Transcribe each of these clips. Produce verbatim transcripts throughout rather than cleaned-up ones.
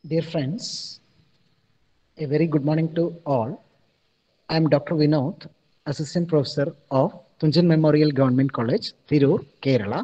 Dear friends, a very good morning to all. I am Doctor Vinod, Assistant Professor of Tunjan Memorial Government College, Thirur, Kerala.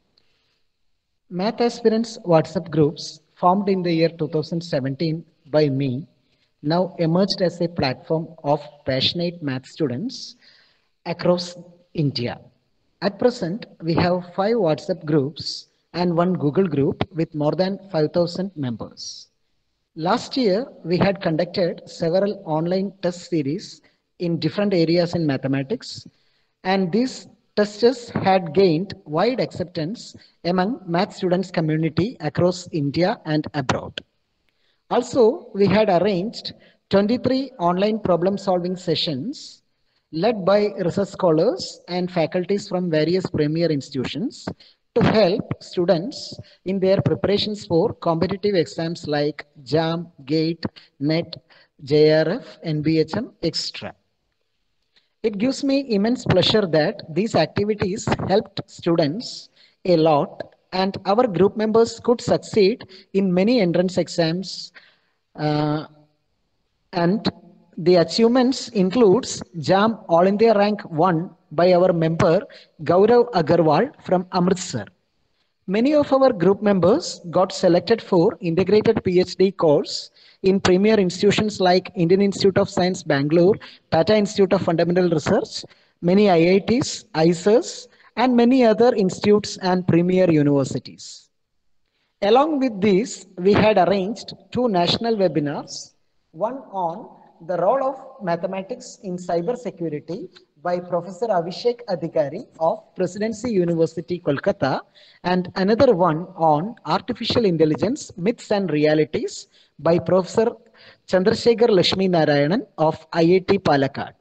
Math aspirants WhatsApp groups formed in the year two thousand seventeen by me now emerged as a platform of passionate math students across India. At present, we have five WhatsApp groups and one Google group with more than five thousand members. Last year, we had conducted several online test series in different areas in mathematics, and these tests had gained wide acceptance among math students community across India and abroad. Also, we had arranged twenty-three online problem solving sessions led by research scholars and faculties from various premier institutions to help students in their preparations for competitive exams like JAM, GATE, NET, J R F, N B H M, et cetera. It gives me immense pleasure that these activities helped students a lot and our group members could succeed in many entrance exams uh, and the achievements includes JAM All India Rank one by our member Gaurav Agarwal from Amritsar. Many of our group members got selected for integrated PhD course in premier institutions like Indian Institute of Science Bangalore, Tata Institute of Fundamental Research, many I I Ts, I C E S, and many other institutes and premier universities. Along with this, we had arranged two national webinars, one on the role of mathematics in cybersecurity by Professor Abhishek Adhikari of Presidency University, Kolkata, and another one on artificial intelligence, myths and realities by Professor Chandrasekhar Lakshmi Narayanan of I I T Palakkad.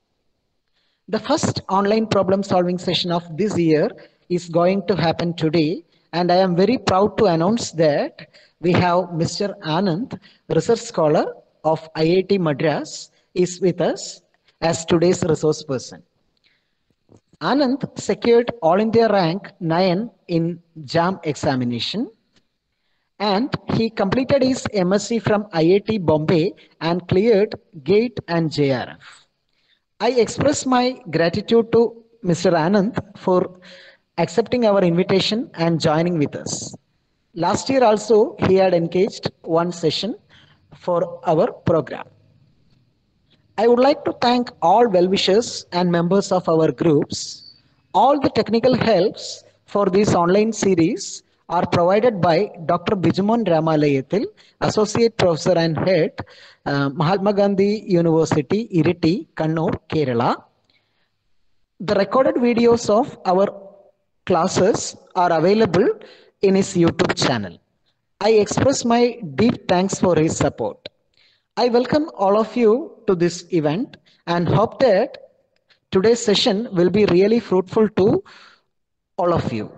The first online problem solving session of this year is going to happen today, and I am very proud to announce that we have Mister Anand, research scholar of I I T Madras, is with us as today's resource person. Anand secured All India rank nine in JAM examination, and he completed his M S c from I I T Bombay and cleared GATE and J R F. I express my gratitude to Mister Anand for accepting our invitation and joining with us. Last year also, he had engaged one session for our program. I would like to thank all well-wishers and members of our groups. All the technical helps for this online series are provided by Doctor Bijumon Ramalayathil, Associate Professor and Head, uh, Mahatma Gandhi University, Iriti, Kannur, Kerala. The recorded videos of our classes are available in his YouTube channel. I express my deep thanks for his support. I welcome all of you to this event and hope that today's session will be really fruitful to all of you.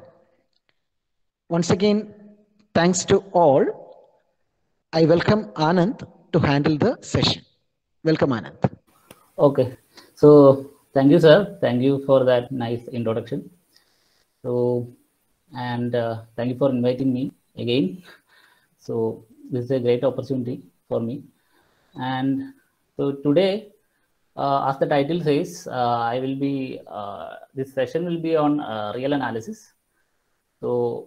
Once again, thanks to all. I welcome Anand to handle the session. Welcome, Anand. Okay, so thank you, sir. Thank you for that nice introduction. So, and uh, thank you for inviting me again. So, this is a great opportunity for me. And so today, uh, as the title says, uh, I will be, uh, this session will be on uh, real analysis. So,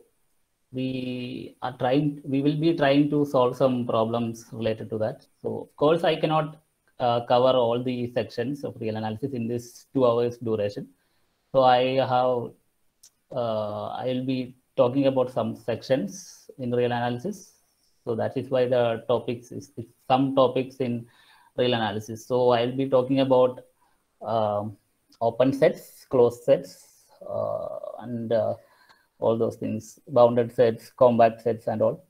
we are trying, we will be trying to solve some problems related to that. So, of course, I cannot uh, cover all the sections of real analysis in this two hours duration. So, I have, uh, I will be talking about some sections in real analysis. So that is why the topics is, is some topics in real analysis. So I'll be talking about uh, open sets, closed sets, uh, and uh, all those things, bounded sets, compact sets, and all.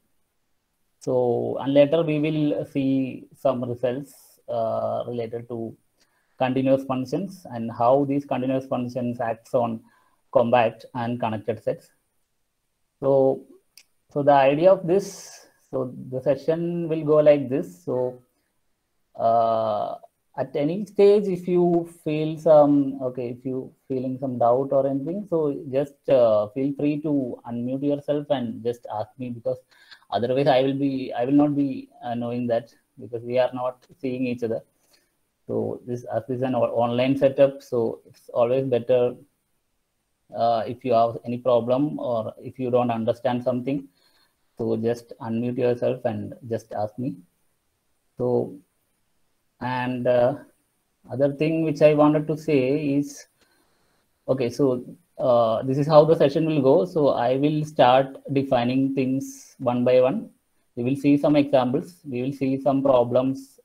So and later we will see some results uh, related to continuous functions and how these continuous functions acts on compact and connected sets. So, so the idea of this. So the session will go like this. So uh, at any stage, if you feel some, okay, if you feeling some doubt or anything, so just uh, feel free to unmute yourself and just ask me, because otherwise I will be, I will not be uh, knowing that, because we are not seeing each other. So this, as this is an online setup, so it's always better uh, if you have any problem or if you don't understand something, so just unmute yourself and just ask me. So, and uh, other thing which I wanted to say is, okay, so uh, this is how the session will go. So I will start defining things one by one. We will see some examples, we will see some problems,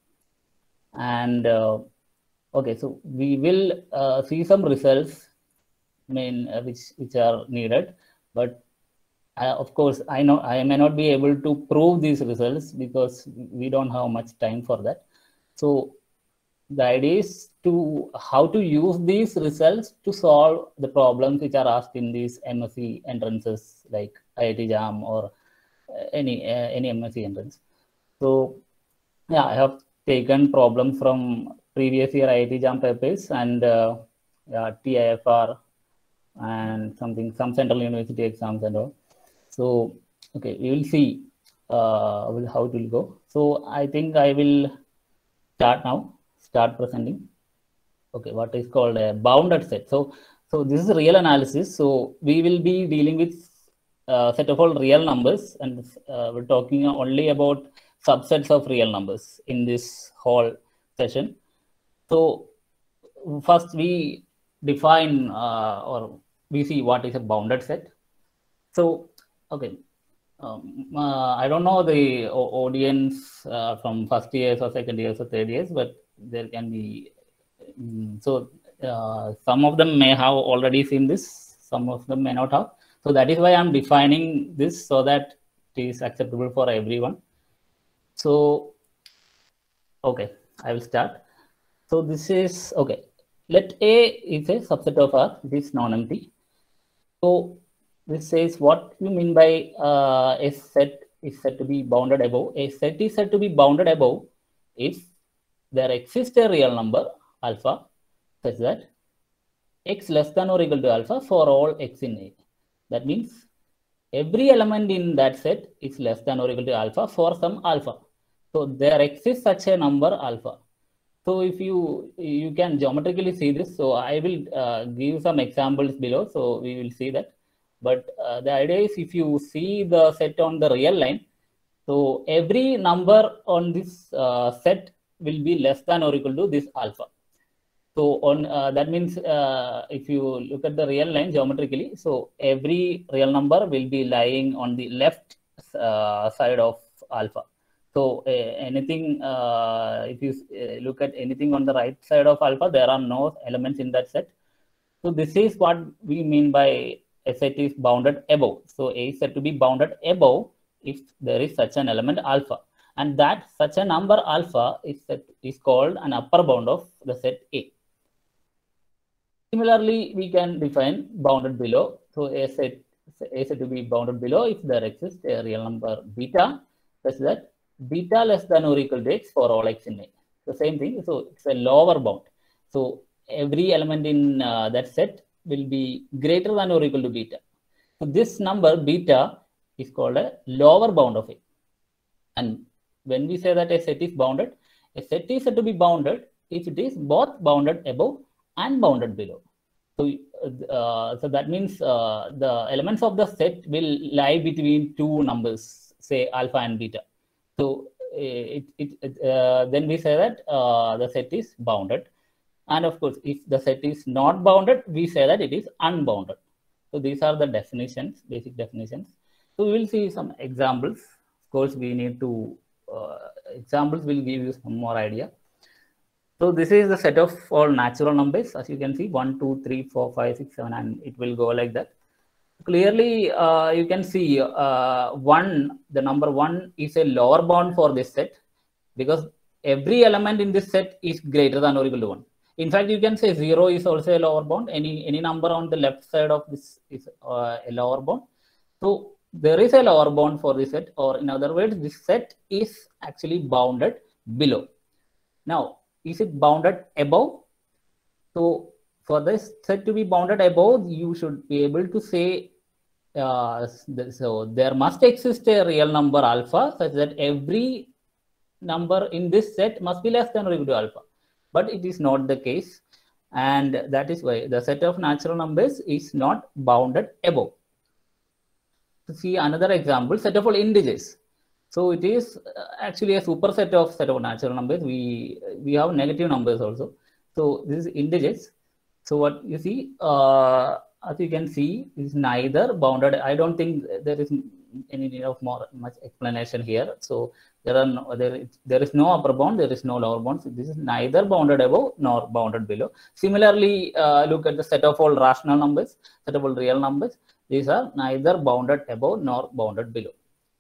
and uh, okay, so we will uh, see some results, I mean, uh, which which are needed, but I, of course, I know I may not be able to prove these results because we don't have much time for that. So the idea is to how to use these results to solve the problems which are asked in these M S C entrances like I I T JAM or any uh, any M S C entrance. So yeah, I have taken problems from previous year I I T JAM papers and uh, yeah, T I F R and something, some central university exams and all. So, okay, we will see uh, how it will go. So I think I will start now, start presenting. Okay, what is called a bounded set. So, so this is a real analysis. So we will be dealing with a set of all real numbers, and uh, we're talking only about subsets of real numbers in this whole session. So first we define uh, or we see what is a bounded set. So, okay, um, uh, I don't know the audience uh, from first years or second years or third years, but there can be, um, so uh, some of them may have already seen this, some of them may not have. So that is why I'm defining this so that it is acceptable for everyone. So, okay, I will start. So this is, okay, let A is a subset of R, it is non-empty. So this says what you mean by uh, a set is said to be bounded above. A set is said to be bounded above if there exists a real number alpha such that x less than or equal to alpha for all x in A. That means every element in that set is less than or equal to alpha for some alpha. So there exists such a number alpha. So if you you can geometrically see this, so I will uh, give some examples below, so we will see that. But uh, the idea is, if you see the set on the real line, so every number on this uh, set will be less than or equal to this alpha. So on uh, that means uh, if you look at the real line geometrically, so every real number will be lying on the left uh, side of alpha. So uh, anything, uh, if you uh, look at anything on the right side of alpha, there are no elements in that set. So this is what we mean by a set is bounded above. So A is said to be bounded above if there is such an element alpha. And that such a number alpha is, set, is called an upper bound of the set A. Similarly, we can define bounded below. So A set, A said to be bounded below if there exists a real number beta such that beta less than or equal to x for all x in A. The same thing, so it's a lower bound. So every element in uh, that set will be greater than or equal to beta. So this number beta is called a lower bound of A. And when we say that a set is bounded, a set is said to be bounded if it is both bounded above and bounded below. So, uh, so that means uh, the elements of the set will lie between two numbers, say alpha and beta. So it, it, uh, then we say that uh, the set is bounded. And of course, if the set is not bounded, we say that it is unbounded. So these are the definitions, basic definitions. So we will see some examples. Of course, we need to, uh, examples will give you some more idea. So this is the set of all natural numbers. As you can see, one, two, three, four, five, six, seven, and it will go like that. Clearly, uh, you can see uh, one, the number one is a lower bound for this set because every element in this set is greater than or equal to one. In fact, you can say zero is also a lower bound. Any, any number on the left side of this is uh, a lower bound. So there is a lower bound for this set, or in other words, this set is actually bounded below. Now, is it bounded above? So for this set to be bounded above, you should be able to say, uh, so there must exist a real number alpha such that every number in this set must be less than or equal to alpha. But it is not the case. And that is why the set of natural numbers is not bounded above. To see another example, set of all integers. So it is actually a superset of set of natural numbers. We, we have negative numbers also. So this is integers. So what you see, uh, as you can see, is neither bounded. I don't think there is any need of more much explanation here. So there are no, there, there is no upper bound, there is no lower bound. So this is neither bounded above nor bounded below. Similarly, uh, look at the set of all rational numbers, set of all real numbers. These are neither bounded above nor bounded below.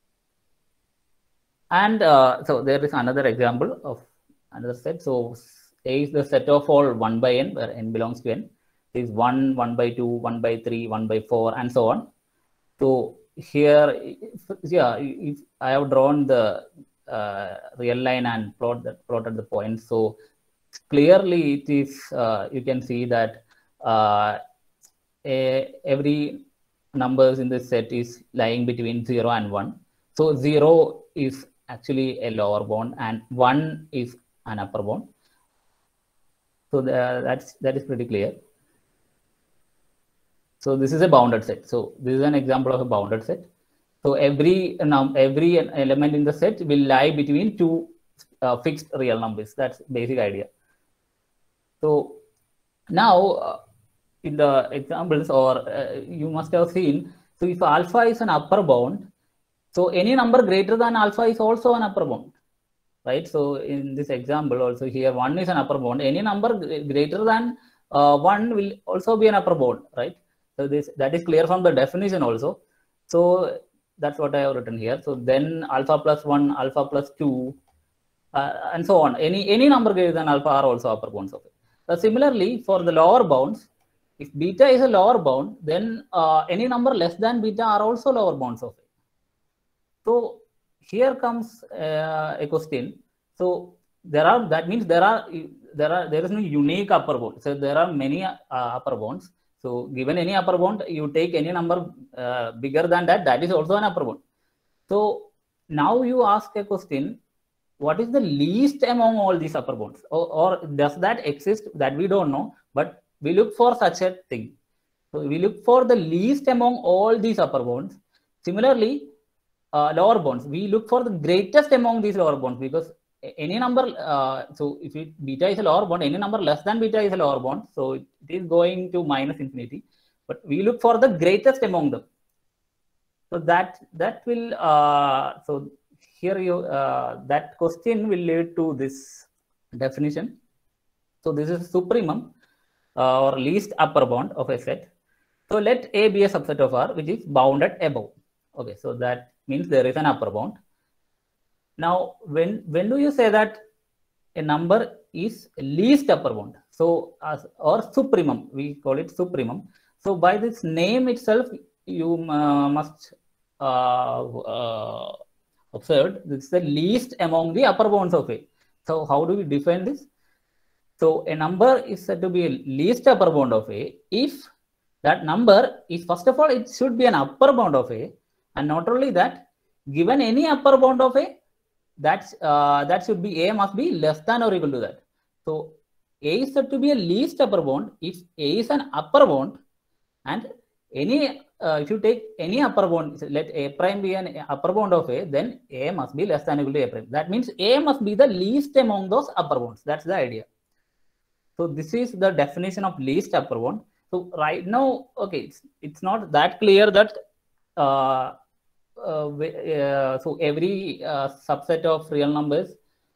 And uh, so there is another example of another set. So A is the set of all one by n, where n belongs to n. It is one, one by two, one by three, one by four, and so on. So here, if, yeah, if I have drawn the uh, real line and plot that, plotted the points. So clearly, it is uh, you can see that uh, a, every numbers in this set is lying between zero and one. So zero is actually a lower bound and one is an upper bound. So the, that's that is pretty clear. So this is a bounded set. So this is an example of a bounded set. So every num every element in the set will lie between two uh, fixed real numbers. That's basic idea. So now uh, in the examples, or uh, you must have seen. So if alpha is an upper bound, so any number greater than alpha is also an upper bound, right? So in this example also here, one is an upper bound. Any number greater than uh, one will also be an upper bound, right? So this that is clear from the definition also. So that's what I have written here. So then alpha plus one, alpha plus two, uh, and so on. Any any number greater than alpha are also upper bounds of it. So similarly, for the lower bounds, if beta is a lower bound, then uh, any number less than beta are also lower bounds of it. So here comes uh, a question. So there are, that means there are there are there is no unique upper bound. So there are many uh, upper bounds. So given any upper bound, you take any number uh, bigger than that, that is also an upper bound. So now you ask a question, what is the least among all these upper bounds? Or, or does that exist? That we don't know, but we look for such a thing. So we look for the least among all these upper bounds. Similarly, uh, lower bounds, we look for the greatest among these lower bounds, because any number, uh, so if it, beta is a lower bound, any number less than beta is a lower bound. So it is going to minus infinity, but we look for the greatest among them. So that, that will, uh, so here you, uh, that question will lead to this definition. So this is supremum uh, or least upper bound of a set. So let A be a subset of R, which is bounded above. Okay, so that means there is an upper bound. Now, when, when do you say that a number is least upper bound? So, as, or supremum, we call it supremum. So, by this name itself, you uh, must uh, uh, observe this is the least among the upper bounds of A. So, how do we define this? So, a number is said to be a least upper bound of A if that number is, first of all, it should be an upper bound of A, and not only that, given any upper bound of A, that's uh, that should be A must be less than or equal to that. So A is said to be a least upper bound if A is an upper bound, and any uh, if you take any upper bound, let A prime be an upper bound of A, then A must be less than or equal to A prime. That means A must be the least among those upper bounds. That's the idea. So this is the definition of least upper bound. So right now, okay, it's, it's not that clear that uh, Uh, uh, so every uh, subset of real numbers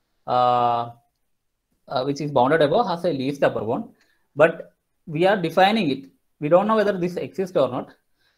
uh, uh, which is bounded above has a least upper bound, but we are defining it. We don't know whether this exists or not.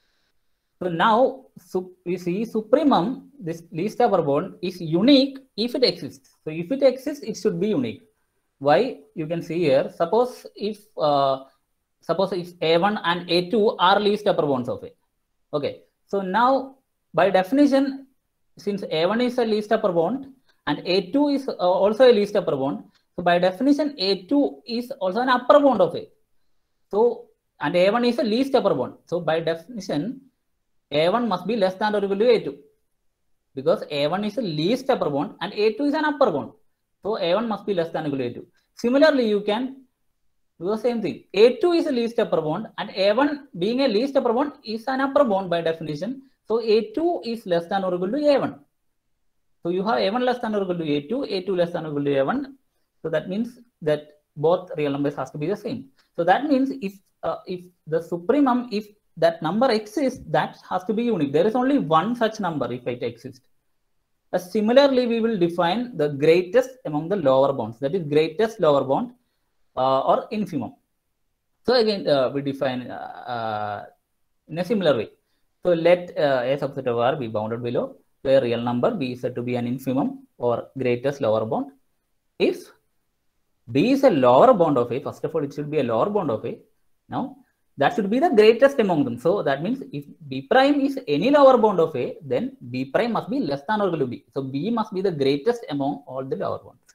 So now so we see supremum, this least upper bound is unique if it exists. So if it exists, it should be unique. Why? You can see here. Suppose if uh, suppose if A one and A two are least upper bounds of A. Okay. So now, by definition, since A one is a least upper bound and A two is also a least upper bound, So by definition, A two is also an upper bound of A. So, and A one is the least upper bound. So by definition, A one must be less than or equal to A two. Because A one is the least upper bound and A two is an upper bound. So A one must be less than or equal to A two. Similarly, you can do the same thing. A two is the least upper bound and A one being a least upper bound is an upper bound by definition. So A two is less than or equal to A one. So you have A one less than or equal to A two, A two less than or equal to A one. So that means that both real numbers has to be the same. So that means if uh, if the supremum, if that number exists, that has to be unique. There is only one such number if it exists. Uh, similarly, we will define the greatest among the lower bounds. That is greatest lower bound uh, or infimum. So again, uh, we define uh, uh, in a similar way. So let uh, a subset of R be bounded below, where real number B is said to be an infimum or greatest lower bound. If B is a lower bound of A, first of all, it should be a lower bound of A. Now, that should be the greatest among them. So that means if B prime is any lower bound of A, then B prime must be less than or equal to B. So B must be the greatest among all the lower bounds.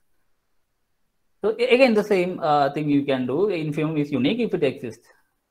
So again, the same uh, thing you can do. Infimum is unique if it exists.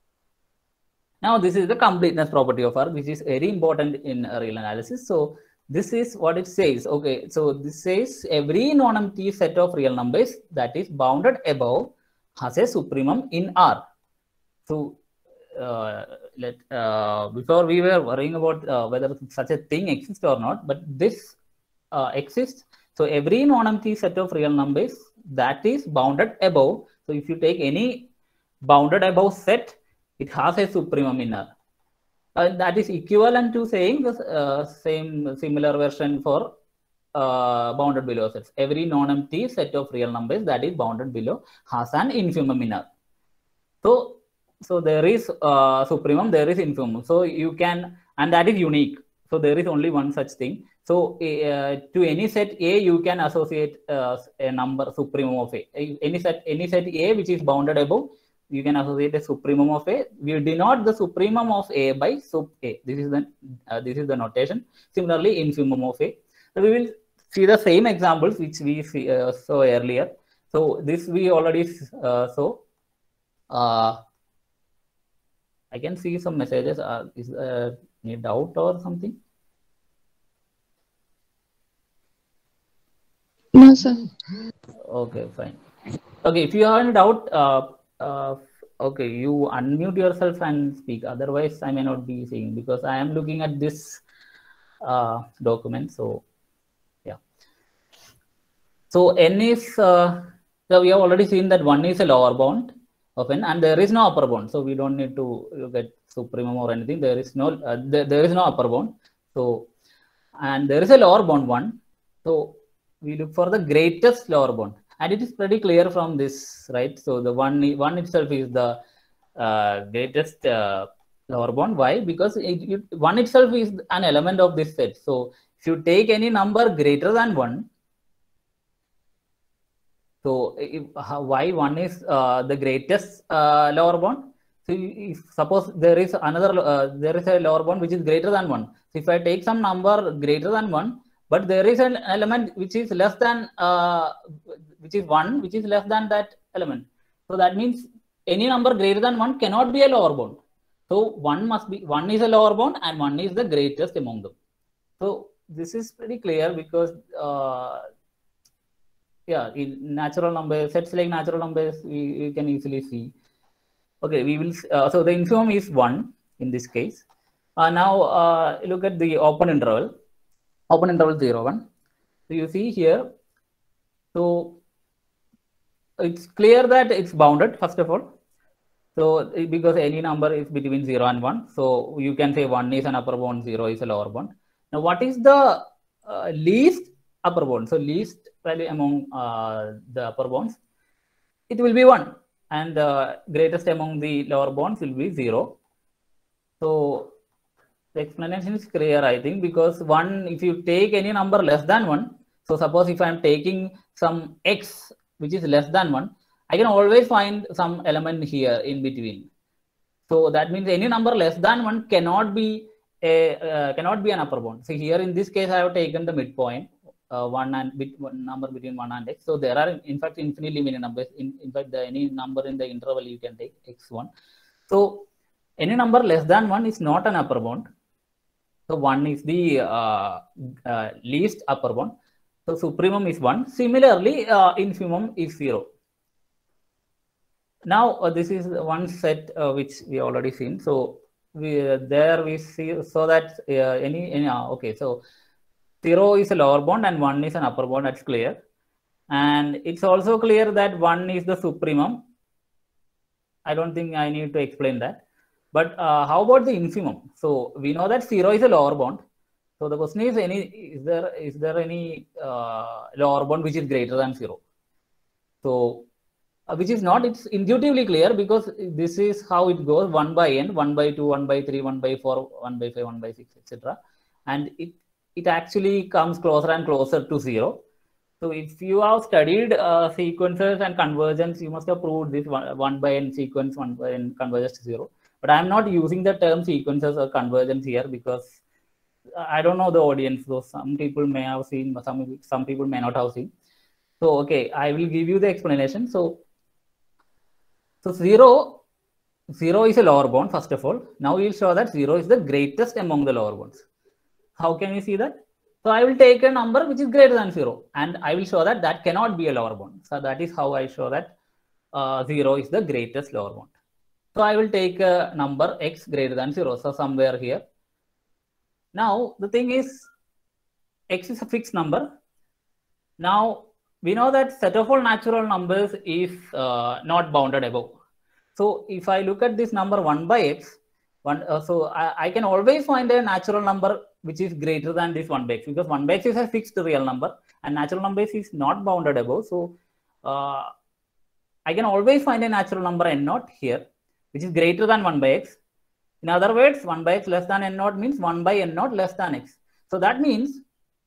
Now, this is the completeness property of R, which is very important in uh, real analysis. So this is what it says. Okay, so this says every non-empty set of real numbers that is bounded above has a supremum in R. So uh, let uh, before we were worrying about uh, whether such a thing exists or not, but this uh, exists. So every non-empty set of real numbers that is bounded above. So if you take any bounded above set, it has a supremum in R. Uh, that is equivalent to saying the uh, same similar version for uh, bounded below sets. Every non-empty set of real numbers that is bounded below has an infimum in R. So, so there is uh, supremum, there is infimum. So you can, and that is unique. So there is only one such thing. So uh, to any set A, you can associate uh, a number supremum of A. Any set, any set A which is bounded above, you can associate a supremum of A. We denote the supremum of A by sup A. This is the uh, this is the notation. Similarly, infimum of A. So we will see the same examples which we see, uh, saw earlier. So this we already uh, saw. Uh, I can see some messages. Uh, is uh, any doubt or something? No, sir. Okay, fine. Okay, if you have any doubt. Uh, Uh, okay, you unmute yourself and speak. Otherwise, I may not be seeing because I am looking at this uh, document. So, yeah. So n is. Uh, so we have already seen that one is a lower bound of n, and there is no upper bound. So we don't need to look at supremum or anything. There is no. Uh, there, there is no upper bound. So, and there is a lower bound one. So we look for the greatest lower bound. And it is pretty clear from this, right? So the one, one itself is the uh, greatest uh, lower bound. Why? Because it, it, one itself is an element of this set. So if you take any number greater than one, so if, how, why one is uh, the greatest uh, lower bound? So if suppose there is another, uh, there is a lower bound which is greater than one. So if I take some number greater than one, but there is an element which is less than, uh, which is one, which is less than that element. So that means any number greater than one cannot be a lower bound. So one must be, one is a lower bound and one is the greatest among them. So this is pretty clear because, uh, yeah, in natural numbers, sets like natural numbers, we, we can easily see. Okay, we will, uh, so the infimum is one in this case. Uh, now uh, look at the open interval. Open interval zero, one. So you see here, so it's clear that it's bounded, first of all. So because any number is between zero and one, so you can say one is an upper bound, zero is a lower bound. Now, what is the uh, least upper bound? So least value among uh, the upper bounds, it will be one, and the greatest among the lower bounds will be zero. So the explanation is clear, I think, because one, if you take any number less than one, so suppose if I am taking some x which is less than one, I can always find some element here in between. So that means any number less than one cannot be a uh, cannot be an upper bound. So here in this case, I have taken the midpoint uh, one and bit one number between one and x. So there are in fact infinitely many numbers. In, in fact, the, any number in the interval you can take x one. So any number less than one is not an upper bound. So one is the uh, uh, least upper bound. So supremum is one. Similarly, uh, infimum is zero. Now uh, this is one set uh, which we already seen. So we uh, there we see so that uh, any any uh, okay. So zero is a lower bound and one is an upper bound. That's clear. And it's also clear that one is the supremum. I don't think I need to explain that. But uh, how about the infimum? So we know that zero is a lower bound. So the question is, any is there is there any uh, lower bound which is greater than zero? So uh, which is not, it's intuitively clear because this is how it goes: one by n, one by two, one by three, one by four, one by five, one by six, et cetera. And it it actually comes closer and closer to zero. So if you have studied uh, sequences and convergence, you must have proved this one, one by n sequence, one by n converges to zero. But I am not using the term sequences or convergence here because I don't know the audience. So some people may have seen, some some people may not have seen. So okay, I will give you the explanation. So so zero zero is a lower bound first of all. Now we will show that zero is the greatest among the lower bounds. How can we see that? So I will take a number which is greater than zero, and I will show that that cannot be a lower bound. So that is how I show that uh, zero is the greatest lower bound. So I will take a number x greater than zero. So somewhere here. Now the thing is, x is a fixed number. Now we know that set of all natural numbers is uh, not bounded above. So if I look at this number one by x, one, uh, so I, I can always find a natural number which is greater than this one by x, because one by x is a fixed real number and natural number is not bounded above. So uh, I can always find a natural number n naught here, which is greater than one by x. In other words, one by x less than n naught means one by n naught less than x. So that means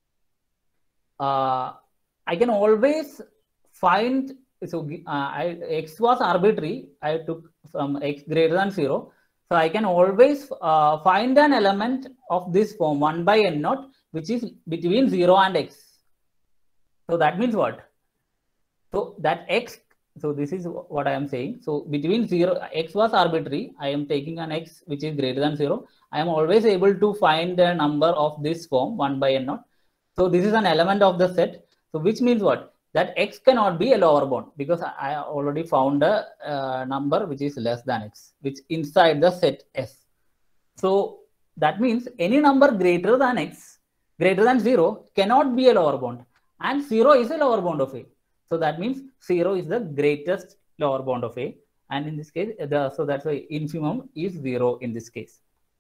uh, I can always find, so uh, I, x was arbitrary. I took from x greater than zero. So I can always uh, find an element of this form one by n naught, which is between zero and x. So that means what? So that x, so this is what I am saying. So between zero, x was arbitrary. I am taking an x which is greater than zero. I am always able to find a number of this form one by n naught. So this is an element of the set. So which means what? That x cannot be a lower bound because I already found a uh, number which is less than x, which inside the set S. So that means any number greater than x, greater than zero, cannot be a lower bound, and zero is a lower bound of A. So that means zero is the greatest lower bound of A, and in this case, the, so that's why infimum is zero in this case.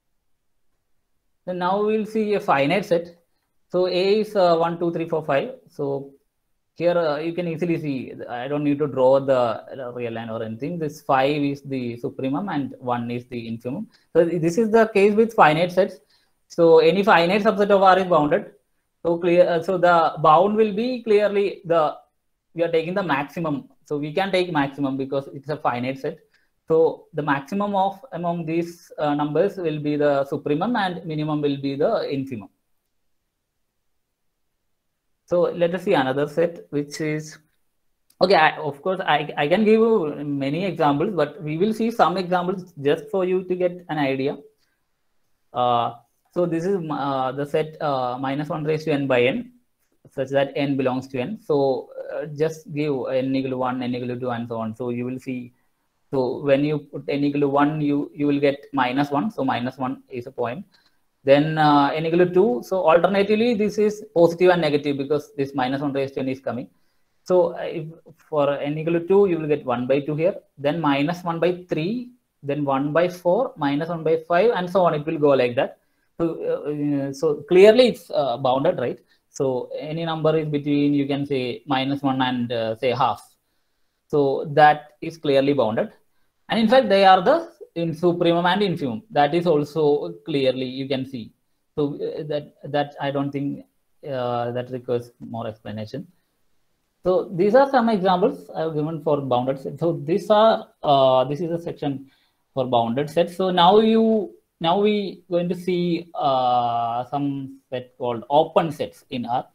So now we'll see a finite set. So A is uh, one, two, three, four, five. So here uh, you can easily see, I don't need to draw the real line or anything. This five is the supremum and one is the infimum. So this is the case with finite sets. So any finite subset of R is bounded. So clear. Uh, so the bound will be clearly the, we are taking the maximum. So we can take maximum because it's a finite set. So the maximum of among these uh, numbers will be the supremum and minimum will be the infimum. So let us see another set, which is, okay, I, of course, I, I can give you many examples, but we will see some examples just for you to get an idea. Uh, so this is uh, the set uh, minus one raised to n by n, such that n belongs to n. So uh, just give n equal to one, n equal to two, and so on. So you will see, so when you put n equal to one, you, you will get minus one. So minus one is a point. Then uh, n equal to two. So alternatively, this is positive and negative because this minus one raised to n is coming. So if for n equal to two, you will get one by two here. Then minus one by three. Then one by four, minus one by five, and so on. It will go like that. So, uh, so clearly it's uh, bounded, right? So any number is between, you can say minus one and uh, say half. So that is clearly bounded. And in fact, they are the in supremum and infimum. That is also clearly you can see. So uh, that that I don't think uh, that requires more explanation. So these are some examples I have given for bounded sets. So these are uh, this is a section for bounded sets. So now you now we going to see uh, some set called open sets in R.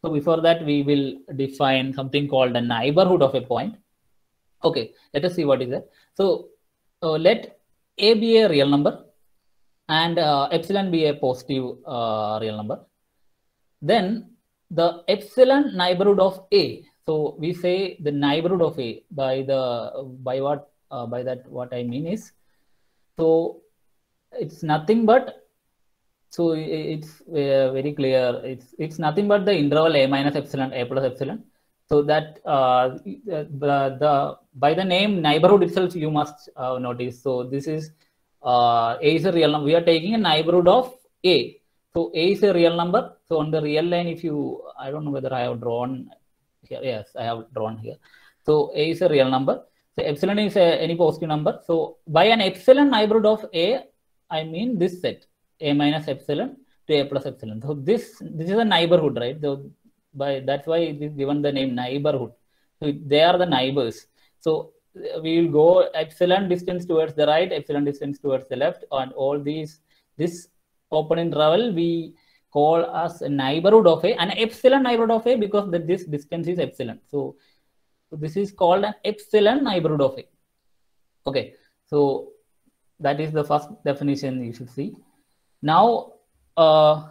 So before that, we will define something called the neighborhood of a point. Okay, let us see what is that. So uh, let A be a real number and uh, epsilon be a positive uh, real number. Then the epsilon neighborhood of A. So we say the neighborhood of A by the by what uh, by that what I mean is, so it's nothing but, so it's uh, very clear. It's it's nothing but the interval A minus epsilon A plus epsilon. So that uh, the, the by the name neighborhood itself you must uh, notice. So this is uh, A is a real number. We are taking a neighborhood of A. So A is a real number. So on the real line, if you, I don't know whether I have drawn here. Yes, I have drawn here. So A is a real number. So epsilon is a, any positive number. So by an epsilon neighborhood of A, I mean this set A minus epsilon to A plus epsilon. So this this is a neighborhood, right? So by that's why it is given the name neighborhood. So they are the neighbors. So we will go epsilon distance towards the right, epsilon distance towards the left, and all these this open interval we call as a neighborhood of A, an epsilon neighborhood of A, because the, this distance is epsilon. So, so this is called an epsilon neighborhood of A. Okay, so that is the first definition you should see. Now, uh,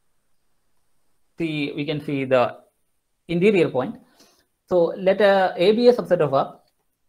see, we can see the interior point. So let uh, A be a subset of R.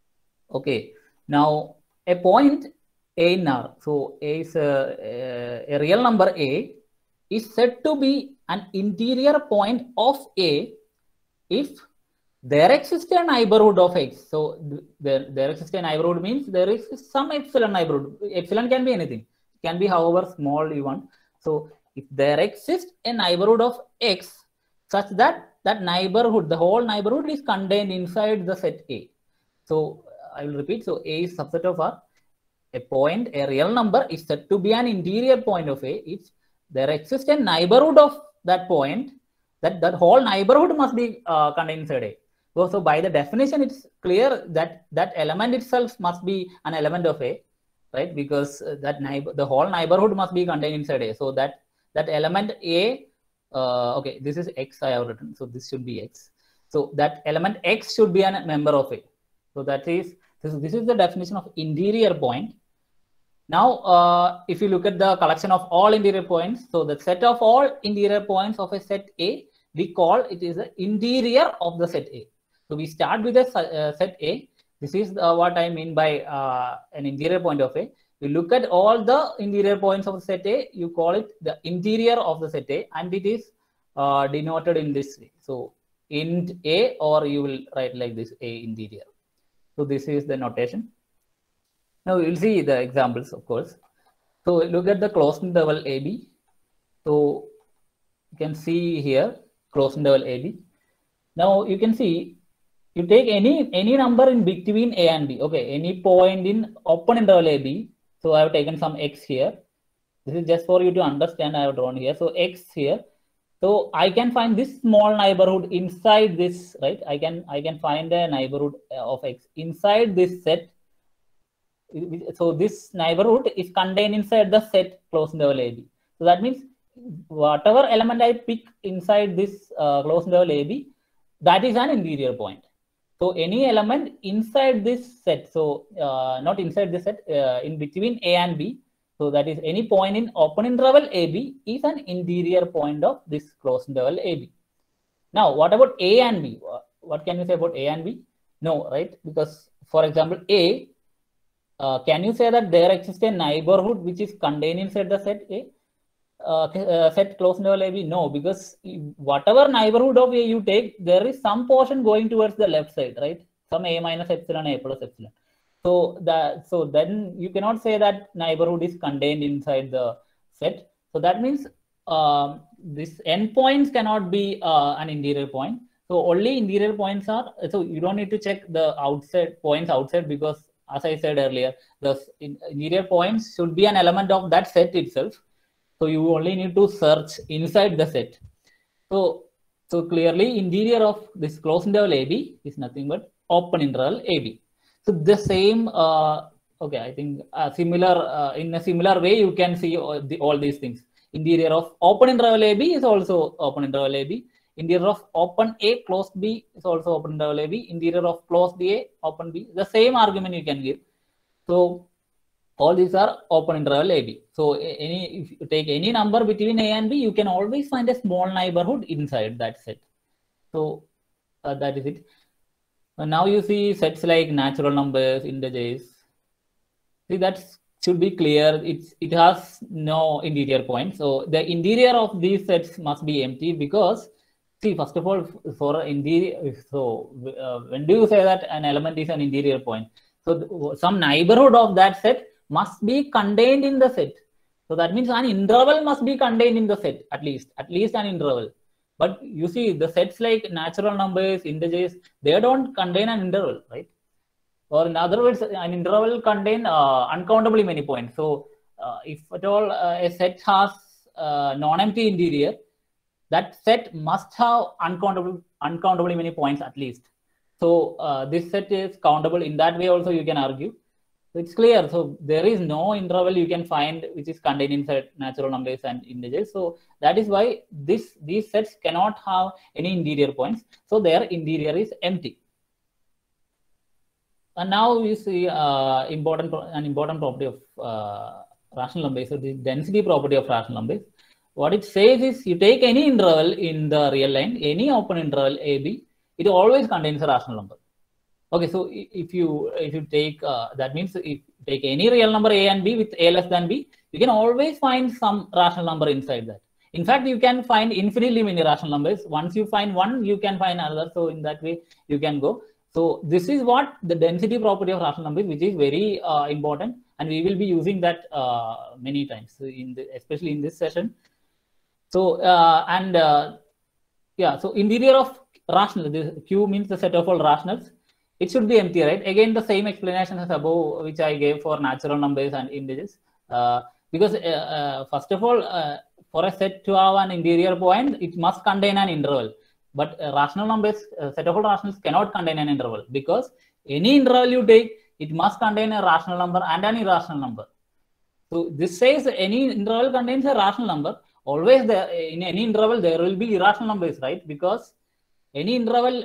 Okay, now a point A in R. So A is a, a, a real number A is said to be an interior point of A if there exists a neighborhood of X. So there, there exists a neighborhood means there is some epsilon neighborhood. Epsilon can be anything. It can be however small you want. So if there exists a neighborhood of X such that that neighborhood, the whole neighborhood is contained inside the set A. So I will repeat. So A is subset of R. A point, a real number is said to be an interior point of A if there exists a neighborhood of that point, that that whole neighborhood must be uh, contained inside A. So, so by the definition, it's clear that that element itself must be an element of A, right? Because uh, that neighbor, the whole neighborhood must be contained inside A. So that that element A, uh, okay, this is X I have written, so this should be X. So that element X should be a member of A. So that is this, this is the definition of interior point. Now, uh, if you look at the collection of all interior points, so the set of all interior points of a set A, we call it is the interior of the set A. So we start with a uh, set A. This is uh, what I mean by uh, an interior point of A. We look at all the interior points of the set A, you call it the interior of the set A, and it is uh, denoted in this way. So int A, or you will write like this, A interior. So this is the notation. Now we will see the examples, of course. So look at the closed interval A B. So you can see here closed interval A B. Now you can see you take any any number in between A and B. Okay, any point in open interval A B. So I have taken some X here. This is just for you to understand. I have drawn here. So X here. So I can find this small neighborhood inside this, right? I can I can find a neighborhood of X inside this set. So this neighborhood is contained inside the set closed interval A B. So that means whatever element I pick inside this uh, closed interval A B, that is an interior point. So any element inside this set, so uh, not inside this set, uh, in between A and B, so that is any point in open interval A B is an interior point of this closed interval A B. Now, what about A and B? What can you say about A and B? No, right? Because for example, A, Uh, can you say that there exists a neighborhood which is contained inside the set A? Uh, uh, set closed interval A B? No, because whatever neighborhood of A you take, there is some portion going towards the left side, right? Some A minus epsilon, A plus epsilon. So that so then you cannot say that neighborhood is contained inside the set. So that means uh, this endpoints cannot be uh, an interior point. So only interior points are. So you don't need to check the outside points outside, because as I said earlier, the interior points should be an element of that set itself. So you only need to search inside the set. So, so clearly interior of this closed interval A B is nothing but open interval A B. So the same, uh, okay, I think uh, similar, uh, in a similar way, you can see all, the, all these things. Interior of open interval A B is also open interval A B. Interior of open A closed B is also open interval A B. Interior of closed A open B. The same argument you can give. So all these are open interval A B. So any if you take any number between A and B, you can always find a small neighborhood inside that set. So uh, that is it. And now you see sets like natural numbers, integers. See, that should be clear. It's it has no interior point. So the interior of these sets must be empty because, see, first of all, for interior, so uh, when do you say that an element is an interior point? So some neighborhood of that set must be contained in the set. So that means an interval must be contained in the set, at least, at least an interval. But you see, the sets like natural numbers, integers, they don't contain an interval, right? Or in other words, an interval contain uh, uncountably many points. So uh, if at all uh, a set has uh, non-empty interior, that set must have uncountable, uncountably many points at least. So uh, this set is countable. In that way also you can argue. So it's clear. So there is no interval you can find which is contained inside natural numbers and integers. So that is why this these sets cannot have any interior points. So their interior is empty. And now we see uh, important an important property of uh, rational numbers. So the density property of rational numbers. What it says is you take any interval in the real line, any open interval A B, it always contains a rational number. Okay, so if you if you take uh, that means if you take any real number A and B with A less than B, you can always find some rational number inside that. In fact, you can find infinitely many rational numbers. Once you find one, you can find another. So in that way, you can go. So this is what the density property of rational numbers, which is very uh, important, and we will be using that uh, many times, in the, especially in this session. So uh, and uh, yeah, so interior of rational, this Q means the set of all rationals. It should be empty, right? Again, the same explanation as above, which I gave for natural numbers and integers. Uh, because uh, uh, first of all, uh, for a set to have an interior point, it must contain an interval. But uh, rational numbers, uh, set of all rationals cannot contain an interval, because any interval you take, it must contain a rational number and an irrational number. So this says any interval contains a rational number. Always there, in any interval there will be irrational numbers, right? Because any interval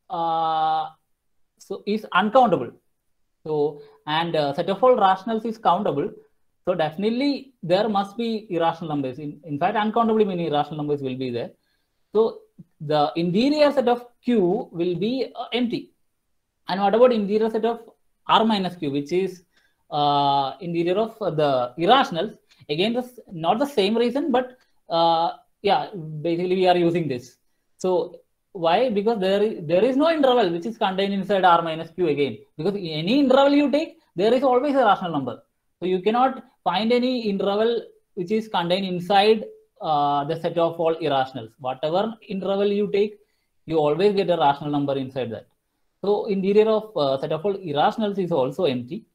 uh, so is uncountable. So and uh, set of all rationals is countable. So definitely there must be irrational numbers. In, in fact, uncountably many irrational numbers will be there. So the interior set of Q will be uh, empty. And what about interior set of R minus Q, which is uh, interior of uh, the irrationals? Again, this not the same reason, but uh, yeah, basically we are using this. So why? Because there is, there is no interval which is contained inside R minus Q again. Because any interval you take, there is always a rational number. So you cannot find any interval which is contained inside uh, the set of all irrationals. Whatever interval you take, you always get a rational number inside that. So interior of uh, set of all irrationals is also empty.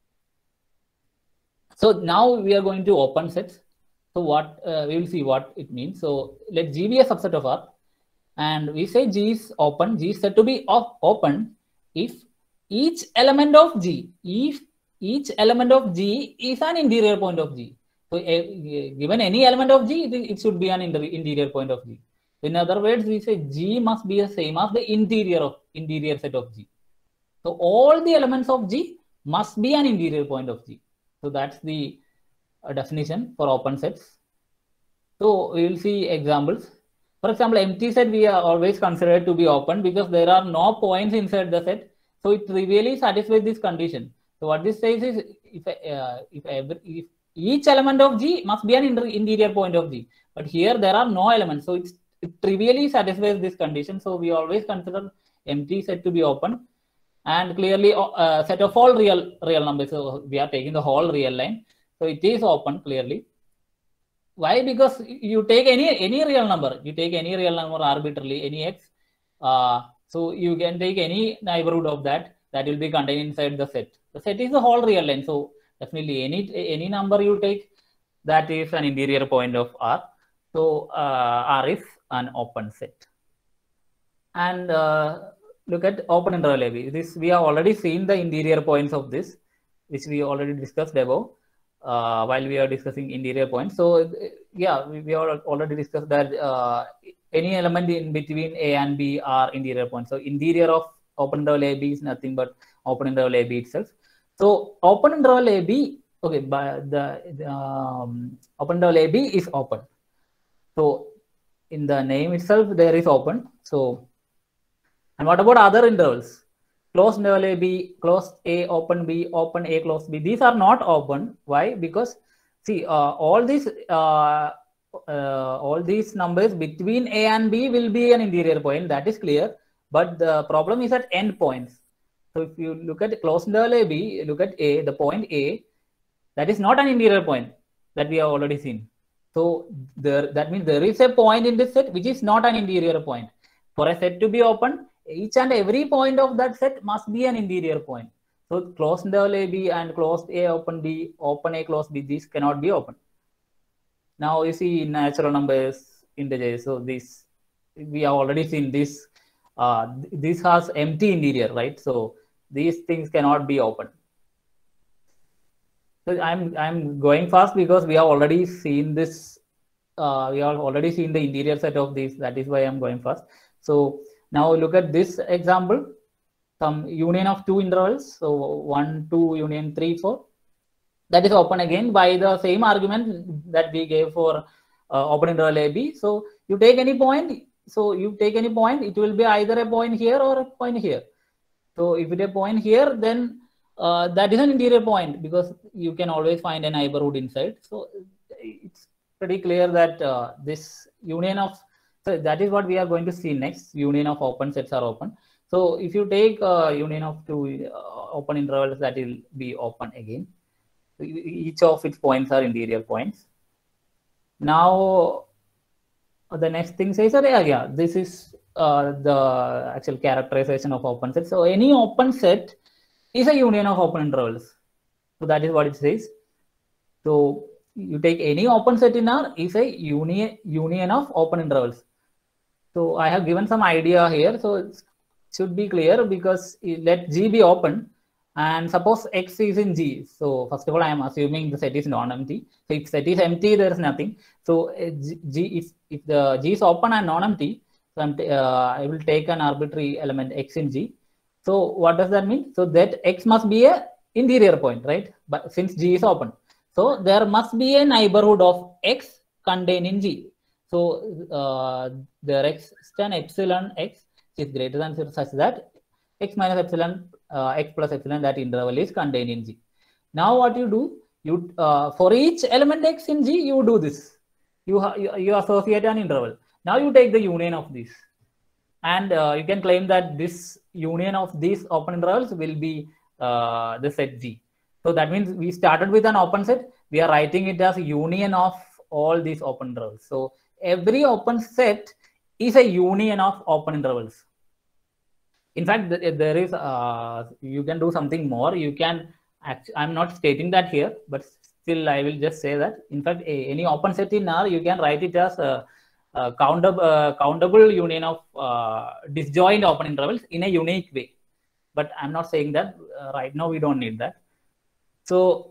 So now we are going to open sets. So what uh, we will see what it means. So let G be a subset of R. And we say G is open. G is said to be open if each element of G, if each element of G is an interior point of G. So uh, given any element of G, it, it should be an inter interior point of G. In other words, we say G must be the same as the interior of interior set of G. So all the elements of G must be an interior point of G. So that's the uh, definition for open sets. So we will see examples. For example, empty set we are always considered to be open because there are no points inside the set. So it trivially satisfies this condition. So what this says is if uh, if, every, if each element of G must be an inter interior point of G. But here there are no elements. So it's, it trivially satisfies this condition. So we always consider empty set to be open. And clearly uh, set of all real real numbers. So we are taking the whole real line. So it is open clearly. Why? Because you take any any real number, you take any real number arbitrarily, any x. Uh, so you can take any neighborhood of that that will be contained inside the set. The set is the whole real line. So definitely any any number you take, that is an interior point of R. So uh, R is an open set. And uh, look at open interval A B. This we have already seen the interior points of this, which we already discussed above. Uh, while we are discussing interior points. So yeah, we, we already discussed that uh, any element in between A and B are interior points. So interior of open interval A B is nothing but open interval A B itself. So open interval A B, okay, but the, the um, open interval A B is open. So in the name itself, there is open. So, and what about other intervals? Closed interval A B, closed A, open B, open A, closed B. These are not open. Why? Because see, uh, all these uh, uh, all these numbers between A and B will be an interior point. That is clear. But the problem is at end points. So if you look at closed interval A B, look at A, the point A, that is not an interior point that we have already seen. So there, that means there is a point in this set which is not an interior point. For a set to be open, each and every point of that set must be an interior point. So closed interval A B and closed A, open B, open A, closed B, these cannot be open. Now you see natural numbers, integers. So this, we have already seen this. Uh, this has empty interior, right? So these things cannot be open. So I'm I'm going fast because we have already seen this. Uh, we have already seen the interior set of these. That is why I'm going fast. So now look at this example. Some union of two intervals. So one, two, union three, four. That is open again by the same argument that we gave for uh, open interval A B. So you take any point. So you take any point. It will be either a point here or a point here. So if it is a point here, then uh, that is an interior point because you can always find a neighborhood inside. So it's pretty clear that uh, this union of, so that is what we are going to see next. Union of open sets are open. So if you take uh, union of two uh, open intervals, that will be open again. Each of its points are interior points. Now the next thing says that yeah, yeah, this is uh, the actual characterization of open set. So any open set is a union of open intervals. So that is what it says. So you take any open set in R is a union union of open intervals. So I have given some idea here. So it should be clear because let G be open. And suppose X is in G. So first of all, I am assuming the set is non-empty. So if set is empty, there is nothing. So uh, G, if, if the G is open and non-empty, so I'm uh, I will take an arbitrary element X in G. So what does that mean? So that X must be a interior point, right? But since G is open, so there must be a neighborhood of X contained in G. So uh, there exists an epsilon X is greater than zero such that X minus epsilon uh, X plus epsilon, that interval is contained in G. Now what you do, you uh, for each element X in G, you do this. You, you, you associate an interval. Now you take the union of these. And uh, you can claim that this union of these open intervals will be uh, the set G. So that means we started with an open set. We are writing it as a union of all these open intervals. So every open set is a union of open intervals. In fact, there is, uh, you can do something more. You can, actually, I'm not stating that here, but still I will just say that, in fact, a, any open set in R, you can write it as a, a countable, uh, countable union of uh, disjoint open intervals in a unique way. But I'm not saying that uh, right now, we don't need that. So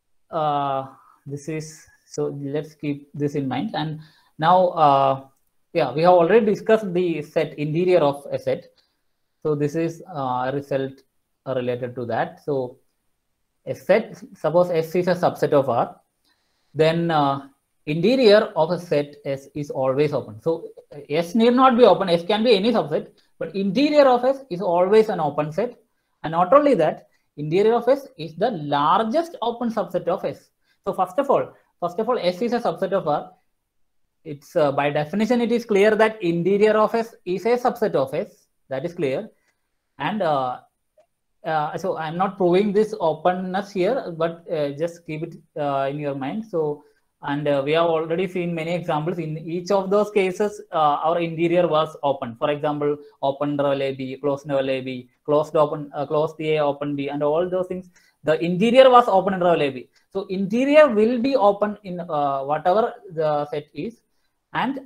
uh, this is, so let's keep this in mind. And now, uh, yeah, we have already discussed the set interior of a set. So this is a uh, result uh, related to that. So a set, suppose S is a subset of R, then uh, interior of a set S is always open. So S need not be open. S can be any subset, but interior of S is always an open set. And not only that, interior of S is the largest open subset of S. So first of all, first of all, S is a subset of R. It's uh, by definition, it is clear that interior of S is a subset of S. That is clear. And uh, uh, so I'm not proving this openness here, but uh, just keep it uh, in your mind. So, and uh, we have already seen many examples. In each of those cases, uh, our interior was open. For example, open interval A B, closed interval A B, closed open, uh, closed A, open B, and all those things. The interior was open interval A B. So interior will be open in uh, whatever the set is, and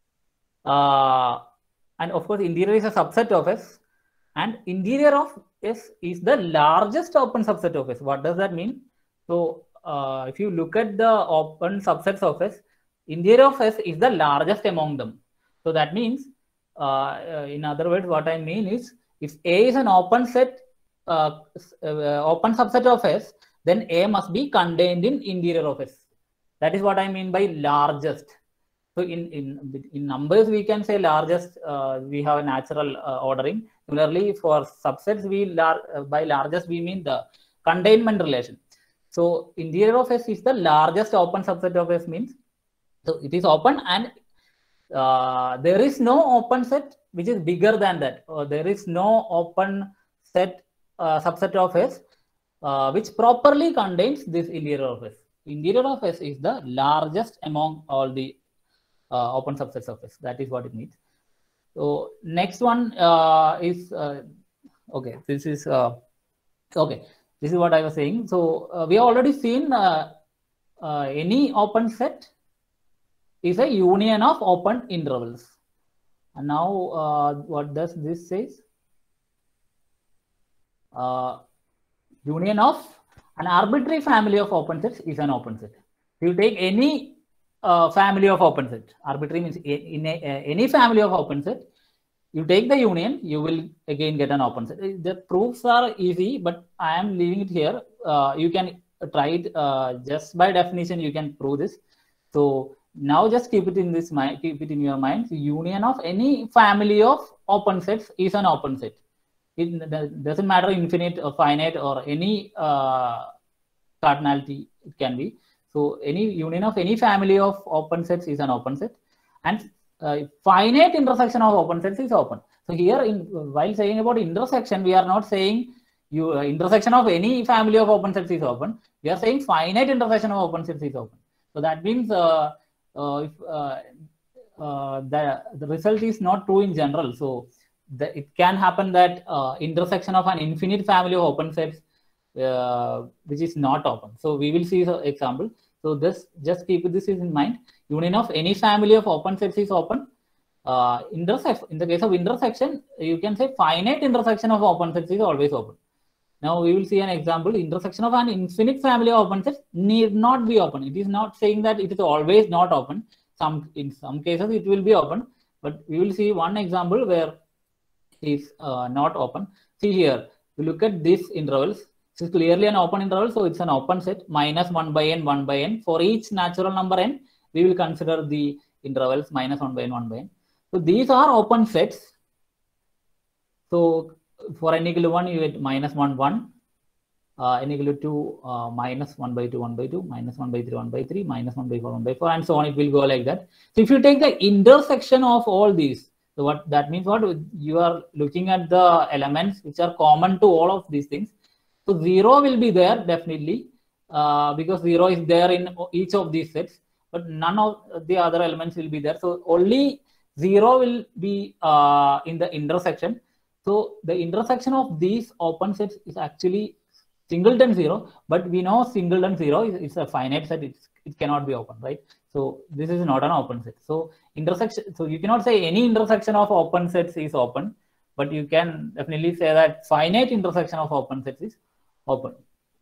uh, and of course, interior is a subset of S. And interior of S is the largest open subset of S. What does that mean? So uh, if you look at the open subsets of S, interior of S is the largest among them. So that means, uh, in other words, what I mean is, if A is an open set, uh, uh, open subset of S, then A must be contained in interior of S. That is what I mean by largest. So in, in, in numbers, we can say largest, uh, we have a natural uh, ordering. Similarly, for subsets, we lar uh, by largest, we mean the containment relation. So interior of S is the largest open subset of S means, so it is open, and uh, there is no open set which is bigger than that, or there is no open set uh, subset of S uh, which properly contains this interior of S. Interior of S is the largest among all the uh, open subsets of S. That is what it means. So next one uh, is uh, okay. This is uh, okay. This is what I was saying. So uh, we have already seen uh, uh, any open set is a union of open intervals. And now uh, what does this say? Uh, union of an arbitrary family of open sets is an open set. If you take any uh, family of open set, arbitrary means in a, uh, any family of open set, you take the union, you will again get an open set. The proofs are easy, but I am leaving it here. Uh, you can try it uh, just by definition. You can prove this. So now just keep it in this mind, keep it in your mind. The union of any family of open sets is an open set. It doesn't matter infinite or finite or any uh, cardinality it can be. So any union of any family of open sets is an open set, and uh, finite intersection of open sets is open. So here, in while saying about intersection, we are not saying you uh, intersection of any family of open sets is open. We are saying finite intersection of open sets is open. So that means uh, uh, if uh, uh, the the result is not true in general. So the, it can happen that uh, intersection of an infinite family of open sets uh, which is not open. So we will see the example. So this, just keep this in mind. Union of any family of open sets is open. Uh, intersect in the case of intersection, you can say finite intersection of open sets is always open. Now we will see an example. Intersection of an infinite family of open sets need not be open. It is not saying that it is always not open. Some in some cases it will be open, but we will see one example where it is uh, not open. See here, we look at these intervals. This is clearly an open interval, so it's an open set. Minus one by n, one by n. For each natural number n, we will consider the intervals minus one by n, one by n. So these are open sets. So for n equal to one, you get minus one, one. Uh, n equal to two, uh, minus one by two, one by two, minus one by three, one by three, minus one by four, one by four, and so on. It will go like that. So if you take the intersection of all these, so what that means, what you are looking at the elements which are common to all of these things. So zero will be there definitely uh, because zero is there in each of these sets, but none of the other elements will be there. So only zero will be uh, in the intersection. So the intersection of these open sets is actually singleton zero, but we know singleton zero is it's a finite set. It's, it cannot be open, right? So this is not an open set. So intersection. So you cannot say any intersection of open sets is open, but you can definitely say that finite intersection of open sets is open.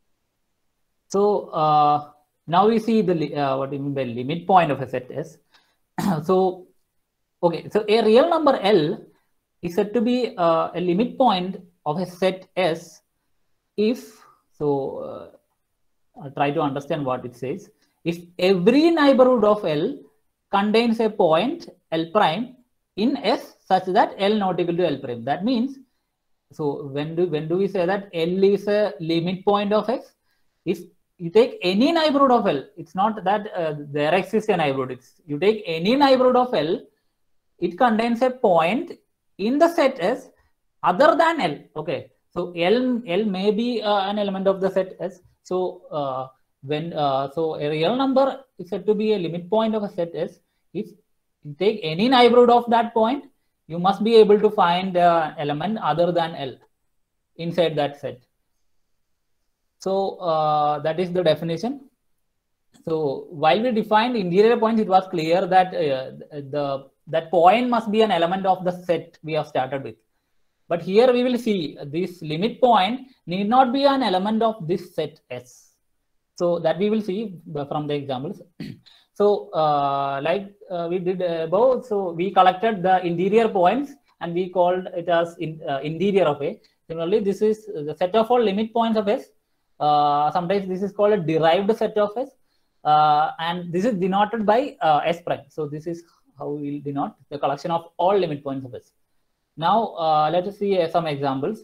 So uh, now we see the uh, what do you mean by limit point of a set S. So okay, so a real number L is said to be uh, a limit point of a set S if, so uh, I'll try to understand what it says. If every neighborhood of L contains a point L prime in S such that L not equal to L prime. That means, so when do when do we say that L is a limit point of X? If you take any neighborhood of L, it's not that uh, there exists a neighborhood. It's you take any neighborhood of L, it contains a point in the set S other than L. Okay, so L L may be uh, an element of the set S. So uh, when uh, so a real number is said to be a limit point of a set S if you take any neighborhood of that point, you must be able to find uh, element other than L inside that set. So uh, that is the definition. So while we defined interior points, it was clear that uh, the that point must be an element of the set we have started with. But here we will see this limit point need not be an element of this set S. So that we will see from the examples. So uh, like uh, we did above, so we collected the interior points and we called it as in, uh, interior of A. Similarly, this is the set of all limit points of S. Uh, sometimes this is called a derived set of S, uh, and this is denoted by uh, S prime. So this is how we will denote the collection of all limit points of S. Now uh, let us see uh, some examples.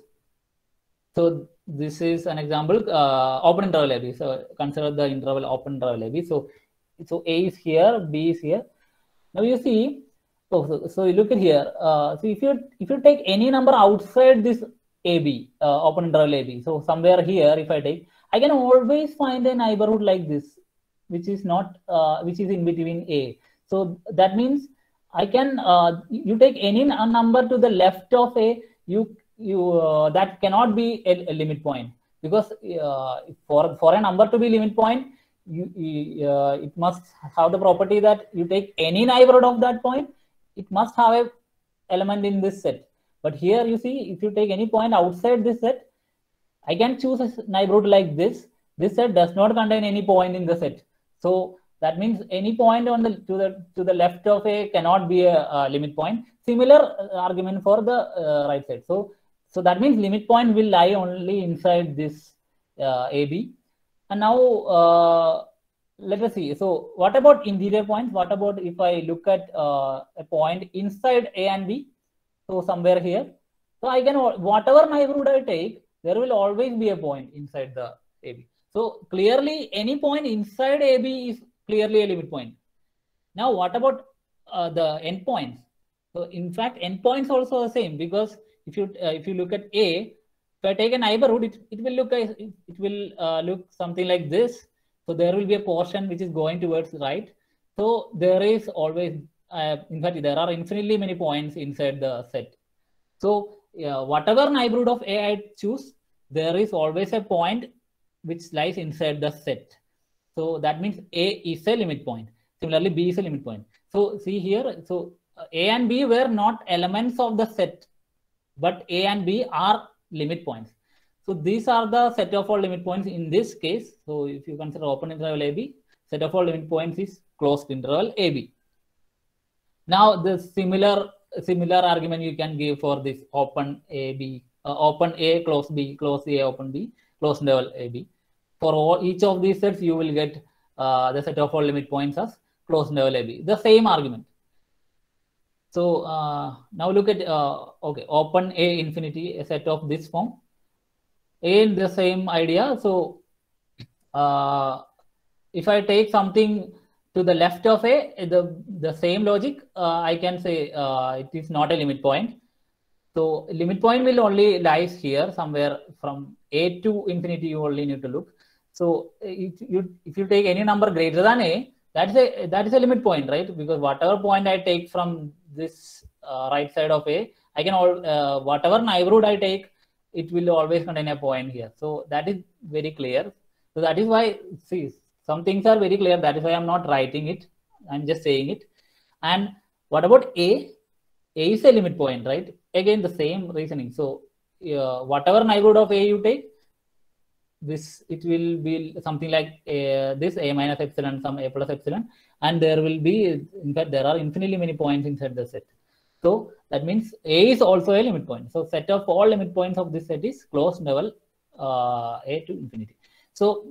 So this is an example, uh, open interval A B. So consider the interval open interval A B. So so A is here, B is here. Now you see, oh, so, so you look at here. Uh, so if you if you take any number outside this A B, uh, open interval A B, so somewhere here, if I take, I can always find a neighborhood like this, which is not, uh, which is in between A. So that means I can, uh, you take any number to the left of A, you you uh, that cannot be a, a limit point, because uh, for for a number to be limit point, you, you uh, it must have the property that you take any neighborhood of that point, it must have a element in this set. But here you see, if you take any point outside this set, I can choose a neighborhood like this. This set does not contain any point in the set. So that means any point on the to the to the left of A cannot be a, a limit point. Similar argument for the uh, right side. So so that means limit point will lie only inside this uh, A B. And now uh, let us see. So what about interior points? What about if I look at uh, a point inside A and B? So somewhere here. So I can, whatever neighborhood I take, there will always be a point inside the A B. So clearly any point inside A B is clearly a limit point. Now what about uh, the endpoints? So in fact, endpoints also the same, because if you uh, if you look at A, if I take a neighborhood, it, it will look it, it will uh, look something like this. So there will be a portion which is going towards the right. So there is always, uh, in fact, there are infinitely many points inside the set. So uh, whatever neighborhood of A I choose, there is always a point which lies inside the set. So that means A is a limit point. Similarly, B is a limit point. So see here, so A and B were not elements of the set, but A and B are limit points. So these are the set of all limit points in this case. So if you consider open interval A B, set of all limit points is closed interval A B. Now the similar similar argument you can give for this open A B, uh, open A, close B, close A, open B, closed interval A B. For all each of these sets, you will get uh, the set of all limit points as closed interval A B. The same argument. So uh, now look at uh, okay, open A infinity, a set of this form. In the same idea. So uh, if I take something to the left of A, the the same logic, uh, I can say uh, it is not a limit point. So limit point will only lies here somewhere from A to infinity. You only need to look. So if you if you take any number greater than A, that's a that is a limit point, right? Because whatever point I take from this uh, right side of A, I can all uh, whatever neighborhood I take, it will always contain a point here. So that is very clear. So that is why, see, some things are very clear. That is why I'm not writing it. I'm just saying it. And what about A? A is a limit point, right? Again, the same reasoning. So uh, whatever neighborhood of A you take, this it will be something like uh, this A minus epsilon, some A plus epsilon, and there will be, in fact, there are infinitely many points inside the set. So that means A is also a limit point. So set of all limit points of this set is closed interval uh, A to infinity. So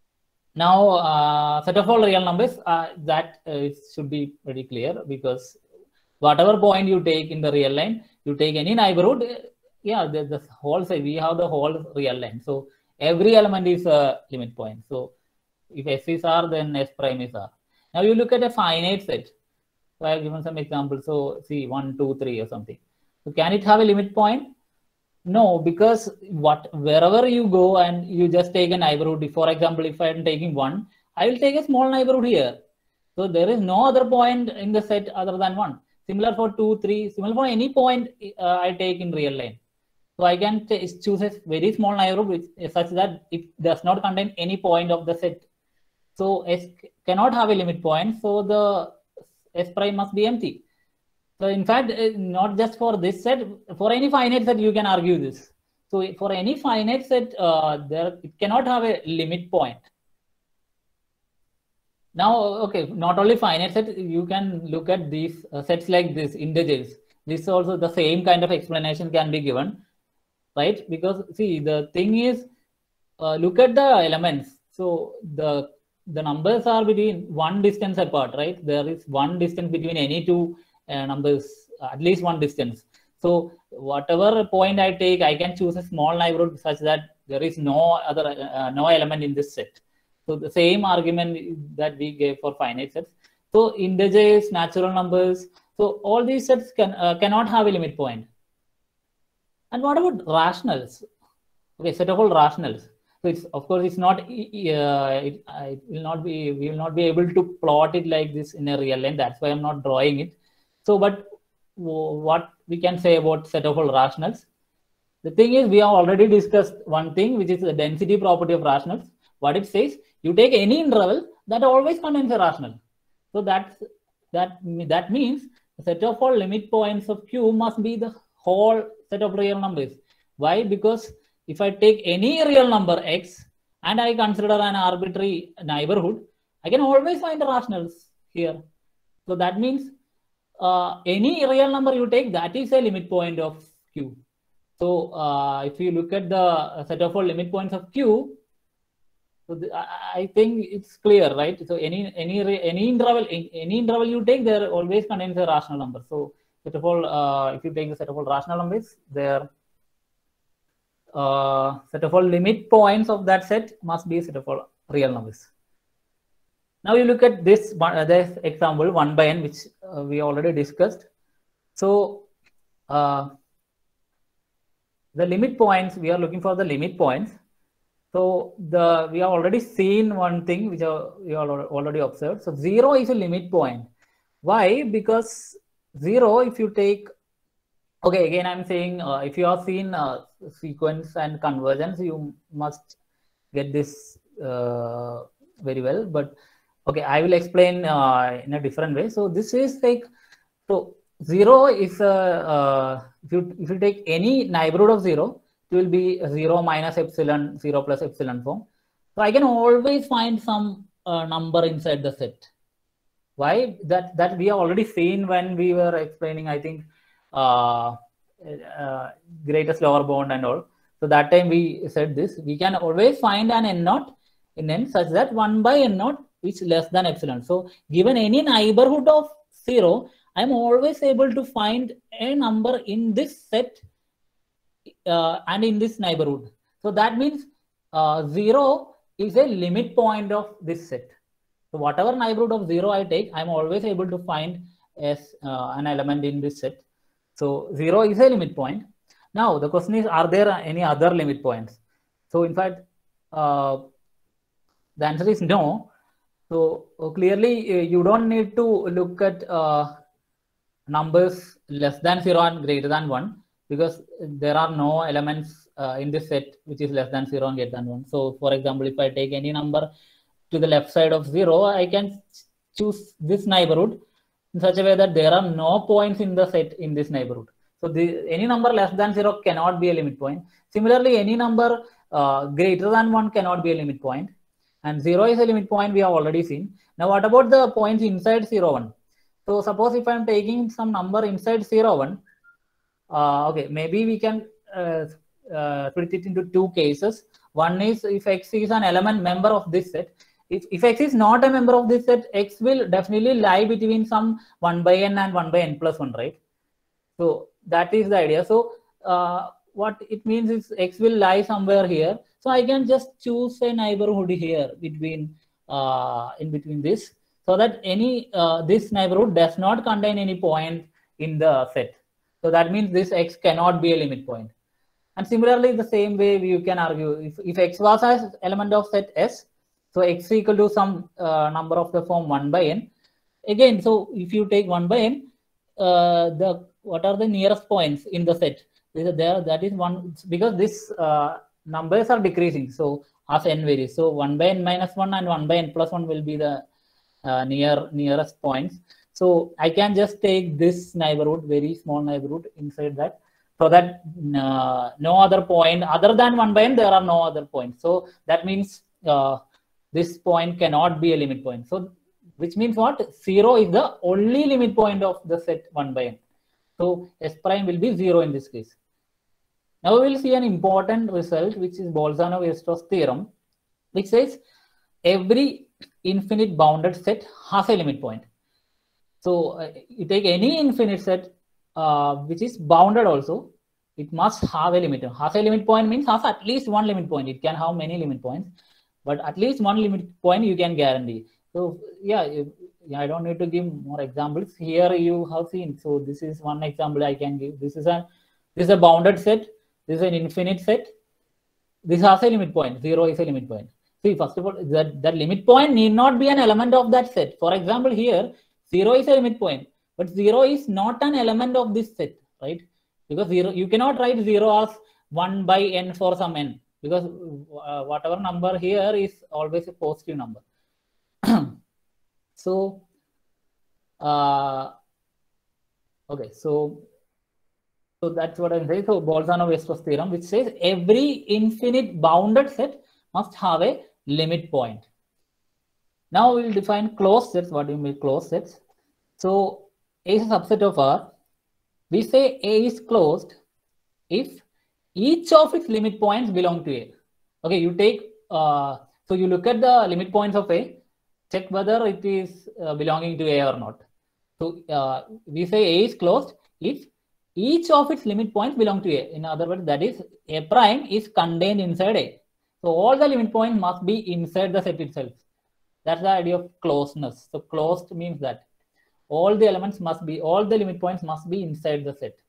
now uh, set of all real numbers, uh, that uh, should be pretty clear, because whatever point you take in the real line, you take any neighborhood, yeah, the, the whole say we have the whole real line. So every element is a limit point. So if S is R, then S prime is R. Now you look at a finite set. So I have given some examples. So see one, two, three or something. So can it have a limit point? No, because what wherever you go and you just take a neighborhood. For example, if I am taking one, I will take a small neighborhood here. So there is no other point in the set other than one. Similar for two, three, similar for any point uh, I take in real line. So I can choose a very small neighborhood which is such that it does not contain any point of the set. So S cannot have a limit point. So the S prime must be empty. So in fact, not just for this set, for any finite set, you can argue this. So for any finite set, uh, there it cannot have a limit point. Now, okay, not only finite set, you can look at these uh, sets like this, integers. This also the same kind of explanation can be given, right? Because see, the thing is, uh, look at the elements. So the the numbers are between one distance apart, right? There is one distance between any two uh, numbers, at least one distance. So whatever point I take, I can choose a small neighborhood such that there is no other uh, no element in this set. So the same argument that we gave for finite sets. So integers, natural numbers. So all these sets can uh, cannot have a limit point. And what about rationals? Okay, set of all rationals. So it's of course it's not uh, it, it will not be we will not be able to plot it like this in a real line. That's why I'm not drawing it. So, but what we can say about set of all rationals? The thing is, we have already discussed one thing, which is the density property of rationals. What it says, you take any interval that always contains a rational. So that's that that means the set of all limit points of Q must be the whole set of real numbers. Why? Because if I take any real number x and I consider an arbitrary neighborhood, I can always find the rationals here. So that means uh, any real number you take, that is a limit point of Q. So uh, if you look at the set of all limit points of Q, so the, I, I think it's clear, right? So any any any interval any interval you take, there always contains a rational number. So set of all, uh, if you take the set of all rational numbers, there uh, set of all limit points of that set must be set of all real numbers. Now you look at this uh, this example one by n, which uh, we already discussed. So uh, the limit points, we are looking for the limit points. So the we have already seen one thing which are, we are already observed. So zero is a limit point. Why? Because zero, if you take, okay, again I'm saying uh, if you have seen uh, sequence and convergence, you must get this uh, very well. But okay, I will explain uh, in a different way. So this is like, so zero is a uh, if you if you take any neighborhood of zero, it will be zero minus epsilon, zero plus epsilon form. So I can always find some uh, number inside the set. Why? That that we have already seen when we were explaining, I think, uh, uh, greatest lower bound and all. So that time we said this, we can always find an n naught in n such that one by n naught is less than epsilon. So given any neighborhood of zero, I'm always able to find a number in this set uh, and in this neighborhood. So that means uh, zero is a limit point of this set. So whatever neighborhood of zero I take, I'm always able to find as uh, an element in this set. So zero is a limit point. Now the question is, are there any other limit points? So in fact, uh, the answer is no. So uh, clearly uh, you don't need to look at uh, numbers less than zero and greater than one, because there are no elements uh, in this set which is less than zero and greater than one. So for example, if I take any number to the left side of zero, I can choose this neighborhood in such a way that there are no points in the set in this neighborhood. So the, any number less than zero cannot be a limit point. Similarly, any number uh, greater than one cannot be a limit point. And zero is a limit point, we have already seen. Now what about the points inside zero, one? So suppose if I'm taking some number inside zero, one, uh, okay, maybe we can uh, uh, split it into two cases. One is if x is an element member of this set. If, if x is not a member of this set, x will definitely lie between some one by n and one by n plus one, right? So that is the idea. So uh, what it means is x will lie somewhere here. So I can just choose a neighborhood here between uh, in between this, so that any uh, this neighborhood does not contain any point in the set. So that means this x cannot be a limit point. And similarly, the same way you can argue, if, if x was an element of set S, so x equal to some uh, number of the form one by n. Again, so if you take one by n, uh, the what are the nearest points in the set? There, that is one, because this uh, numbers are decreasing. So as n varies, so one by n minus one and one by n plus one will be the uh, near nearest points. So I can just take this neighborhood, very small neighborhood inside that, so that uh, no other point other than one by n, there are no other points. So that means uh, this point cannot be a limit point. So which means what? Zero is the only limit point of the set one by n. So S prime will be zero in this case. Now we will see an important result, which is Bolzano-Weierstrass theorem, which says every infinite bounded set has a limit point. So uh, you take any infinite set uh, which is bounded also, it must have a limit. Has a limit point means has at least one limit point. It can have many limit points, but at least one limit point you can guarantee. So yeah, I don't need to give more examples. Here you have seen. So this is one example I can give. This is a this is a bounded set. This is an infinite set. This has a limit point. Zero is a limit point. See, first of all, that, that limit point need not be an element of that set. For example, here, zero is a limit point, but zero is not an element of this set, right? Because zero, you cannot write zero as one by n for some n, because uh, whatever number here is always a positive number. So, uh, okay, so, so that's what I'm saying. So Bolzano-Weierstrass theorem, which says every infinite bounded set must have a limit point. Now we'll define closed sets. What do you mean closed sets? So A is a subset of R. We say A is closed if each of its limit points belong to A. Okay, you take, uh, so you look at the limit points of A, check whether it is uh, belonging to A or not. So uh, we say A is closed if each of its limit points belong to A. In other words, that is A prime is contained inside A. So all the limit points must be inside the set itself. That's the idea of closeness. So closed means that all the elements must be, all the limit points must be inside the set.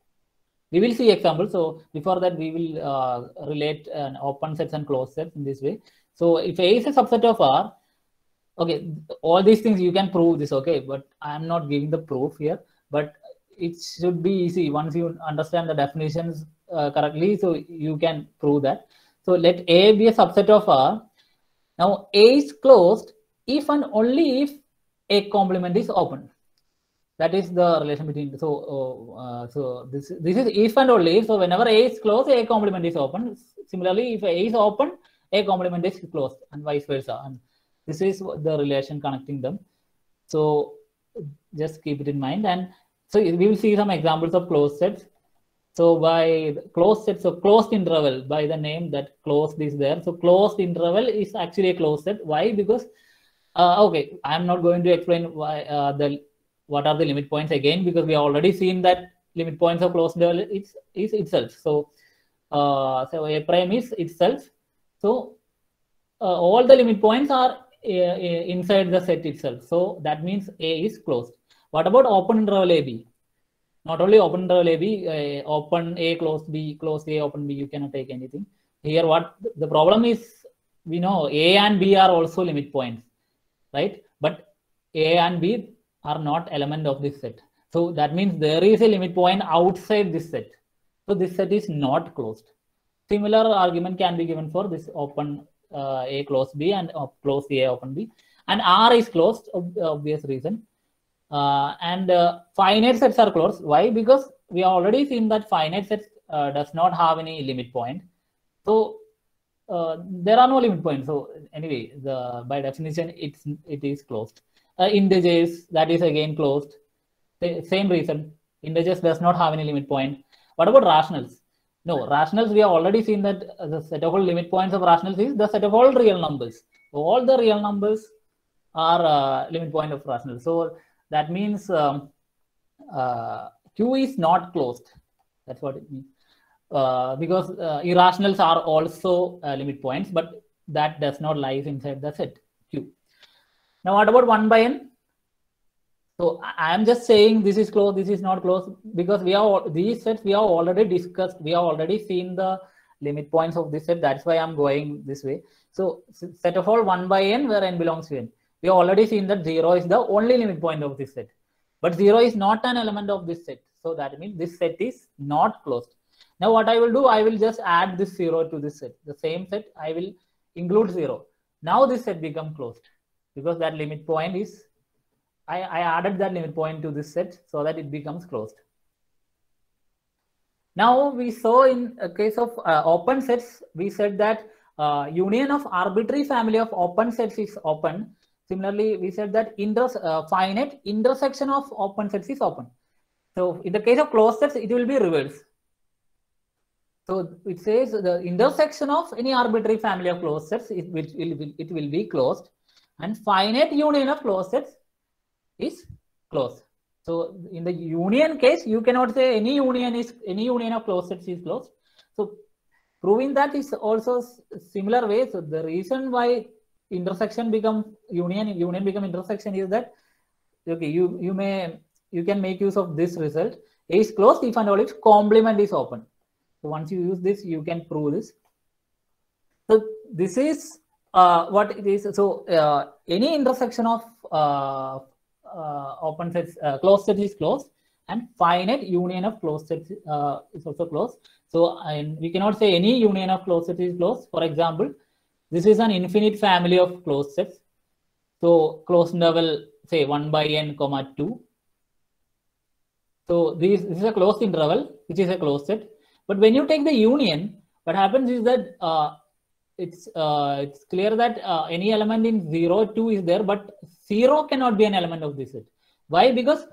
We will see examples. So before that, we will uh, relate an open sets and closed sets in this way. So if A is a subset of R, okay, all these things you can prove this, okay, but I am not giving the proof here, but it should be easy once you understand the definitions uh, correctly. So you can prove that. So let A be a subset of R. Now A is closed if and only if A complement is open. That is the relation between. So uh, so this this is if and only if. So whenever A is closed, A complement is open. Similarly, if A is open, A complement is closed, and vice versa. And this is the relation connecting them. So just keep it in mind. And so we will see some examples of closed sets. So by closed set, so closed interval, by the name that closed is there. So closed interval is actually a closed set. Why? Because, uh, okay, I am not going to explain why uh, the what are the limit points again, because we have already seen that limit points of closed interval is, is itself. So, uh, so A prime is itself. So uh, all the limit points are uh, inside the set itself. So that means A is closed. What about open interval A B? Not only open interval A B, uh, open A, closed B, closed A, open B, you cannot take anything. Here, what the problem is, we know A and B are also limit points, right? But A and B are not element of this set. So that means there is a limit point outside this set. So this set is not closed. Similar argument can be given for this open uh, A, closed B, and uh, closed A, open B. And R is closed, obvious reason. Uh, and uh, finite sets are closed. Why? Because we have already seen that finite sets uh, does not have any limit point. So uh, there are no limit points. So anyway, the by definition, it's it is closed. Uh, integers, that is again closed. The same reason. Integers does not have any limit point. What about rationals? No, rationals, we have already seen that uh, the set of all limit points of rationals is the set of all real numbers. So all the real numbers are uh, limit point of rationals. So that means um, uh, Q is not closed. That's what it means. Uh, because uh, irrationals are also uh, limit points, but that does not lie inside the set Q. Now, what about one by n? So I am just saying this is closed, this is not closed, because we are these sets we have already discussed. We have already seen the limit points of this set. That's why I'm going this way. So set of all one by n where n belongs to n. We have already seen that zero is the only limit point of this set, but zero is not an element of this set. So that means this set is not closed. Now what I will do, I will just add this zero to this set. The same set, I will include zero. Now this set becomes closed because that limit point is, I, I added that limit point to this set so that it becomes closed. Now we saw in a case of uh, open sets, we said that uh, union of arbitrary family of open sets is open Similarly, we said that inter uh, finite intersection of open sets is open. So in the case of closed sets, it will be reverse. So it says the intersection of any arbitrary family of closed sets, it will, it will, it will be closed, and finite union of closed sets is closed. So in the union case, you cannot say any union is any union of closed sets is closed. So proving that is also similar way. So the reason why intersection become union, union become intersection is that okay, you you may you can make use of this result. A is closed if and only if complement is open. So once you use this, you can prove this. So this is uh, what it is. So uh, any intersection of uh, uh, open sets, uh, closed set is closed, and finite union of closed sets uh, is also closed. So and we cannot say any union of closed sets is closed. For example, this is an infinite family of closed sets. So closed interval, say one by n comma two. So this, this is a closed interval, which is a closed set. But when you take the union, what happens is that uh, it's uh, it's clear that uh, any element in zero, two is there, but zero cannot be an element of this set. Why? Because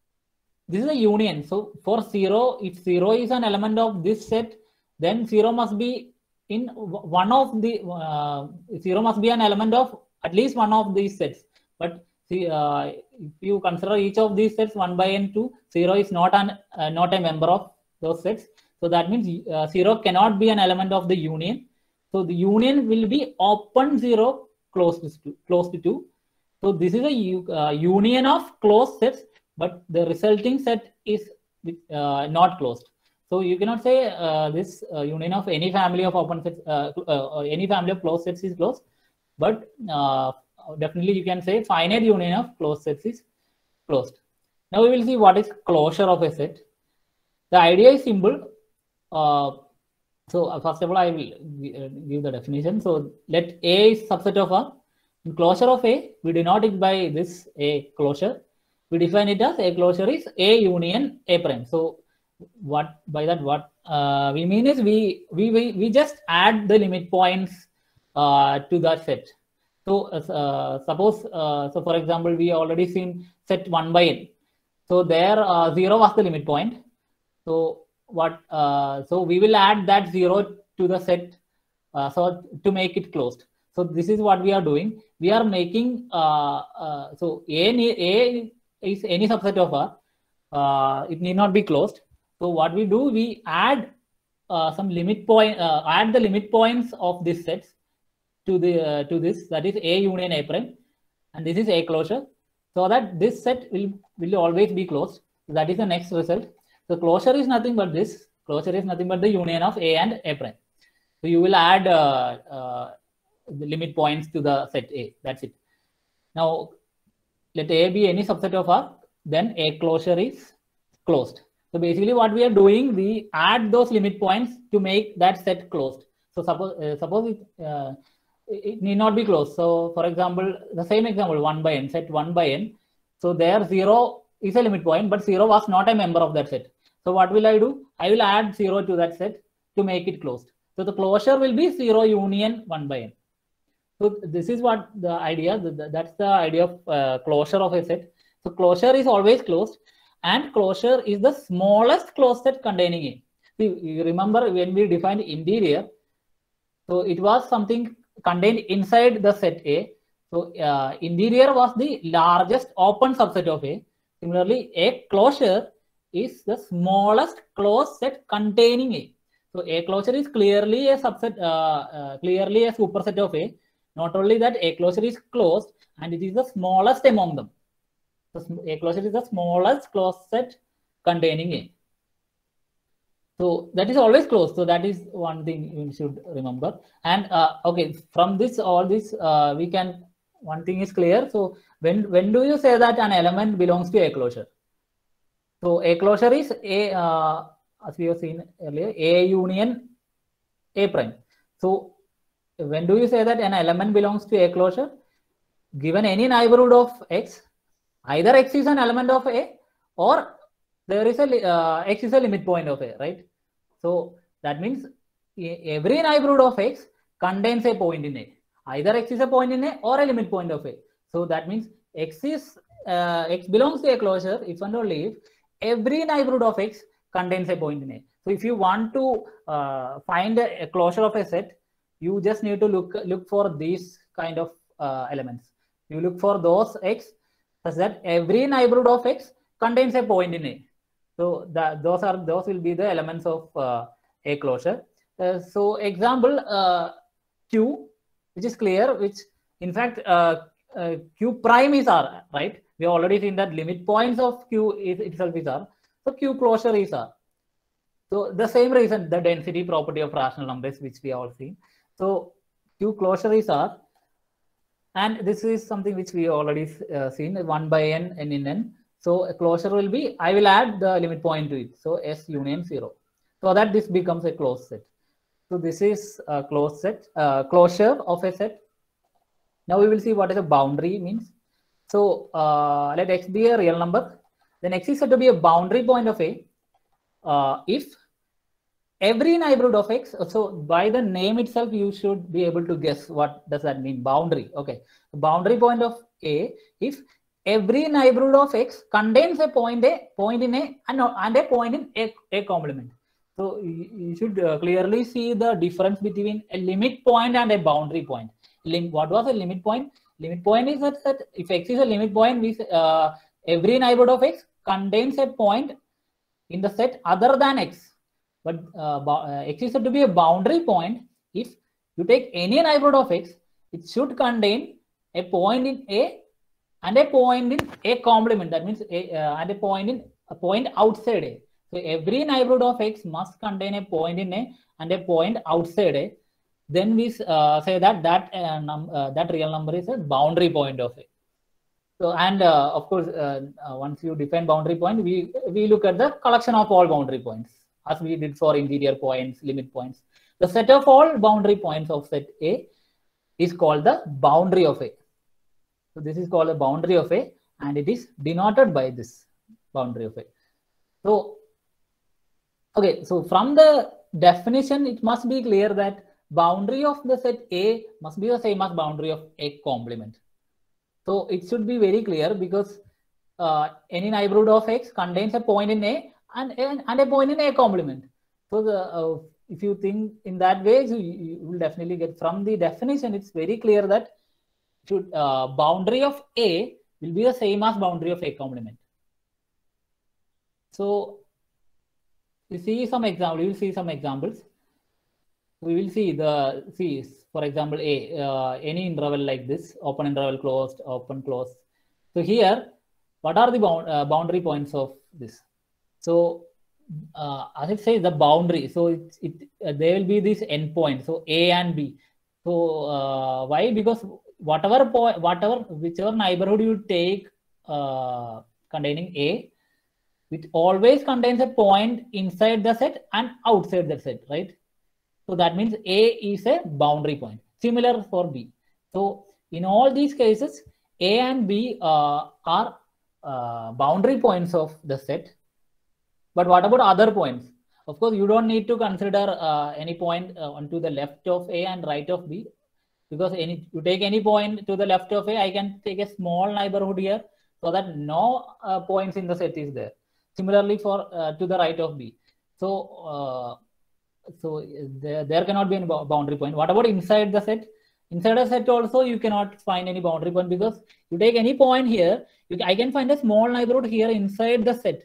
this is a union. So for zero, if zero is an element of this set, then zero must be in one of the uh, zero must be an element of at least one of these sets. But see, uh, if you consider each of these sets one by n two, zero is not an uh, not a member of those sets. So that means uh, zero cannot be an element of the union. So the union will be open zero close to close to two. So this is a uh, union of closed sets, but the resulting set is uh, not closed. So you cannot say uh, this uh, union of any family of open sets, uh, uh, any family of closed sets is closed, but uh, definitely you can say finite union of closed sets is closed. Now we will see what is closure of a set. The idea is simple. Uh, so uh, first of all, I will give the definition. So let A is subset of A. In closure of A, we denote it by this A closure. We define it as A closure is A union A prime. So what by that what uh, we mean is we we we, we just add the limit points uh, to that set. So uh, suppose uh, so for example, we already seen set one by n. So there uh, zero was the limit point. So what uh, so we will add that zero to the set uh, so to make it closed. So this is what we are doing. We are making uh, uh, so a, a is any subset of A. Uh, it need not be closed. So what we do, we add uh, some limit point, uh, add the limit points of this sets to the uh, to this, that is A union A prime, and this is A closure, so that this set will will always be closed. So that is the next result. So closure is nothing but this. Closure is nothing but the union of A and A prime. So you will add uh, uh, the limit points to the set A. That's it. Now let A be any subset of A, then A closure is closed. So basically what we are doing, we add those limit points to make that set closed. So suppose uh, suppose it, uh, it need not be closed. So for example, the same example, one by n, set one by n. So there zero is a limit point, but zero was not a member of that set. So what will I do? I will add zero to that set to make it closed. So the closure will be zero union one by n. So this is what the idea, that's the idea of uh, closure of a set. So closure is always closed, and closure is the smallest closed set containing A. See, you remember when we defined interior, so it was something contained inside the set A. So uh, interior was the largest open subset of A. Similarly, A closure is the smallest closed set containing A. So A closure is clearly a subset, uh, uh, clearly a superset of A. Not only that, A closure is closed, and it is the smallest among them. So A closure is the smallest closed set containing A. So that is always closed. So that is one thing you should remember. And uh, okay, from this, all this, uh, we can, one thing is clear. So when, when do you say that an element belongs to A closure? So A closure is A, uh, as we have seen earlier, A union A prime. So when do you say that an element belongs to A closure? Given any neighborhood of X, either X is an element of A, or there is a uh, X is a limit point of A, right? So that means every neighborhood of X contains a point in A. Either X is a point in A or a limit point of A. So that means X is uh, X belongs to a closure if and only if every neighborhood of X contains a point in A. So if you want to uh, find a, a closure of a set, you just need to look look for these kind of uh, elements. You look for those X such that every neighborhood of X contains a point in A. So that those are those will be the elements of uh, a closure. Uh, so example uh, Q, which is clear, which in fact uh, uh, Q prime is R, right? We have already seen that limit points of Q is itself is R. So Q closure is R. So the same reason, the density property of rational numbers, which we all seen. So Q closure is R. And this is something which we already uh, seen, one by n, n in n. So a closure will be, I will add the limit point to it. So S union zero. So that this becomes a closed set. So this is a closed set, uh, closure of a set. Now we will see what is a boundary means. So uh, let X be a real number. Then X is said to be a boundary point of A uh, if every neighborhood of X. So by the name itself, you should be able to guess what does that mean. Boundary. Okay. The boundary point of A if every neighborhood of X contains a point A, point in A, and, and a point in A, A complement. So you, you should uh, clearly see the difference between a limit point and a boundary point. Lim what was a limit point? Limit point is that, that if X is a limit point, we, uh, every neighborhood of X contains a point in the set other than X. But uh, uh, X is said to be a boundary point if you take any neighborhood of X, it should contain a point in A and a point in A complement. That means a, uh, and a point in a point outside A. So every neighborhood of X must contain a point in A and a point outside A. Then we uh, say that that uh, num uh, that real number is a boundary point of A. So and uh, of course, uh, uh, once you define boundary point, we we look at the collection of all boundary points, as we did for interior points, limit points. The set of all boundary points of set A is called the boundary of A. So this is called a boundary of A, and it is denoted by this boundary of A. So, okay, so from the definition, it must be clear that boundary of the set A must be the same as boundary of A complement. So it should be very clear because uh, any neighborhood of X contains a point in A and, and, and a point in A complement. So the uh, if you think in that way, so you, you will definitely get from the definition, it's very clear that should uh, boundary of A will be the same as boundary of A complement. So you see some example, you will see some examples. We will see the see for example A uh, any interval like this, open interval, closed, open, closed. So here, what are the bound, uh, boundary points of this? So uh, as it says the boundary, so it, it uh, there will be this endpoint, so A and B. So uh, why? Because whatever point, whatever whichever neighborhood you take uh, containing A, it always contains a point inside the set and outside the set, right? So that means A is a boundary point. Similar for B. So in all these cases, A and B uh, are uh, boundary points of the set. But what about other points? Of course, you don't need to consider uh, any point uh, onto the left of A and right of B, because any you take any point to the left of A, I can take a small neighborhood here so that no uh, points in the set is there. Similarly for uh, to the right of B. So uh, so there, there cannot be any boundary point. What about inside the set? Inside a set also you cannot find any boundary point, because you take any point here, you, I can find a small neighborhood here inside the set.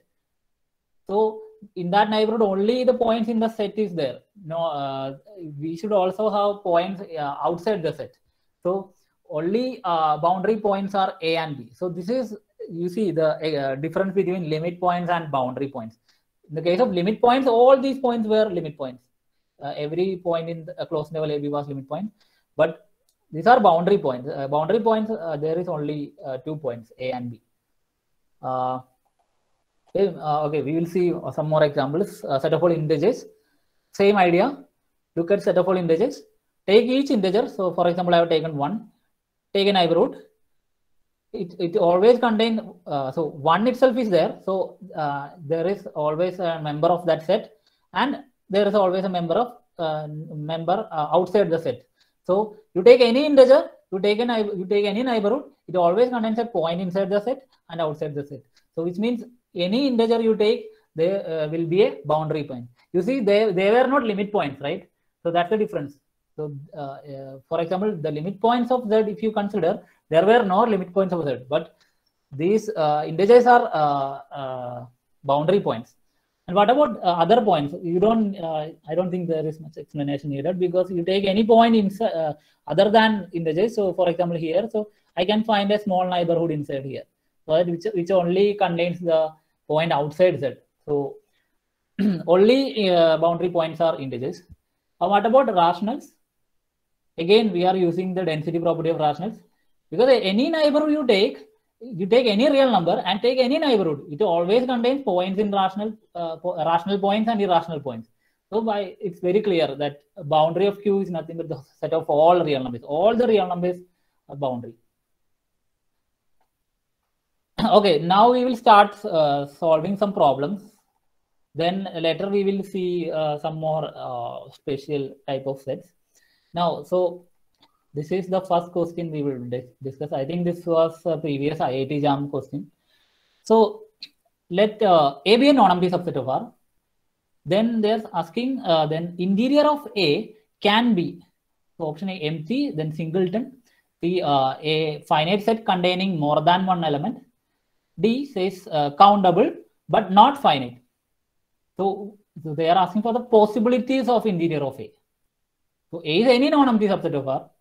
So in that neighborhood only the points in the set is there. No, uh, we should also have points uh, outside the set. So only uh, boundary points are A and B. So this is, you see the uh, difference between limit points and boundary points. In the case of limit points, all these points were limit points. Uh, every point in the uh, closed interval A B was limit point. But these are boundary points. Uh, boundary points, uh, there is only uh, two points, A and B. Uh, okay, uh, okay, we will see some more examples. Uh, set of all integers. Same idea. Look at set of all integers. Take each integer. So for example, I have taken one. Take a neighborhood. It, it always contains, uh, so one itself is there. So uh, there is always a member of that set, and there is always a member of uh, member uh, outside the set. So you take any integer, you take a you take any neighborhood, it always contains a point inside the set and outside the set. So which means any integer you take, there uh, will be a boundary point. You see, they they were not limit points, right? So that's the difference. So uh, uh, for example, the limit points of Z, if you consider, there were no limit points of Z, but these uh, integers are uh, uh, boundary points. And what about uh, other points? You don't. Uh, I don't think there is much explanation needed, because you take any point inside uh, other than integers. So, for example, here, so I can find a small neighborhood inside here, right, which which only contains the point outside Z. So, only uh, boundary points are integers. Uh, what about rationals? Again, we are using the density property of rationals, because any neighborhood you take, you take any real number and take any neighborhood, it always contains points in rational uh, rational points and irrational points. So by it's very clear that a boundary of Q is nothing but the set of all real numbers. All the real numbers are boundary. Okay, now we will start uh, solving some problems. Then later we will see uh, some more uh, special type of sets. Now, so this is the first question we will discuss. I think this was a previous I I T JAM question. So let uh, A be a non-empty subset of R. Then there's asking, uh, then interior of A can be, so option A, empty, then singleton. B, uh, a finite set containing more than one element. D says uh, countable, but not finite. So, so they are asking for the possibilities of interior of A. So A is any non-empty subset of R.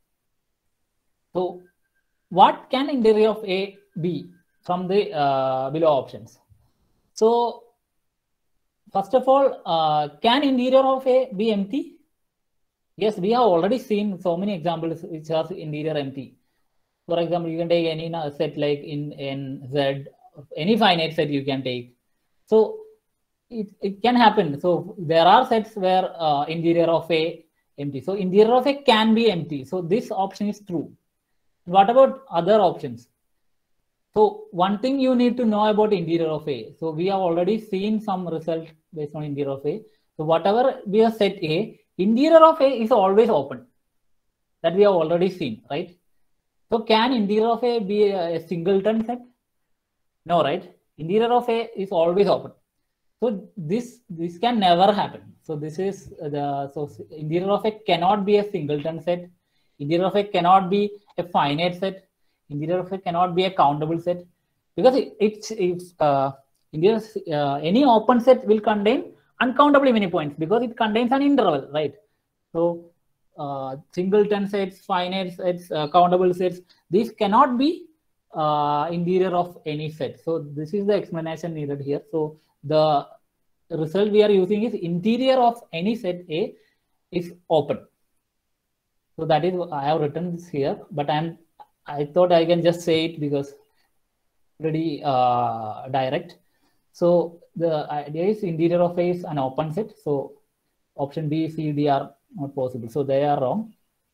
So what can interior of A be from the uh, below options? So first of all, uh, can interior of A be empty? Yes, we have already seen so many examples which are interior empty. For example, you can take any set like in N, Z, any finite set you can take. So it, it can happen. So there are sets where uh, interior of A empty. So interior of A can be empty. So this option is true. What about other options? So one thing you need to know about interior of A. So we have already seen some result based on interior of A. So whatever we have set A, interior of A is always open. That we have already seen, right? So can interior of A be a, a singleton set? No, right? Interior of A is always open. So this this can never happen. So this is the so interior of A cannot be a singleton set. Interior of A cannot be a finite set. Interior of A cannot be a countable set, because it, it's it's uh, interior uh, any open set will contain uncountably many points because it contains an interval, right? So uh, singleton sets, finite sets, uh, countable sets, these cannot be uh, interior of any set. So this is the explanation needed here. So the result we are using is interior of any set A is open. So that is, I have written this here, but I'm, I thought I can just say it because pretty uh, direct. So the idea is interior of A is an open set. So option B, C, D are not possible. So they are wrong.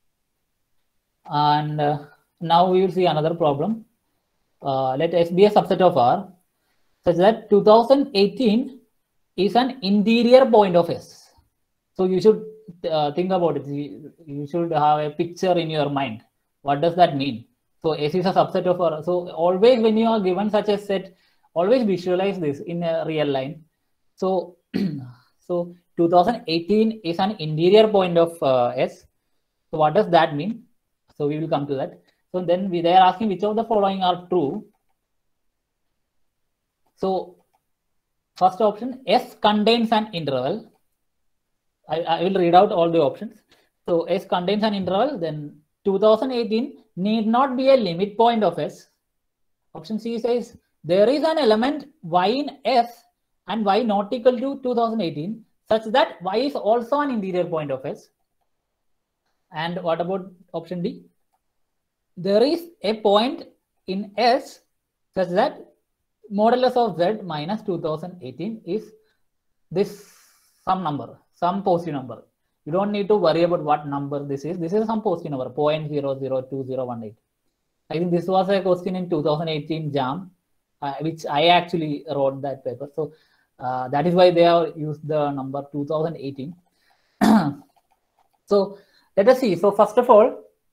And uh, now we will see another problem. Uh, let S be a subset of R such that two thousand eighteen is an interior point of S. So you should uh, think about it. You should have a picture in your mind. What does that mean? So S is a subset of R. So always when you are given such a set, always visualize this in a real line. So, so two thousand eighteen is an interior point of uh, S. So what does that mean? So we will come to that. So then we, they are asking which of the following are true. So first option, S contains an interval. I, I will read out all the options. So S contains an interval, then two thousand eighteen need not be a limit point of S. Option C says there is an element Y in S and Y not equal to two thousand eighteen such that Y is also an interior point of S. And what about option D? There is a point in S such that modulus of Z minus two thousand eighteen is this some number, some positive number. You don't need to worry about what number this is. This is some positive number, zero point zero zero two zero one eight. I think this was a question in two thousand eighteen JAM, uh, which I actually wrote that paper. So uh, that is why they have used the number two thousand eighteen. So let us see. So first of all,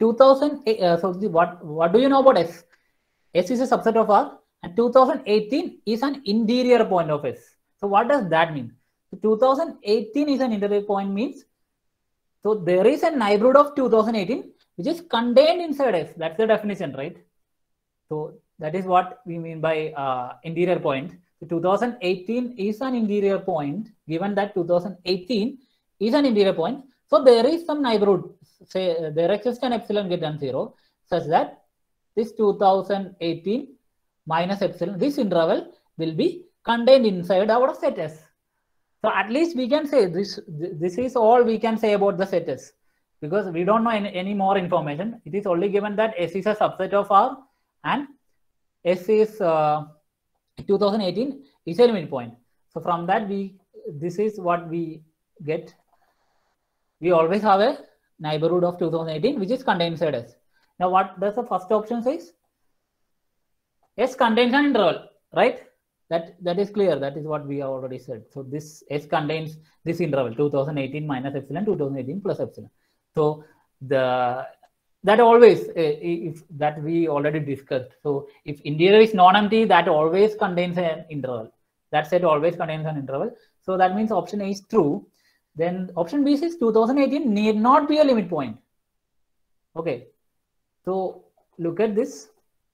two thousand, uh, so the, what, what do you know about S? S is a subset of R, and two thousand eighteen is an interior point of S. So what does that mean? So two thousand eighteen is an interior point means, so there is a neighborhood of two thousand eighteen which is contained inside S. That's the definition, right? So that is what we mean by uh, interior point. So two thousand eighteen is an interior point, given that two thousand eighteen is an interior point. So there is some neighborhood, say uh, there exists an epsilon greater than zero, such that this two thousand eighteen minus epsilon, this interval will be contained inside our set S. So at least we can say this, this is all we can say about the set S, because we don't know any, any more information. It is only given that S is a subset of R and S is uh, two thousand eighteen is a limit point. So from that, we this is what we get. We always have a neighborhood of two thousand eighteen which is contained inside S. Now what does the first option says? S contains an interval, right? That that is clear. That is what we have already said. So this S contains this interval two thousand eighteen minus epsilon, two thousand eighteen plus epsilon. So the that always uh, if that we already discussed. So if interior is non-empty, that always contains an interval. That set always contains an interval. So that means option A is true. Then option B says two thousand eighteen need not be a limit point. Okay. So look at this.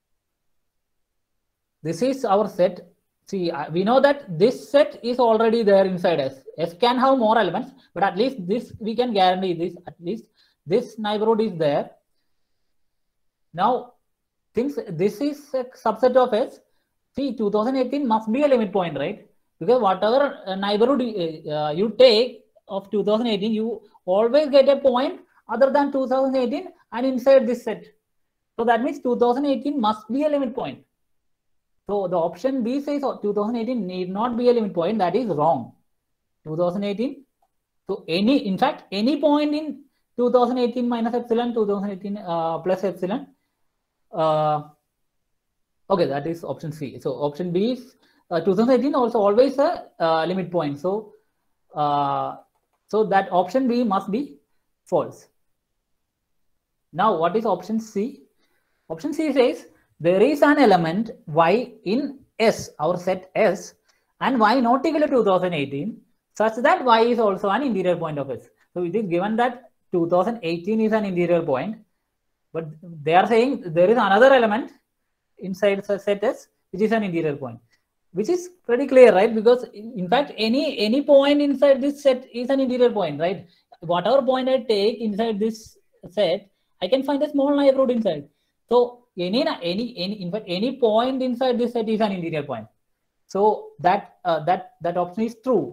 This is our set. See, we know that this set is already there inside S. S can have more elements, but at least this we can guarantee this. At least this neighborhood is there. Now, since this is a subset of S, see, two thousand eighteen must be a limit point, right? Because whatever neighborhood uh, you take of two thousand eighteen, you always get a point other than two thousand eighteen and inside this set. So that means two thousand eighteen must be a limit point. So the option B says two thousand eighteen need not be a limit point. That is wrong. two thousand eighteen. So any, in fact, any point in two thousand eighteen minus epsilon, two thousand eighteen uh, plus epsilon. Uh, okay, that is option C. So option B is uh, two thousand eighteen also always a uh, limit point. So uh, so that option B must be false. Now what is option C? Option C says there is an element Y in S, our set S, and Y not equal to two thousand eighteen, such that Y is also an interior point of S. So it is given that two thousand eighteen is an interior point, but they are saying there is another element inside the set S which is an interior point, which is pretty clear, right? Because in fact, any any point inside this set is an interior point, right? Whatever point I take inside this set, I can find a small neighborhood inside. So any any any in fact any point inside this set is an interior point. So that uh, that that option is true.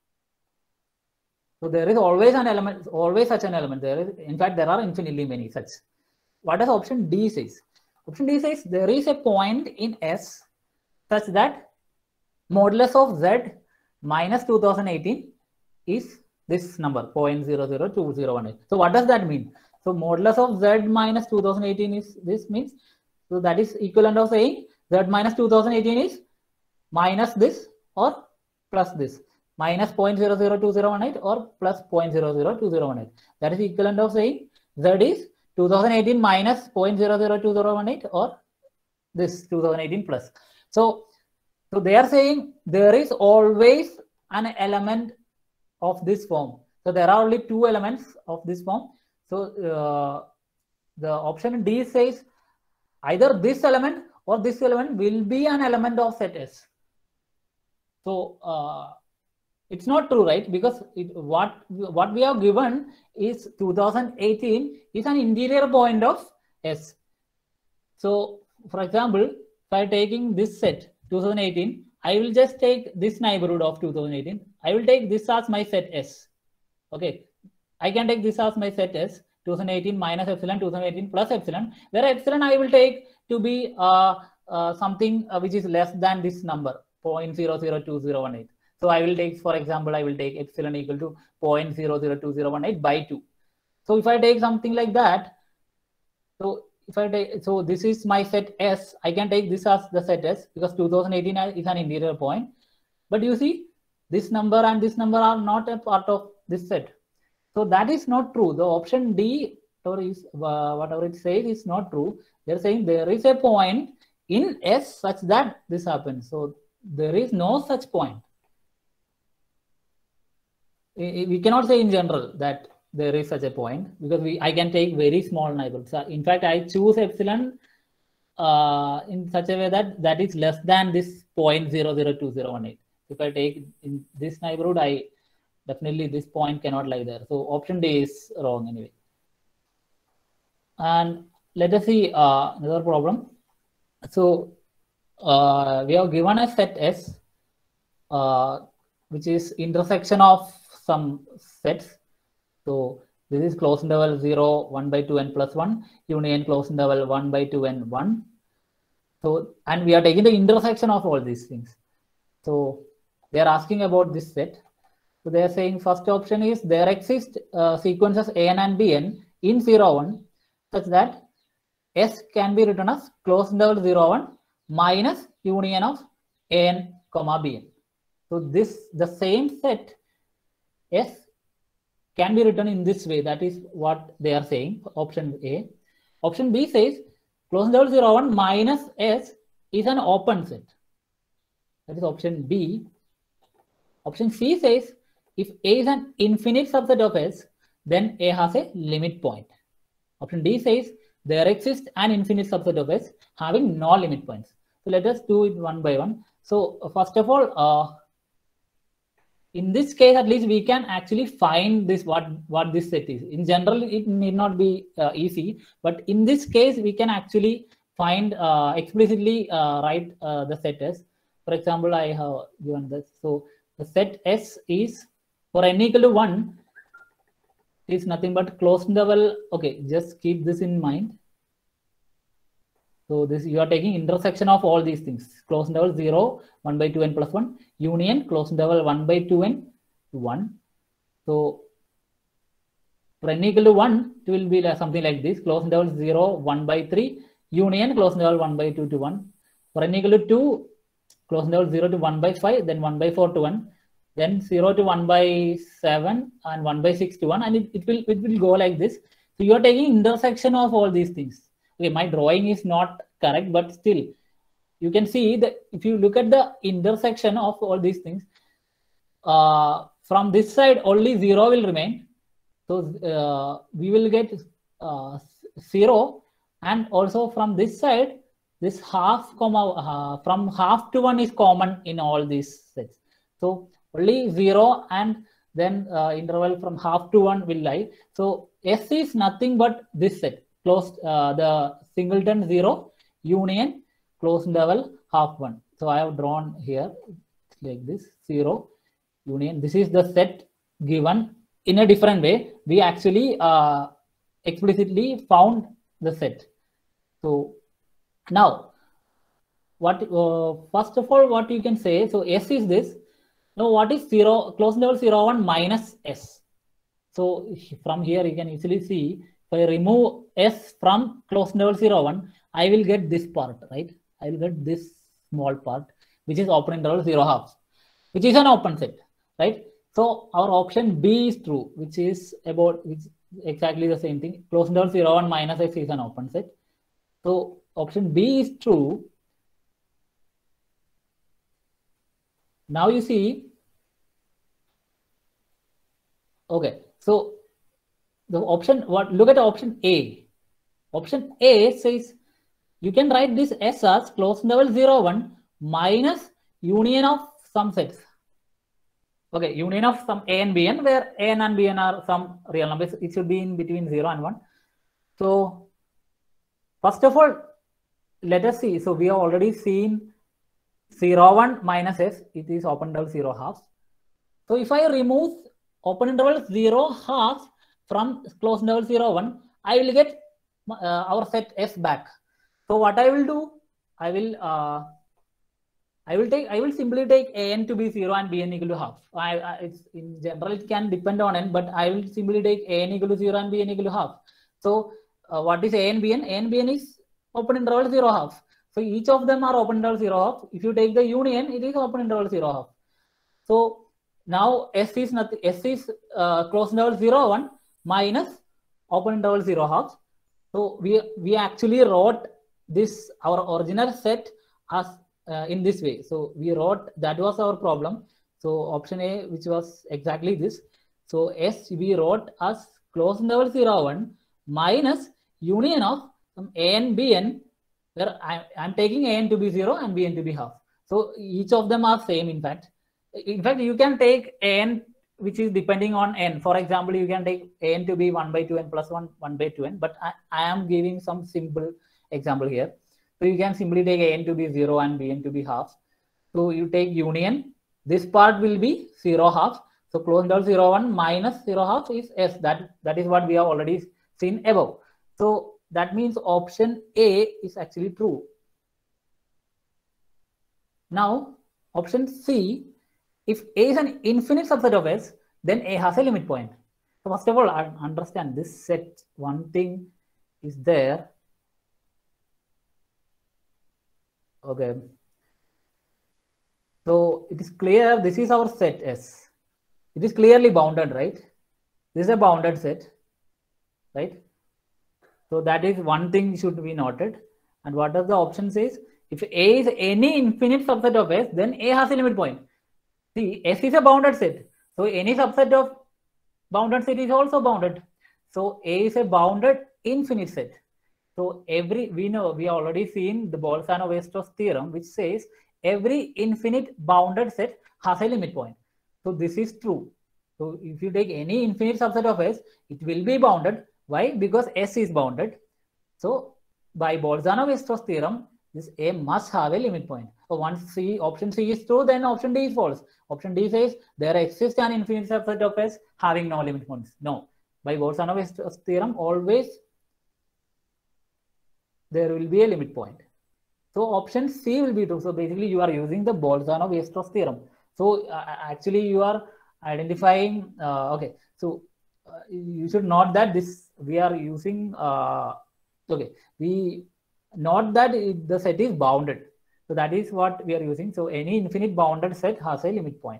So there is always an element, always such an element. There is, in fact, there are infinitely many such. What does option D says? Option D says there is a point in S such that modulus of Z minus two thousand eighteen is this number zero point zero zero two zero one eight. So what does that mean? So modulus of Z minus two thousand eighteen is this means, so that is equivalent of saying Z minus two thousand eighteen is minus this or plus this, minus zero point zero zero two zero one eight or plus zero point zero zero two zero one eight. That is equivalent of saying Z is two thousand eighteen minus zero point zero zero two zero one eight or this two thousand eighteen plus. So, so they are saying there is always an element of this form. So there are only two elements of this form. So uh, the option D says either this element or this element will be an element of set S. So uh, it's not true, right? Because it, what what we have given is two thousand eighteen is an interior point of S. So for example, if I am taking this set two thousand eighteen, I will just take this neighborhood of two thousand eighteen. I will take this as my set S. Okay, I can take this as my set S, two thousand eighteen minus epsilon, two thousand eighteen plus epsilon, where epsilon I will take to be uh, uh, something uh, which is less than this number, zero point zero zero two zero one eight. So I will take, for example, I will take epsilon equal to zero point zero zero two zero one eight by two. So if I take something like that, so if I take, so this is my set S, I can take this as the set S because two thousand eighteen is an interior point. But you see, this number and this number are not a part of this set. So that is not true. The option D whatever is uh, whatever it says is not true. They're saying there is a point in S such that this happens. So there is no such point. We cannot say in general that there is such a point, because we I can take very small neighborhoods. In fact, I choose epsilon uh, in such a way that that is less than this zero point zero zero two zero one eight. If I take in this neighborhood, I definitely this point cannot lie there. So option D is wrong anyway. And let us see uh, another problem. So uh, we have given a set S, uh, which is intersection of some sets. So this is closed interval zero, one by two n plus one, union closed interval one by two n one. So, and we are taking the intersection of all these things. So they are asking about this set. So they are saying first option is there exist uh, sequences an and bn in zero one such that S can be written as closed interval zero one minus union of an comma bn. So this the same set S can be written in this way. That is what they are saying. Option A. Option B says closed interval zero one minus S is an open set. That is option B. Option C says if A is an infinite subset of S, then A has a limit point. Option D says there exists an infinite subset of S having no limit points. So let us do it one by one. So uh, first of all, uh, in this case, at least we can actually find this what what this set is. In general, it need not be uh, easy, but in this case, we can actually find uh, explicitly uh, write uh, the set S. For example, I have given this. So the set S is for n equal to one is nothing but closed interval. Okay, just keep this in mind. So this you are taking intersection of all these things. Closed interval zero, one by two n plus one, union closed interval one by two n to one. So for n equal to one, it will be like something like this. Closed interval zero, one by three, union closed interval one by two to one. For n equal to two, closed interval zero to one by five, then one by four to one, then zero to one by seven, and one by six to one, and it, it will it will go like this. So you are taking intersection of all these things. Okay, my drawing is not correct, but still you can see that if you look at the intersection of all these things, uh, from this side only zero will remain. So uh, we will get uh, zero, and also from this side, this half comma uh, from half to one is common in all these sets. So only zero and then uh, interval from half to one will lie. So S is nothing but this set. Closed uh, the singleton zero, union, closed interval half one. So I have drawn here like this zero, union. This is the set given in a different way. We actually uh, explicitly found the set. So now, what uh, first of all, what you can say? So S is this. Now what is zero? Closed interval zero one minus S. So from here you can easily see. If I remove S from closed interval zero one, I will get this part, right? I will get this small part, which is open interval zero halves, which is an open set, right? So our option B is true, which is about which exactly the same thing. Closed interval zero one minus X is an open set. So option B is true. Now you see, okay, so the option, what look at option A. Option A says you can write this S as closed interval zero one minus union of some sets. Okay, union of some A and B n, where A n and B n are some real numbers. It should be in between zero and one. So first of all, let us see. So we have already seen zero one minus S, it is open interval zero halves. So if I remove open interval zero halves from closed interval zero one, I will get uh, our set S back. So what I will do, I will uh, I will take I will simply take A n to be zero and B n equal to half. I, I, it's in general it can depend on n, but I will simply take A n equal to zero and B n equal to half. So uh, what is A n B n? A n B n is open interval zero half. So each of them are open interval zero half. If you take the union, it is open interval zero half. So now S is nothing. S is uh, closed interval zero one minus open interval zero halves. So we we actually wrote this our original set as uh, in this way. So we wrote, that was our problem. So option A, which was exactly this. So S we wrote as closed interval zero one minus union of some A and B n, where I am taking A n to be zero and B n to be half. So each of them are same. In fact, in fact, you can take A n which is depending on n. For example, you can take A n to be one by two n plus one, one by two n. But I, I am giving some simple example here. So you can simply take A n to be zero and B n to be half. So you take union. This part will be zero half. So closed interval zero one minus zero half is S. That, that is what we have already seen above. So that means option A is actually true. Now, option C, if A is an infinite subset of S, then A has a limit point. So first of all, I understand this set. One thing is there. Okay. So it is clear this is our set S. It is clearly bounded, right? This is a bounded set, right? So that is one thing should be noted. And what does the option says? If A is any infinite subset of S, then A has a limit point. See, S is a bounded set. So any subset of bounded set is also bounded. So A is a bounded infinite set. So every, we know, we have already seen the Bolzano-Weierstrass theorem, which says every infinite bounded set has a limit point. So this is true. So if you take any infinite subset of S, it will be bounded. Why? Because S is bounded. So by Bolzano-Weierstrass theorem, this A must have a limit point. So once C, option C is true, then option D is false. Option D says there exists an infinite subset of S having no limit points. No. By Bolzano-Weierstrass theorem, always there will be a limit point. So option C will be true. So basically you are using the Bolzano-Weierstrass theorem. So uh, actually you are identifying, uh, okay. So uh, you should note that this, we are using, uh, okay, we note that it, the set is bounded. So that is what we are using. So any infinite bounded set has a limit point.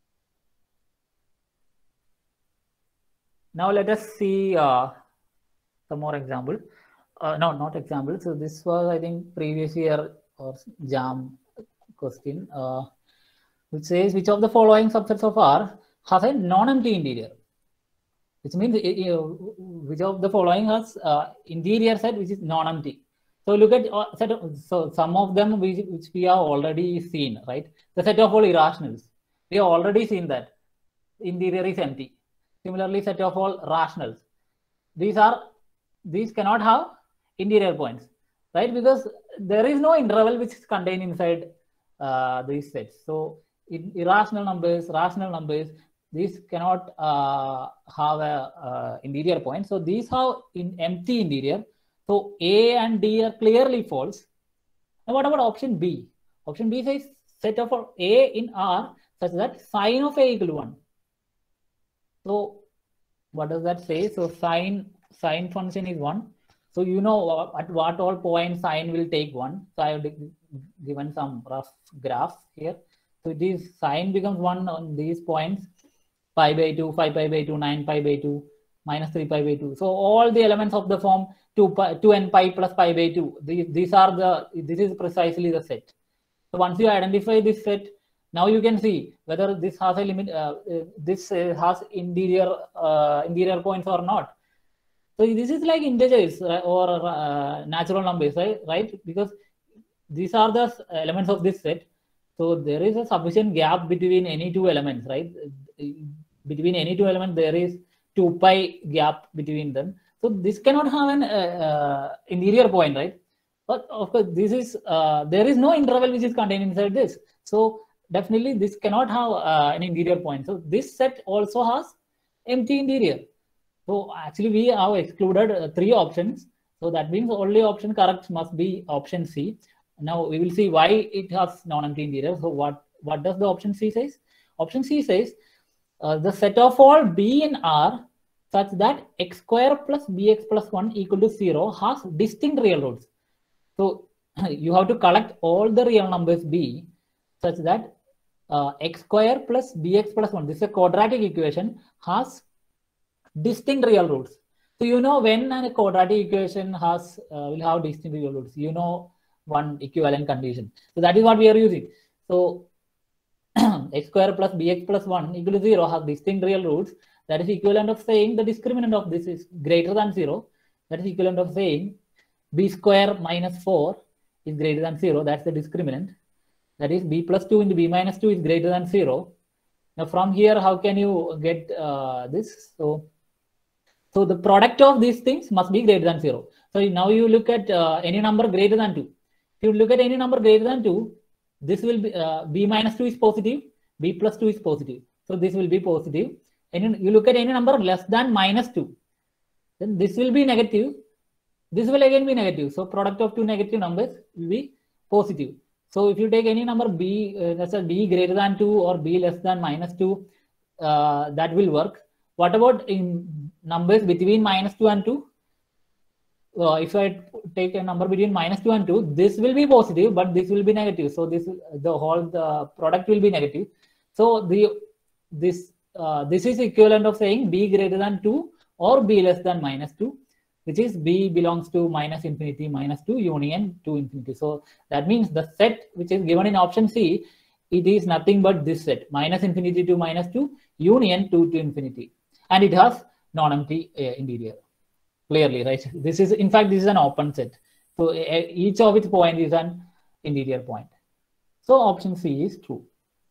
Now let us see uh, some more example. Uh, no, not example. So this was, I think, previous year or JAM question, uh, which says which of the following subsets of R has a non-empty interior, which means it, you know, which of the following has uh, interior set which is non-empty. So look at uh, set of, so some of them which, which we have already seen, right? The set of all irrationals, we have already seen that interior is empty. Similarly, set of all rationals, these are these cannot have interior points, right? Because there is no interval which is contained inside uh, these sets. So in irrational numbers, rational numbers, these cannot uh, have a uh, interior point. So these have in empty interior. So A and D are clearly false. And what about option B? Option B says set of A in R such that sine of A equal to one. So what does that say? So sine sine function is one. So you know at what all points sine will take one. So I have given some rough graph here. So this sine becomes one on these points, pi by two, five pi by two, nine pi by two, minus three pi by two. So all the elements of the form two, pi, two n pi plus pi by two. These, these are the, this is precisely the set. So once you identify this set, now you can see whether this has a limit, uh, this uh, has interior, uh, interior points or not. So this is like integers right, or uh, natural numbers, right? right? Because these are the elements of this set. So there is a sufficient gap between any two elements, right? Between any two elements, there is two pi gap between them. So this cannot have an uh, uh, interior point, right? But of course, this is uh, there is no interval which is contained inside this. So definitely this cannot have uh, an interior point. So this set also has empty interior. So actually we have excluded uh, three options. So that means only option correct must be option C. Now we will see why it has non-empty interior. So what, what does the option C says? Option C says uh, the set of all B in R such that x square plus bx plus one equal to zero has distinct real roots. So you have to collect all the real numbers B such that uh, x square plus bx plus one, this is a quadratic equation, has distinct real roots. So you know when a quadratic equation has uh, will have distinct real roots, you know one equivalent condition. So that is what we are using. So x square plus bx plus one equal to zero has distinct real roots. That is equivalent of saying the discriminant of this is greater than zero. That is equivalent of saying b square minus four is greater than zero. That's the discriminant. That is b plus two into b minus two is greater than zero. Now from here, how can you get uh, this? So, so the product of these things must be greater than zero. So now you look at uh, any number greater than two. If you look at any number greater than two, this will be uh, b minus two is positive, b plus two is positive. So this will be positive. And you look at any number less than minus two, then this will be negative. This will again be negative. So product of two negative numbers will be positive. So if you take any number b, uh, let's say b greater than two or b less than minus two, uh, that will work. What about in numbers between minus two and two? Uh, if I take a number between minus two and two, this will be positive, but this will be negative. So this the whole the product will be negative. So the this uh, this is equivalent of saying b greater than two or b less than minus two, which is b belongs to minus infinity minus two union to infinity. So that means the set which is given in option C, it is nothing but this set, minus infinity to minus two union two to infinity, and it has non-empty uh, interior. Clearly, right? This is, in fact, this is an open set. So uh, each of its point is an interior point. So option C is true.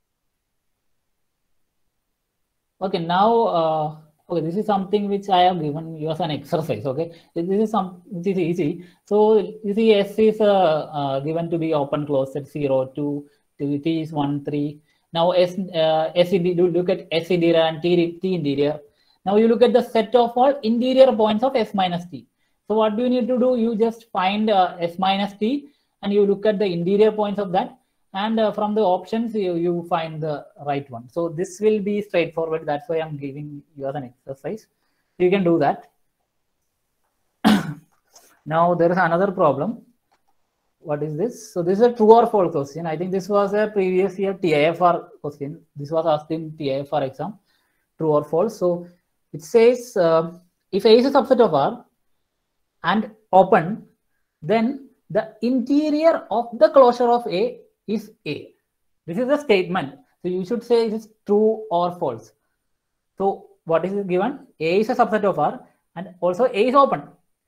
Okay, now, uh, okay, this is something which I have given you as an exercise. Okay, this is some which is easy. So you see, S is uh, uh, given to be open closed set zero, two, two, T is one, three. Now S, uh, S interior, look at S interior and T, T interior. Now you look at the set of all interior points of S minus T. So what do you need to do? You just find uh, S minus T and you look at the interior points of that. And uh, from the options, you, you find the right one. So this will be straightforward. That's why I'm giving you as an exercise. You can do that. Now there is another problem. What is this? So this is a true or false question. I think this was a previous year T I F R question. This was asked in T I F R exam. True or false. So it says uh, if A is a subset of R and open, then the interior of the closure of A is A. This is a statement. So you should say it is true or false. So what is given? A is a subset of R and also A is open.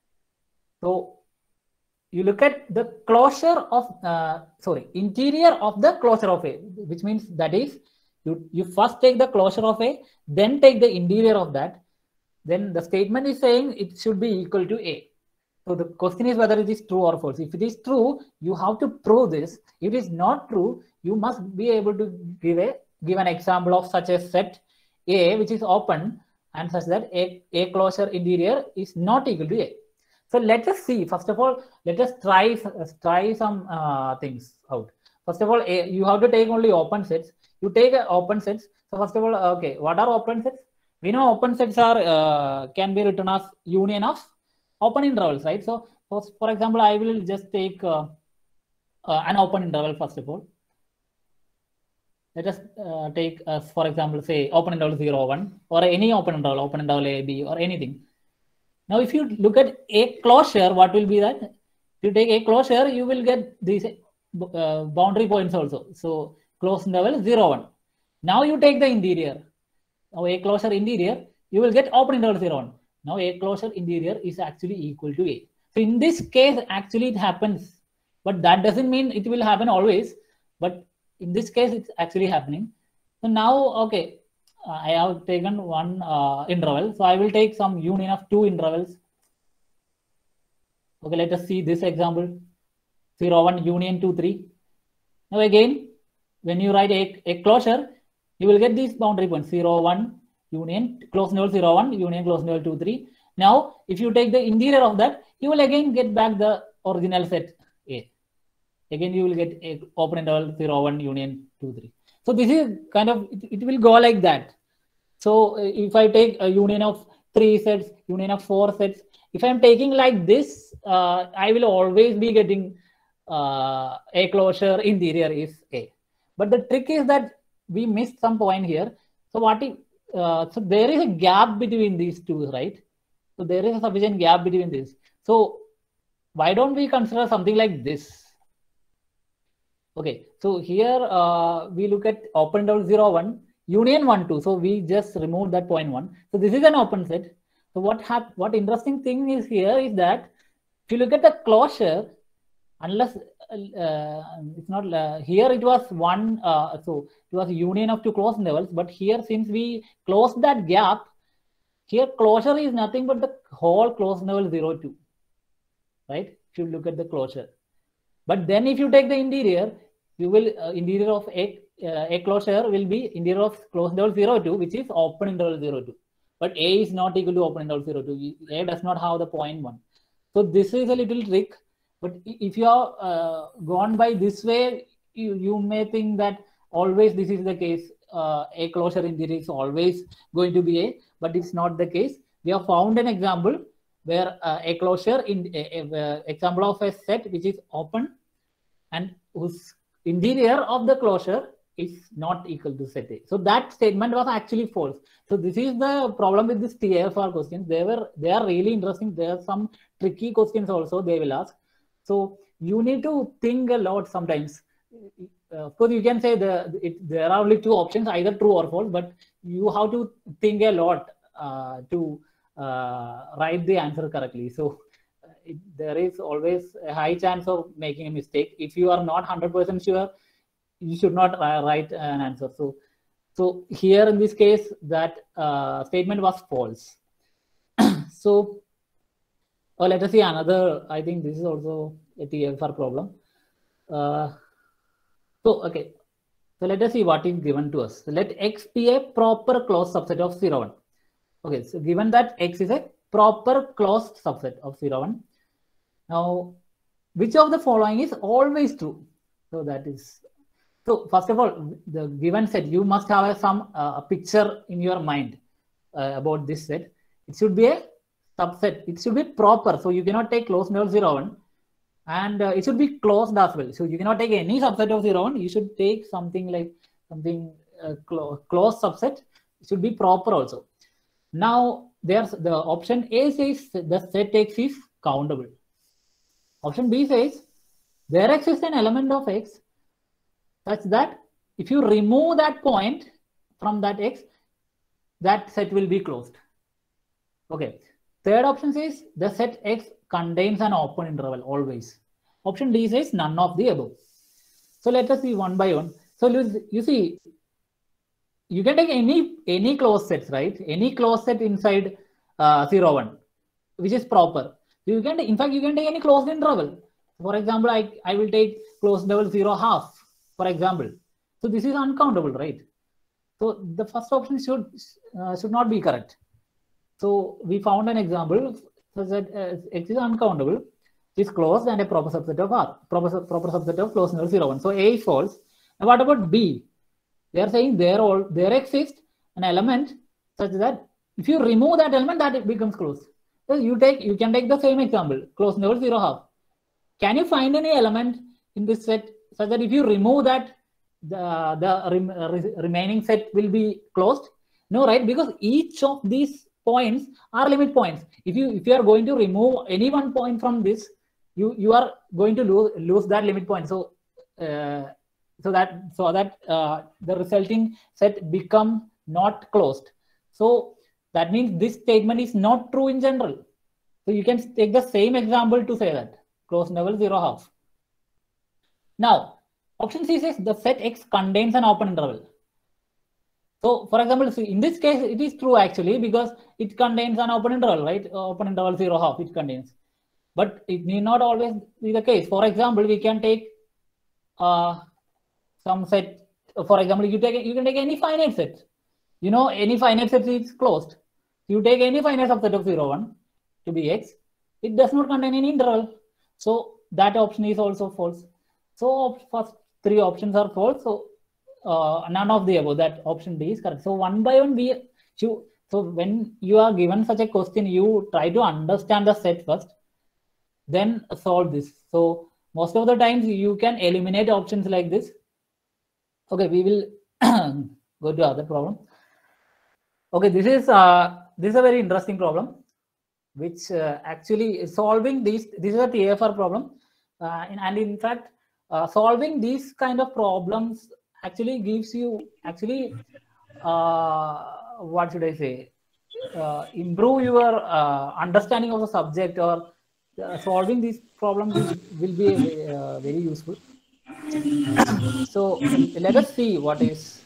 So you look at the closure of, uh, sorry, interior of the closure of A, which means that is, you, you first take the closure of A, then take the interior of that. Then the statement is saying it should be equal to A. So the question is whether it is true or false. If it is true, you have to prove this. If it is not true, you must be able to give a give an example of such a set A which is open and such that A, A closure interior is not equal to A. So let us see. First of all, let us try try some uh, things out. First of all, A, you have to take only open sets. You take uh, open sets. So first of all, okay, what are open sets? We know open sets are uh, can be written as union of open intervals, right? So for, for example, I will just take uh, uh, an open interval first of all. Let us uh, take, uh, for example, say open interval zero, one, or any open interval, open interval A, B, or anything. Now, if you look at A closure, what will be that? If you take A closure, you will get these uh, boundary points also. So closed interval zero, one. Now you take the interior. Now A closure interior, you will get open interval zero, one. Now A closure interior is actually equal to A. So in this case, actually it happens, but that doesn't mean it will happen always. But in this case, it's actually happening. So now, okay, uh, I have taken one uh, interval. So I will take some union of two intervals. Okay, let us see this example. zero, one, union two, three. Now again, when you write a, a closure, you will get these boundary points, zero, one, union, close interval zero, one, union, close interval two, three. Now, if you take the interior of that, you will again get back the original set A. Again, you will get a open interval zero, one, union, two, three. So this is kind of, it, it will go like that. So if I take a union of three sets, union of four sets, if I'm taking like this, uh, I will always be getting uh, A closure interior is A. But the trick is that we missed some point here. So what if, uh, so there is a gap between these two, right? So there is a sufficient gap between this. So why don't we consider something like this? Okay, so here uh, we look at open interval zero, one, union one, two. So we just remove that point one. So this is an open set. So what hap what interesting thing is here is that if you look at the closure, unless uh, it's not uh, here, it was one. Uh, so it was a union of two closed intervals. But here, since we closed that gap, here closure is nothing but the whole closed interval zero, two. Right? If you look at the closure. But then if you take the interior, you will uh, interior of a, uh, a closure will be interior of closed interval zero, two, which is open interval zero, two. But A is not equal to open interval zero, two. A does not have the point one. So this is a little trick. But if you are uh, gone by this way, you, you may think that always this is the case. Uh, a closure interior is always going to be A, but it's not the case. We have found an example where uh, a closure in a, a, a example of a set which is open and whose interior of the closure is not equal to set A. So that statement was actually false. So this is the problem with this T A F R questions. They were they are really interesting. There are some tricky questions also they will ask. So you need to think a lot sometimes. Uh, of course, you can say the it, there are only two options, either true or false, but you have to think a lot uh, to uh, write the answer correctly. So it, there is always a high chance of making a mistake. If you are not one hundred percent sure, you should not uh, write an answer. So, so here in this case, that uh, statement was false. So, oh, let us see another. I think this is also a T A F R problem. Uh, so, okay. So let us see what is given to us. So let X be a proper closed subset of zero, one. Okay. So given that X is a proper closed subset of zero, one. Now, which of the following is always true? So that is, so first of all, the given set, you must have a, some uh, a picture in your mind uh, about this set. It should be a subset. It should be proper. So you cannot take closed interval zero, one. And uh, it should be closed as well. So you cannot take any subset of zero, one. You should take something like something uh, clo closed subset. It should be proper also. Now, there's the option A says the set X is countable. Option B says there exists an element of X such that if you remove that point from that X, that set will be closed. Okay. Third option says the set X contains an open interval always. Option D says none of the above. So let us see one by one. So you see, you can take any any closed sets, right? Any closed set inside uh, zero, one, which is proper. You can, in fact, you can take any closed interval. For example, I, I will take closed interval zero, half, for example. So this is uncountable, right? So the first option should uh, should not be correct. So we found an example such that uh, X is uncountable, it is closed and a proper subset of R, proper, proper subset of closed interval zero, one. So A is false. Now what about B? They are saying there all there exists an element such that if you remove that element, that it becomes closed. So you take you can take the same example, closed interval zero, half. Can you find any element in this set such that if you remove that, the the rem, re, remaining set will be closed? No, right? Because each of these points are limit points. If you if you are going to remove any one point from this, you you are going to lose lose that limit point. So uh, so that so that uh, the resulting set become not closed. So that means this statement is not true in general. So you can take the same example to say that closed interval zero, half. Now option C says the set X contains an open interval. So, for example, in this case, it is true actually because it contains an open interval, right? Open interval zero, half it contains. But it need not always be the case. For example, we can take uh, some set. For example, you take you can take any finite set. You know, any finite set is closed. You take any finite subset of zero, one to be X. It does not contain any interval. So that option is also false. So first three options are false. So Uh, none of the above, that option D is correct. So one by one, we you, so when you are given such a question, you try to understand the set first, then solve this. So most of the times you can eliminate options like this. Okay, we will go to other problem. Okay, this is uh, this is a very interesting problem. which uh, actually solving these, this is a T F R problem. Uh, and in fact, uh, solving these kind of problems actually gives you, actually, uh, what should I say, uh, improve your uh, understanding of the subject, or uh, solving these problems will, will be uh, very useful. So let us see what is.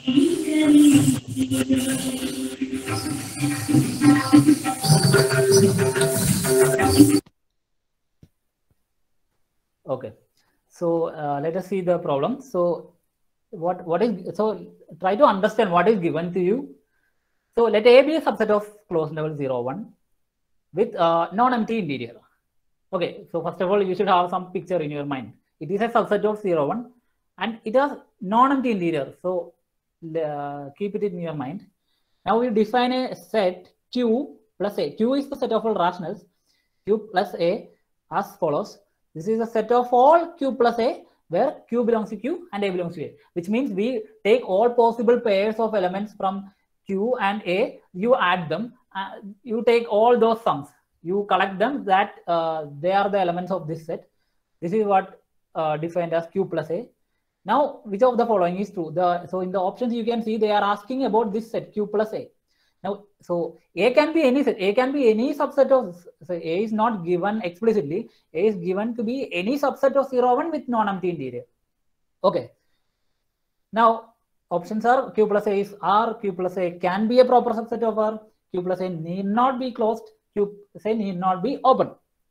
Okay, so uh, let us see the problem. So what what is, so try to understand what is given to you. So let A be a subset of closed interval zero one with uh, non-empty interior. Okay, so first of all, you should have some picture in your mind. It is a subset of zero one and it has non-empty interior. So uh, keep it in your mind. Now we define a set Q plus A. Q is the set of all rationals. Q plus A as follows. This is a set of all Q plus A where Q belongs to Q and A belongs to A, which means we take all possible pairs of elements from Q and A, you add them, uh, you take all those sums, you collect them, that uh, they are the elements of this set. This is what uh, defined as Q plus A. Now, which of the following is true? The, so in the options you can see they are asking about this set Q plus A. Now, so A can be any set. A can be any subset of, so A is not given explicitly. A is given to be any subset of zero one with non-empty interior. Okay. Now, options are Q plus A is R, Q plus A can be a proper subset of R, Q plus A need not be closed, Q plus A need not be open.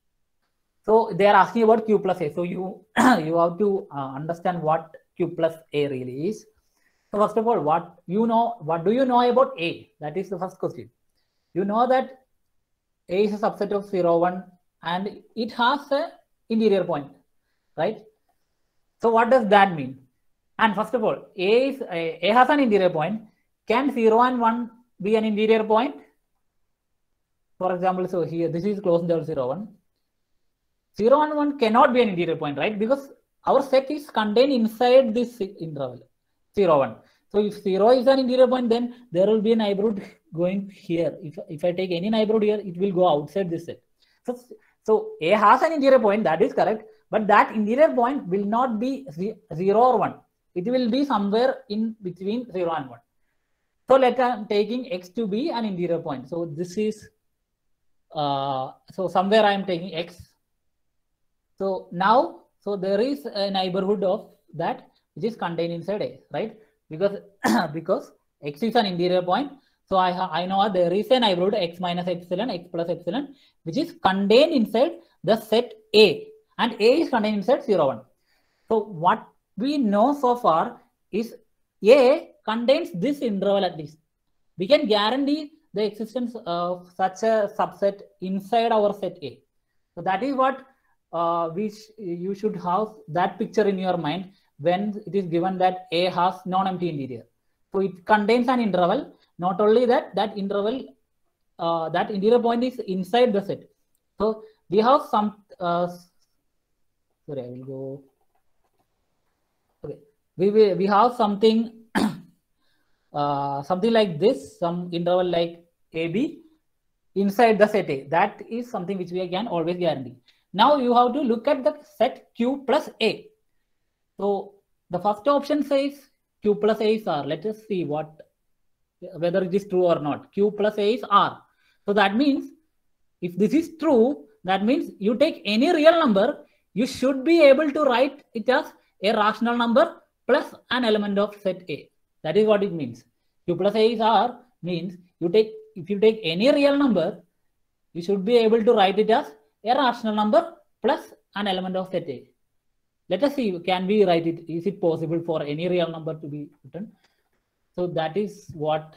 So they are asking about Q plus A. So you, you have to uh, understand what Q plus A really is. So first of all, what you know, what do you know about A? That is the first question. You know that A is a subset of zero one and it has an interior point, right? So what does that mean? And first of all, A is A, A has an interior point. Can zero and one be an interior point? For example, so here this is closed interval zero one. zero and one cannot be an interior point, right? Because our set is contained inside this interval zero one. So if zero is an interior point, then there will be a neighborhood going here. If, if I take any neighborhood here, it will go outside this set. So, so A has an interior point, that is correct. But that interior point will not be zero or one. It will be somewhere in between zero and one. So let I'm taking X to be an interior point. So this is, uh, so somewhere I am taking X. So now, so there is a neighborhood of that which is contained inside A, right? Because, because X is an interior point. So I, I know there is a neighborhood X minus epsilon, X plus epsilon, which is contained inside the set A. And A is contained inside zero one. So what we know so far is A contains this interval at least. We can guarantee the existence of such a subset inside our set A. So that is what uh, we sh you should have that picture in your mind when it is given that A has non-empty interior. So it contains an interval. Not only that, that interval, uh, that interior point is inside the set. So we have some, uh, sorry, I will go. Okay, we will, we have something, uh, something like this, some interval like A B inside the set A. That is something which we can always guarantee. Now you have to look at the set Q plus A. So the first option says Q plus A is R. Let us see what, whether it is true or not. Q plus A is R. So that means if this is true, that means you take any real number, you should be able to write it as a rational number plus an element of set A. That is what it means. Q plus A is R means you take, if you take any real number, you should be able to write it as a rational number plus an element of set A. Let us see, can we write it? Is it possible for any real number to be written? So that is what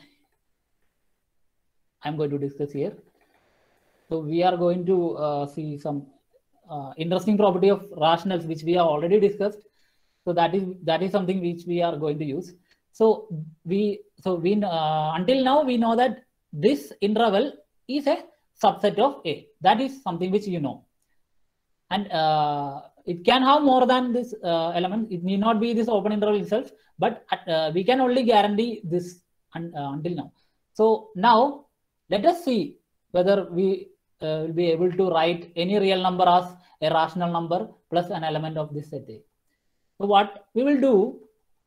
I'm going to discuss here. So we are going to uh, see some uh, interesting property of rationals, which we have already discussed. So that is that is something which we are going to use. So we so we uh, until now we know that this interval is a subset of A. That is something which you know, and uh, it can have more than this uh, element. It need not be this open interval itself, but uh, we can only guarantee this un uh, until now. So now let us see whether we uh, will be able to write any real number as a rational number plus an element of this set A. So what we will do,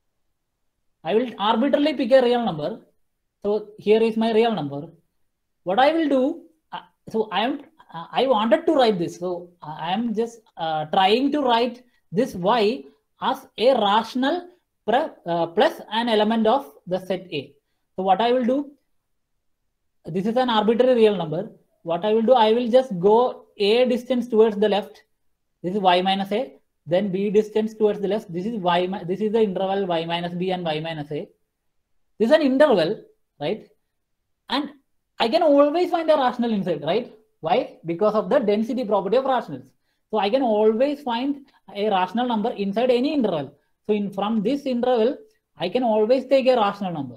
I will arbitrarily pick a real number. So here is my real number. What I will do, uh, so I am uh, I wanted to write this. So I am just uh, trying to write this y as a rational pre, uh, plus an element of the set A. So what I will do, this is an arbitrary real number. What I will do, I will just go a distance towards the left. This is y minus a. Then b distance towards the left. This is y. This is the interval y minus b and y minus a. This is an interval, right? And I can always find a rational inside, right? Why? Because of the density property of rationals. So I can always find a rational number inside any interval. So in from this interval, I can always take a rational number.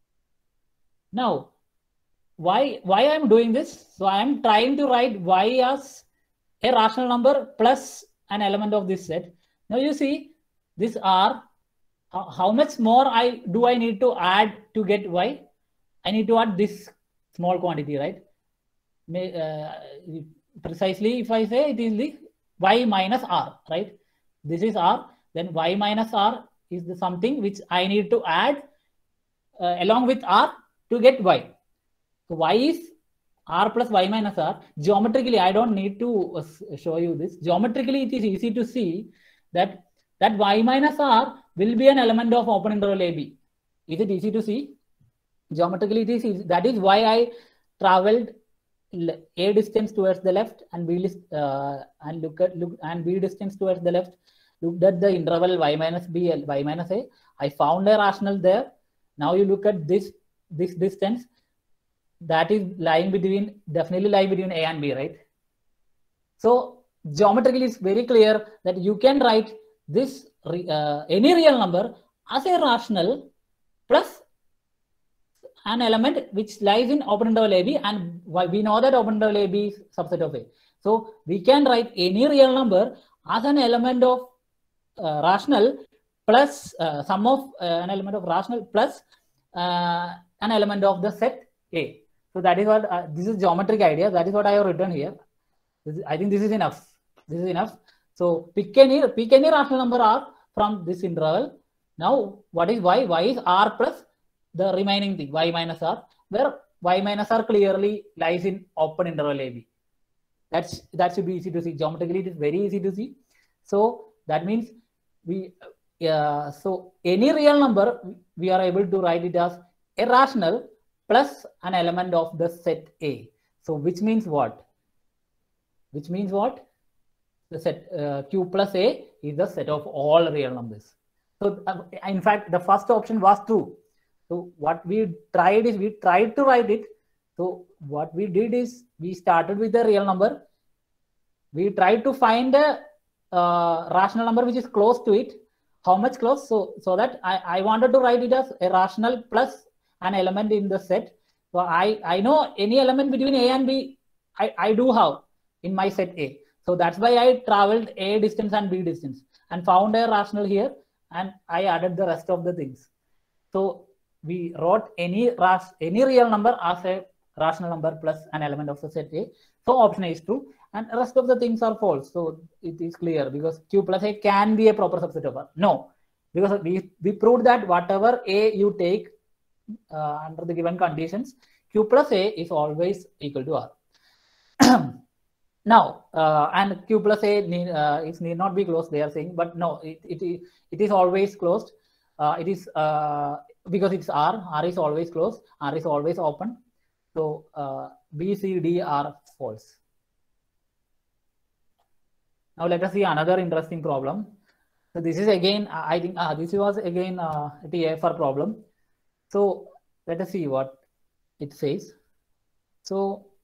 Now, why why I am doing this? So I am trying to write y as a rational number plus an element of this set. Now you see this R. How, how much more I do I need to add to get y? I need to add this small quantity, right? May, uh, precisely, if I say it is the y minus r, right? This is r. Then y minus r is the something which I need to add uh, along with r to get y. So y is r plus y minus r. Geometrically, I don't need to show you this. Geometrically, it is easy to see that that y minus r will be an element of open interval A B. Is it easy to see? Geometrically, it is easy. That is why I traveled a distance towards the left and b uh, and look at look and b distance towards the left. Looked at the interval y minus b, y minus a. I found a rational there. Now you look at this this distance. That is lying between, definitely lying between A and B, right? So geometrically, it's very clear that you can write this uh, any real number as a rational plus an element which lies in open interval A B, and we know that open interval A B is subset of A. So we can write any real number as an element of uh, rational plus uh, sum of uh, an element of rational plus uh, an element of the set A. So that is what, uh, this is geometric idea. That is what I have written here. This is, I think this is enough. This is enough. So pick any, pick any rational number R from this interval. Now, what is y? Y is R plus the remaining thing, y minus R, where y minus R clearly lies in open interval A B. That's, that should be easy to see. Geometrically, it is very easy to see. So that means we, uh, so any real number, we are able to write it as a rational plus an element of the set A. So which means what? Which means what? The set uh, Q plus A is the set of all real numbers. So uh, in fact, the first option was true. So what we tried is we tried to write it. So what we did is we started with a real number. We tried to find a uh, rational number which is close to it. How much close? So so that I, I wanted to write it as a rational plus an element in the set. So I, I know any element between A and B, I, I do have in my set A. So that's why I traveled A distance and B distance and found a rational here, and I added the rest of the things. So we wrote any ras any real number as a rational number plus an element of the set A. So option A is true, and the rest of the things are false. So it is clear because Q plus A can be a proper subset of R. No, because we, we proved that whatever A you take Uh, under the given conditions, Q plus A is always equal to R. Now, uh, and Q plus A need, uh, is need not be closed, they are saying, but no, it, it, it is always closed. Uh, it is uh, because it's R, R is always closed, R is always open. So uh, B, C, D are false. Now let us see another interesting problem. So this is again, I think uh, this was again uh, a T F R problem. So let us see what it says. So,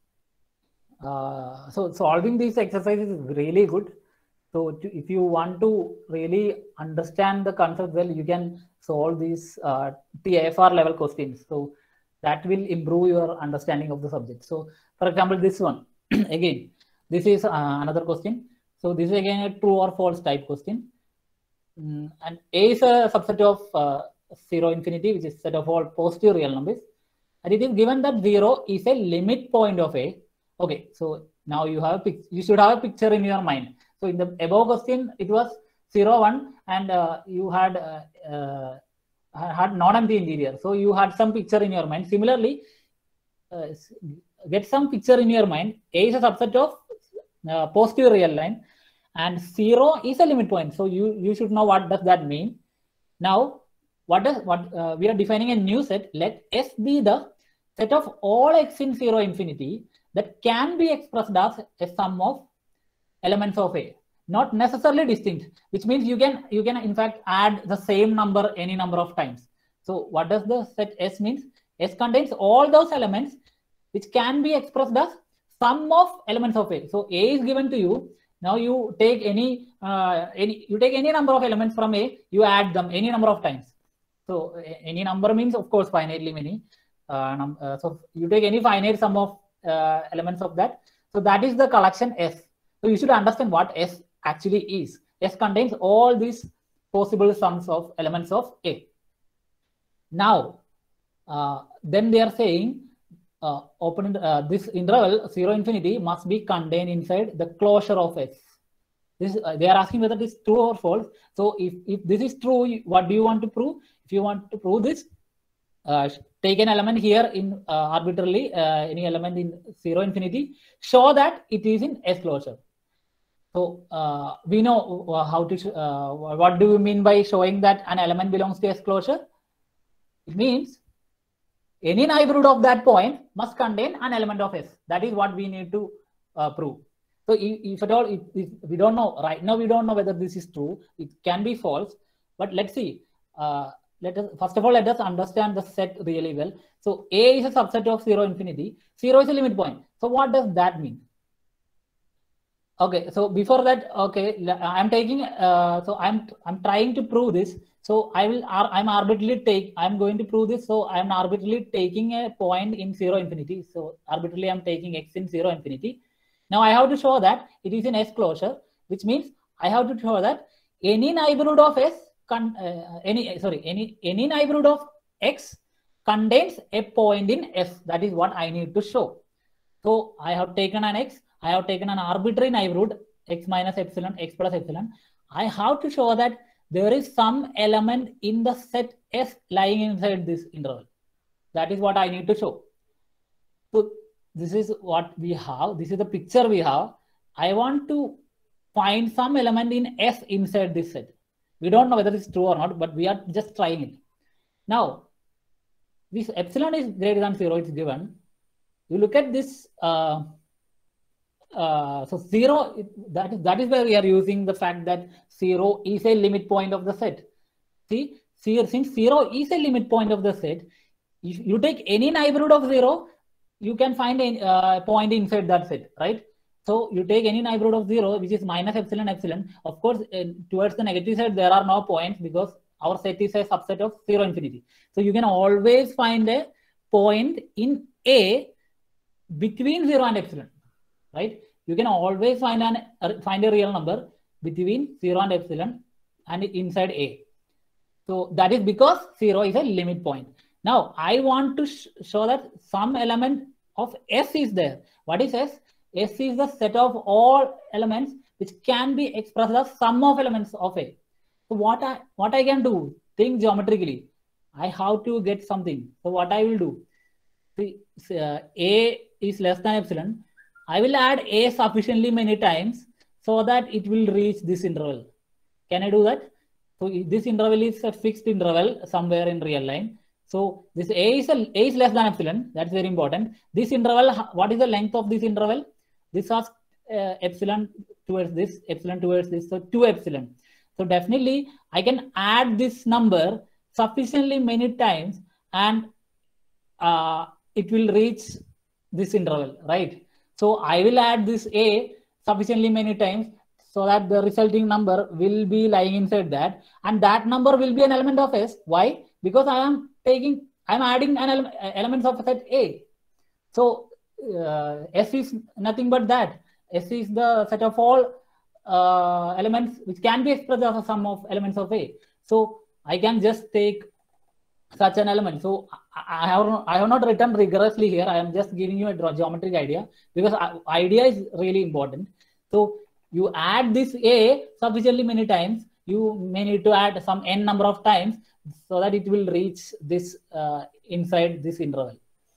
uh, so solving these exercises is really good. So to, if you want to really understand the concept well, you can solve these uh, T F R level questions. So that will improve your understanding of the subject. So for example, this one, again, this is uh, another question. So this is again a true or false type question. Mm, and A is a subset of uh, zero infinity, which is set of all positive real numbers, and it is given that zero is a limit point of A. Okay, so Now you have a you should have a picture in your mind. So in the above question, it was zero, one, and uh, you had uh, uh, had non-empty interior. So you had some picture in your mind. Similarly, uh, get some picture in your mind. A is a subset of uh, positive real line, and zero is a limit point. So you you should know what does that mean. Now, what does what uh, we are defining a new set. Let S be the set of all x in zero infinity that can be expressed as a sum of elements of A, not necessarily distinct, which means you can you can in fact add the same number any number of times. So what does the set S means? S contains all those elements which can be expressed as sum of elements of A. So A is given to you. Now you take any uh, any you take any number of elements from A, you add them any number of times. So any number means of course finitely many. Uh, num uh, so you take any finite sum of uh, elements of that. So that is the collection S. So you should understand what S actually is. S contains all these possible sums of elements of A. Now, uh, then they are saying uh, open uh, this interval zero infinity must be contained inside the closure of S. This uh, they are asking whether this is true or false. So if if this is true, what do you want to prove? If you want to prove this, uh, take an element here in uh, arbitrarily uh, any element in zero infinity, show that it is in S closure. So uh, we know uh, how to uh, what do we mean by showing that an element belongs to S closure? It means any neighborhood of that point must contain an element of S. That is what we need to uh, prove. So if, if at all, if, if we don't know right now, we don't know whether this is true. It can be false, but let's see. Uh, let us first of all let us understand the set really well. So A is a subset of zero infinity. Zero is a limit point. So what does that mean? Okay, so before that, okay, I'm taking. Uh, so I'm I'm trying to prove this. So I will. I'm arbitrarily take. I'm going to prove this. So I'm arbitrarily taking a point in zero infinity. So arbitrarily I'm taking x in zero infinity. Now I have to show that it is in S closure, which means I have to show that any neighborhood of S con uh, any sorry any any neighborhood of X contains a point in S. That is what I need to show. So I have taken an X. I have taken an arbitrary neighborhood X minus epsilon, X plus epsilon. I have to show that there is some element in the set S lying inside this interval. That is what I need to show. So this is what we have. This is the picture we have. I want to find some element in S inside this set. We don't know whether it's true or not, but we are just trying it. Now, this epsilon is greater than zero, it's given. You look at this, uh, uh, so zero, that is, that is where we are using the fact that zero is a limit point of the set. See, see since zero is a limit point of the set, if you take any neighborhood of zero, you can find a uh, point inside that set, right? So you take any neighborhood of zero, which is minus epsilon epsilon. Of course, uh, towards the negative side, there are no points because our set is a subset of zero infinity. So you can always find a point in A between zero and epsilon, right? You can always find an uh, find a real number between zero and epsilon and inside A. So that is because zero is a limit point. Now I want to sh show that some element of S is there. What is S? S is the set of all elements which can be expressed as sum of elements of A. So what I what I can do? Think geometrically. I have to get something. So what I will do? See, uh, A is less than epsilon. I will add A sufficiently many times so that it will reach this interval. Can I do that? So this interval is a fixed interval somewhere in real line. So this A is a, A is less than epsilon. That's very important. This interval, what is the length of this interval? This has uh, epsilon towards this, epsilon towards this. So two epsilon. So definitely I can add this number sufficiently many times and uh, it will reach this interval, right? So I will add this A sufficiently many times so that the resulting number will be lying inside that, and that number will be an element of S. Why? Because I am taking, I am adding an ele elements of set A. So uh, S is nothing but that. S is the set of all uh, elements which can be expressed as a sum of elements of A. So I can just take such an element. So I have, I have not written rigorously here. I am just giving you a geometric idea because idea is really important. So you add this A sufficiently many times, you may need to add some n number of times so that it will reach this uh, inside this interval.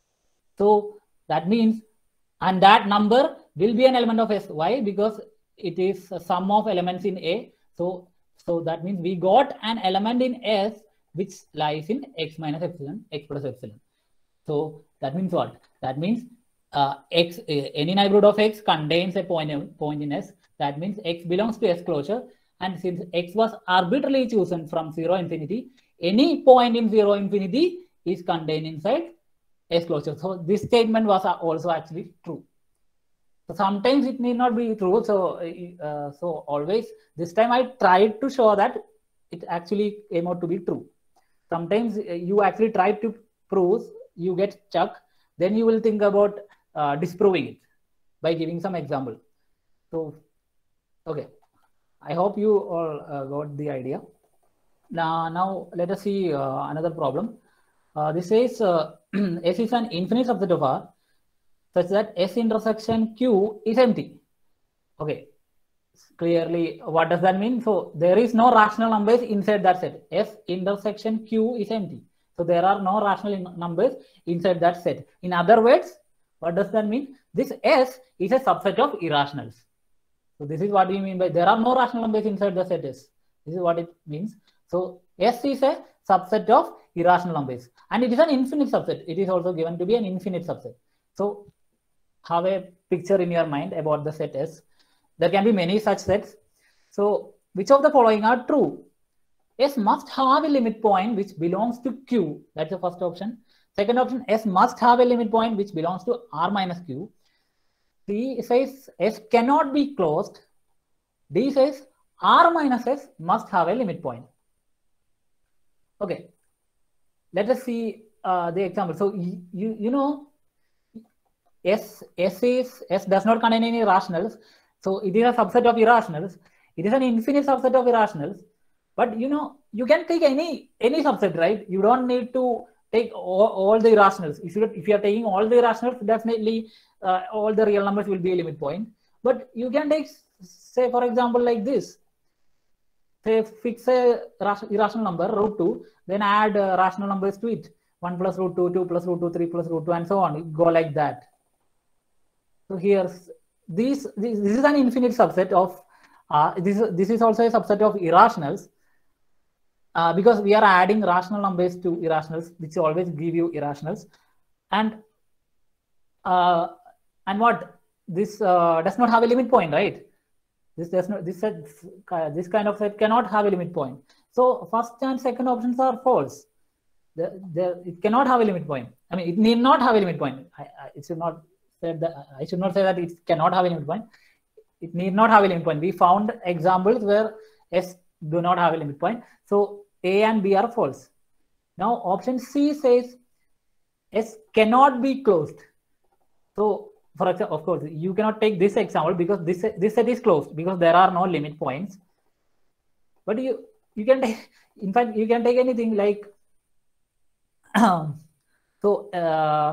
So that means, and that number will be an element of S. Why? Because it is a sum of elements in A. So, so that means we got an element in S which lies in x minus epsilon, x plus epsilon. So that means what? That means uh, x, uh, any neighborhood of x contains a point, point in S. That means x belongs to S closure. And since x was arbitrarily chosen from zero infinity, any point in zero infinity is contained inside S closure. So this statement was also actually true. So sometimes it need not be true. So, uh, so always this time I tried to show that it actually came out to be true. Sometimes you actually try to prove, you get stuck, then you will think about uh, disproving it by giving some example. So, okay, I hope you all uh, got the idea. Now, now let us see uh, another problem. Uh, this says uh, S is an infinite subset of R such that S intersection Q is empty. Okay. Clearly, what does that mean? So there is no rational numbers inside that set. S intersection Q is empty. So there are no rational numbers inside that set. In other words, what does that mean? This S is a subset of irrationals. So this is what we mean by there are no rational numbers inside the set S. This is what it means. So S is a subset of irrational numbers and it is an infinite subset. It is also given to be an infinite subset. So have a picture in your mind about the set S. There can be many such sets. So which of the following are true? S must have a limit point which belongs to Q. That's the first option. Second option, S must have a limit point which belongs to R minus Q. C says S cannot be closed. D says R minus S must have a limit point. Okay. Let us see uh, the example. So you, you, you know, S, S, is, S does not contain any rationals. So it is a subset of irrationals. It is an infinite subset of irrationals. But you know, you can take any any subset, right? You don't need to take all, all the irrationals. If you if you are taking all the irrationals, definitely uh, all the real numbers will be a limit point. But you can take, say, for example, like this. Say, fix a irrational number, root two, then add uh, rational numbers to it. one plus root two, two plus root two, three plus root two, and so on. You go like that. So here's This, this, this is an infinite subset of, uh, this, this is also a subset of irrationals uh, because we are adding rational numbers to irrationals, which always give you irrationals. And, uh, and what, this uh, does not have a limit point, right? This does not, this set, uh, this kind of set cannot have a limit point. So first and second options are false. The, the, it cannot have a limit point. I mean, it need not have a limit point. I, I, it should not That I should not say that it cannot have a limit point. It need not have a limit point. We found examples where S do not have a limit point. So A and B are false. Now option C says S cannot be closed. So for example, of course, you cannot take this example because this this set is closed because there are no limit points. But you you can take, in fact, you can take anything like so. Uh,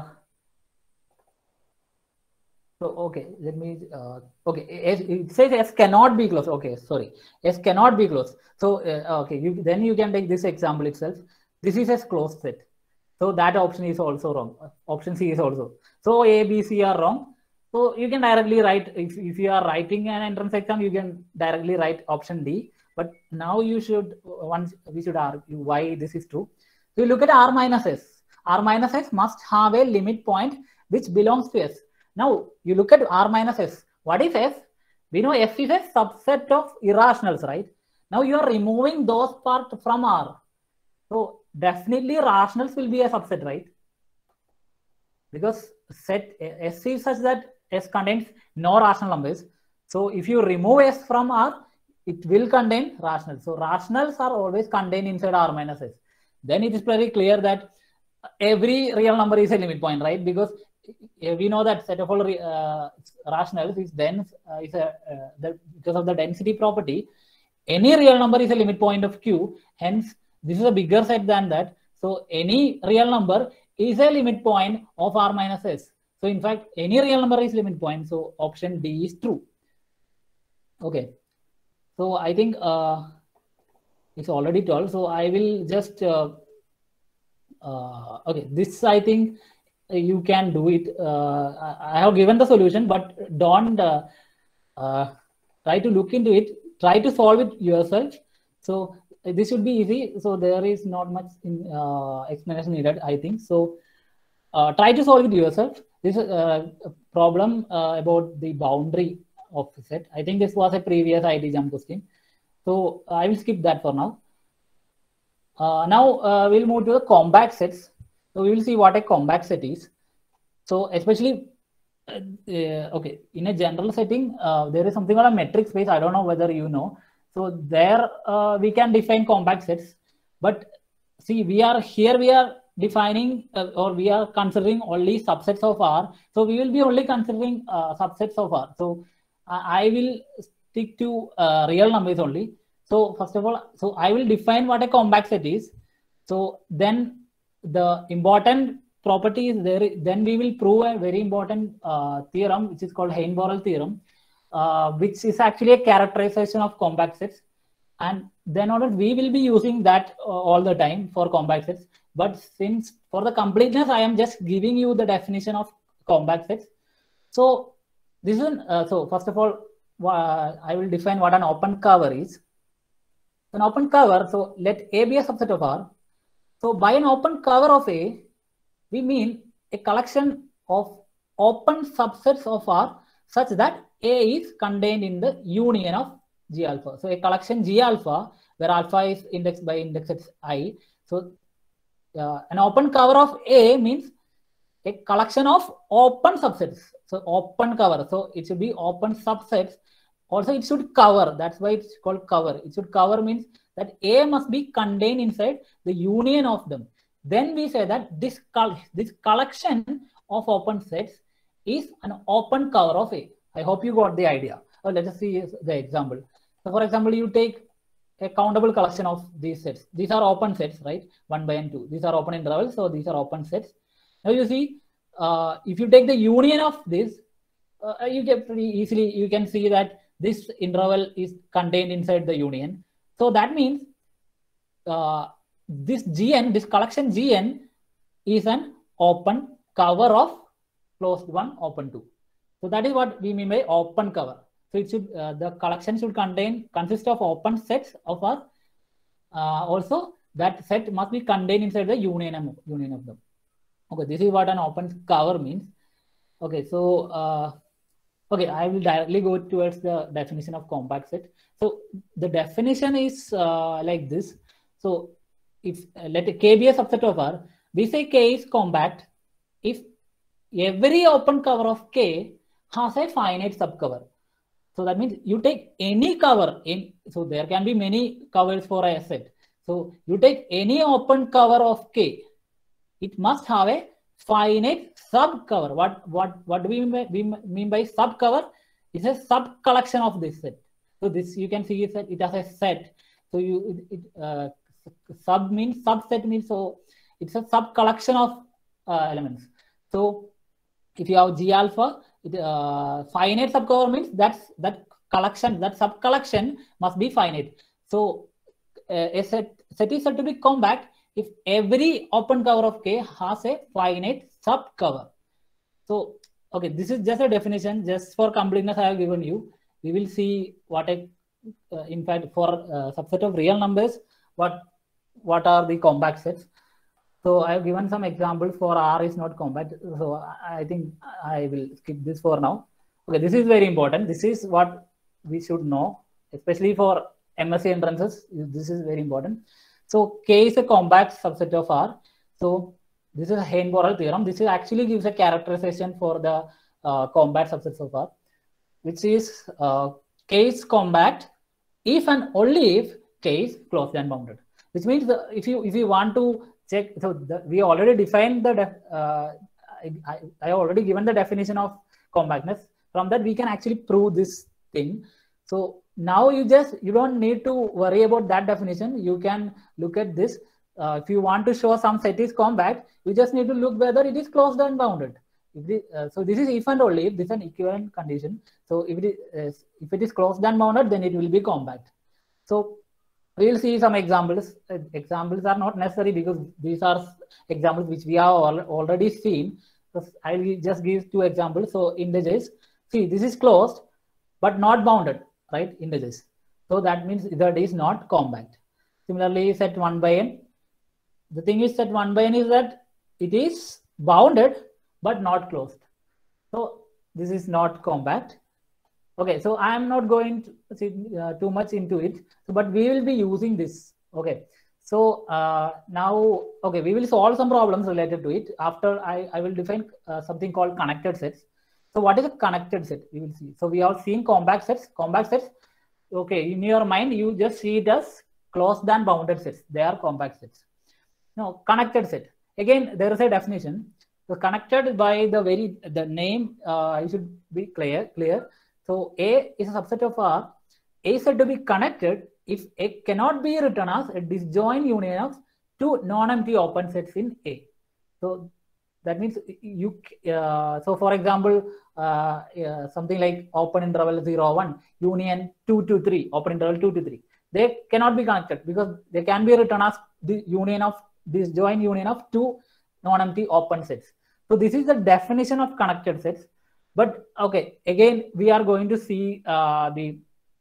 So, okay, let me, uh, okay, it says S cannot be closed. Okay, sorry, S cannot be closed. So, uh, okay, you, then you can take this example itself. This is a closed set. So that option is also wrong. Option C is also. So A, B, C are wrong. So you can directly write, if, if you are writing an entrance exam, you can directly write option D. But now you should, once we should argue why this is true. So you look at R minus S. R minus S must have a limit point which belongs to S. Now you look at R minus S. What is S? We know F is a subset of irrationals, right? Now you are removing those parts from R. So definitely rationals will be a subset, right? Because set S is such that S contains no rational numbers. So if you remove S from R, it will contain rationals. So rationals are always contained inside R minus S. Then it is very clear that every real number is a limit point, right? Because we know that set of all uh, rationals is dense uh, is a uh, the, because of the density property. Any real number is a limit point of Q. Hence, this is a bigger set than that. So any real number is a limit point of R minus S. So in fact, any real number is limit point. So option D is true. Okay. So I think uh, it's already told. So I will just, uh, uh, okay, this I think you can do it. Uh, I have given the solution, but don't uh, uh, try to look into it. Try to solve it yourself. So this should be easy. So there is not much in, uh, explanation needed, I think. So uh, try to solve it yourself. This is uh, a problem uh, about the boundary of the set. I think this was a previous I D jump question. So I will skip that for now. Uh, now uh, we'll move to the compact sets. So we will see what a compact set is. So especially, uh, uh, okay, in a general setting, uh, there is something called a metric space. I don't know whether you know. So there uh, we can define compact sets. But see, we are here, we are defining uh, or we are considering only subsets of R. So we will be only considering uh, subsets of R. So uh, I will stick to uh, real numbers only. So first of all, so I will define what a compact set is. So then the important property is there. Then we will prove a very important uh, theorem, which is called Heine-Borel theorem, uh, which is actually a characterization of compact sets. And then on we will be using that uh, all the time for compact sets. But since for the completeness, I am just giving you the definition of compact sets. So this is uh, so first of all, uh, I will define what an open cover is. An open cover, so let A be a subset of R. So by an open cover of A, we mean a collection of open subsets of R such that A is contained in the union of G alpha. So a collection G alpha, where alpha is indexed by indexes I. So uh, an open cover of A means a collection of open subsets. So open cover, so it should be open subsets. Also, it should cover. That's why it's called cover. It should cover means that A must be contained inside the union of them. Then we say that this, col this collection of open sets is an open cover of A. I hope you got the idea. Oh, let us see the example. So for example, you take a countable collection of these sets. These are open sets, right? one by n two. These are open intervals. So these are open sets. Now you see, uh, if you take the union of this, uh, you get pretty easily, you can see that this interval is contained inside the union. So that means uh, this G N, this collection G N is an open cover of closed one, open two. So that is what we mean by open cover. So it should, uh, the collection should contain, consist of open sets of R. Uh, also, that set must be contained inside the union of, union of them. Okay, this is what an open cover means. Okay, so uh, okay, I will directly go towards the definition of compact set. So the definition is uh, like this. So if uh, let K be a subset of R, we say K is compact if every open cover of K has a finite subcover. So that means you take any cover in, so there can be many covers for a set. So you take any open cover of K, it must have a finite subcover. What what what do we mean by, we mean by subcover? It's a sub collection of this set. So this you can see that it has a set. So you it, it uh, sub means subset means so it's a sub collection of uh, elements. So if you have G alpha, it, uh, finite subcover means that's that collection, that sub collection must be finite. So uh, a set set is said to be compact if every open cover of K has a finite subcover. So, okay, this is just a definition. Just for completeness, I have given you. We will see what a, uh, in fact, for a subset of real numbers, what what are the compact sets. So I have given some examples for R is not compact. So I think I will skip this for now. Okay, this is very important. This is what we should know, especially for M S C entrances. This is very important. So K is a compact subset of R. So this is a Heine-Borel theorem. This is actually gives a characterization for the uh, compact subsets of R, which is uh, K is compact if and only if K is closed and bounded. Which means the, if you if you want to check, so the, we already defined the def, uh, I, I, I already given the definition of compactness. From that we can actually prove this thing. So now you just you don't need to worry about that definition. You can look at this. uh, if you want to show some set is compact, you just need to look whether it is closed and bounded. If the, uh, so this is if and only if this is an equivalent condition. So if it is, uh, if it is closed and bounded, then it will be compact. So we will see some examples. Uh, examples are not necessary because these are examples which we have al already seen. So I will just give two examples. So integers, see, this is closed but not bounded, right? Integers. So that means that is not compact. Similarly, set one by n. The thing is set one by n is that it is bounded but not closed. So this is not compact. Okay, so I am not going to see uh, too much into it, so, but we will be using this. Okay, so uh, now, okay, we will solve some problems related to it. After I, I will define uh, something called connected sets. So what is a connected set? We will see. So we have seen compact sets. Compact sets, okay, in your mind, you just see it as closed and bounded sets. They are compact sets. Now, connected set. Again, there is a definition. So connected by the very, the name, uh, I should be clear, clear. So A is a subset of R. A is said to be connected if A cannot be written as a disjoint union of two non-empty open sets in A. So that means you, uh, so for example, uh, uh, something like open interval zero, one, union two to three, open interval two to three. They cannot be connected because they can be written as the union of disjoint union of two non-empty open sets. So this is the definition of connected sets. But okay, again, we are going to see uh, the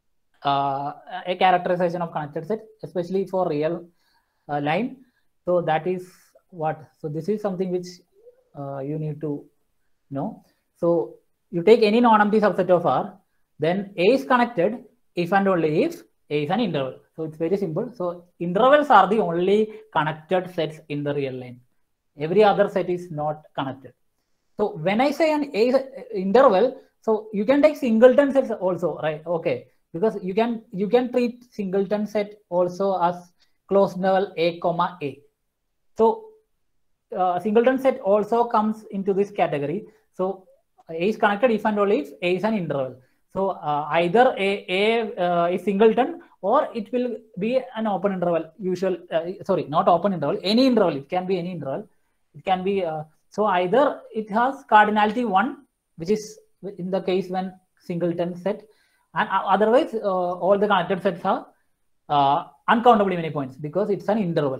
uh, a characterization of connected set, especially for real uh, line. So that is what. So this is something which uh, you need to know. So you take any non-empty subset of R, then A is connected if and only if A is an interval. So it's very simple. So intervals are the only connected sets in the real line. Every other set is not connected. So when I say an A interval, so you can take singleton sets also, right? Okay, because you can you can treat singleton set also as closed interval A comma A. So uh, singleton set also comes into this category. So A is connected if and only if A is an interval. So uh, either A, A uh, is singleton or it will be an open interval. Usual, uh, sorry, not open interval. Any interval. It can be any interval. It can be. Uh, So either it has cardinality one, which is in the case when singleton set, and otherwise uh, all the connected sets have uh, uncountably many points because it's an interval.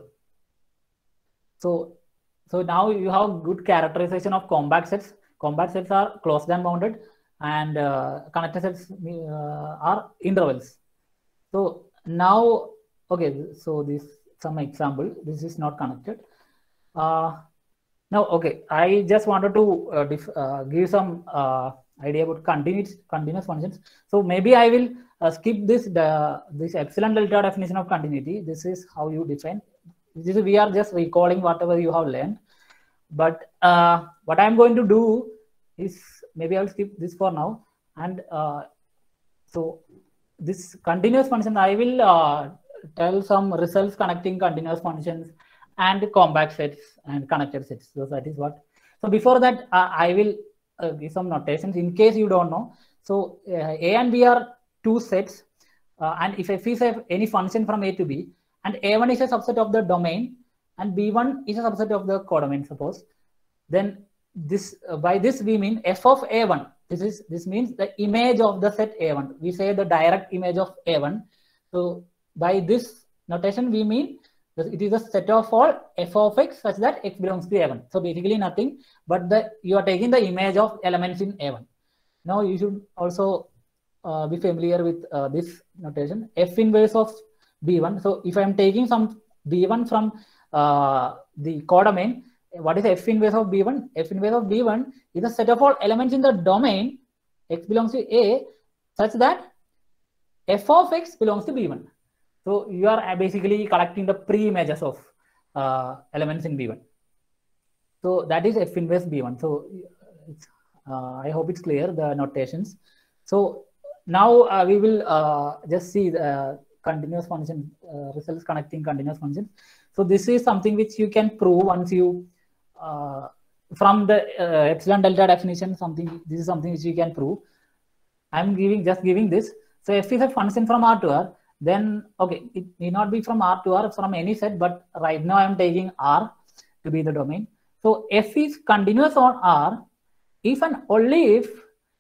So, so now you have good characterization of compact sets. Compact sets are closed and bounded, and uh, connected sets uh, are intervals. So now, okay, so this some example. This is not connected. Uh, Now, okay, I just wanted to uh, dif uh, give some uh, idea about continuous continuous functions. So maybe I will uh, skip this the this epsilon delta definition of continuity. This is how you define. This is, we are just recalling whatever you have learned. But uh, what I am going to do is maybe I will skip this for now. And uh, so this continuous function, I will uh, tell some results connecting continuous functions and compact sets and connected sets. So that is what. So before that, uh, I will uh, give some notations in case you don't know. So uh, A and B are two sets, uh, and if F is a, any function from A to B, and A one is a subset of the domain, and B one is a subset of the codomain, suppose, then this uh, by this we mean F of A one. This is this means the image of the set A one. We say the direct image of A one. So by this notation we mean it is a set of all f of x such that x belongs to A one. So basically nothing but the you are taking the image of elements in A one. Now you should also uh, be familiar with uh, this notation, f inverse of B one. So if I am taking some B one from uh, the codomain, what is f inverse of B one? F inverse of B one is a set of all elements in the domain x belongs to A such that f of x belongs to B one. So you are basically collecting the pre-images of uh, elements in B one. So that is f inverse B one. So it's, uh, I hope it's clear, the notations. So now uh, we will uh, just see the continuous function uh, results connecting continuous functions. So this is something which you can prove once you uh, from the uh, epsilon delta definition. Something this is something which you can prove. I'm giving just giving this. So f is a function from R to R. then okay, it need not be from R to R, from any set, but right now I'm taking R to be the domain. So F is continuous on R if and only if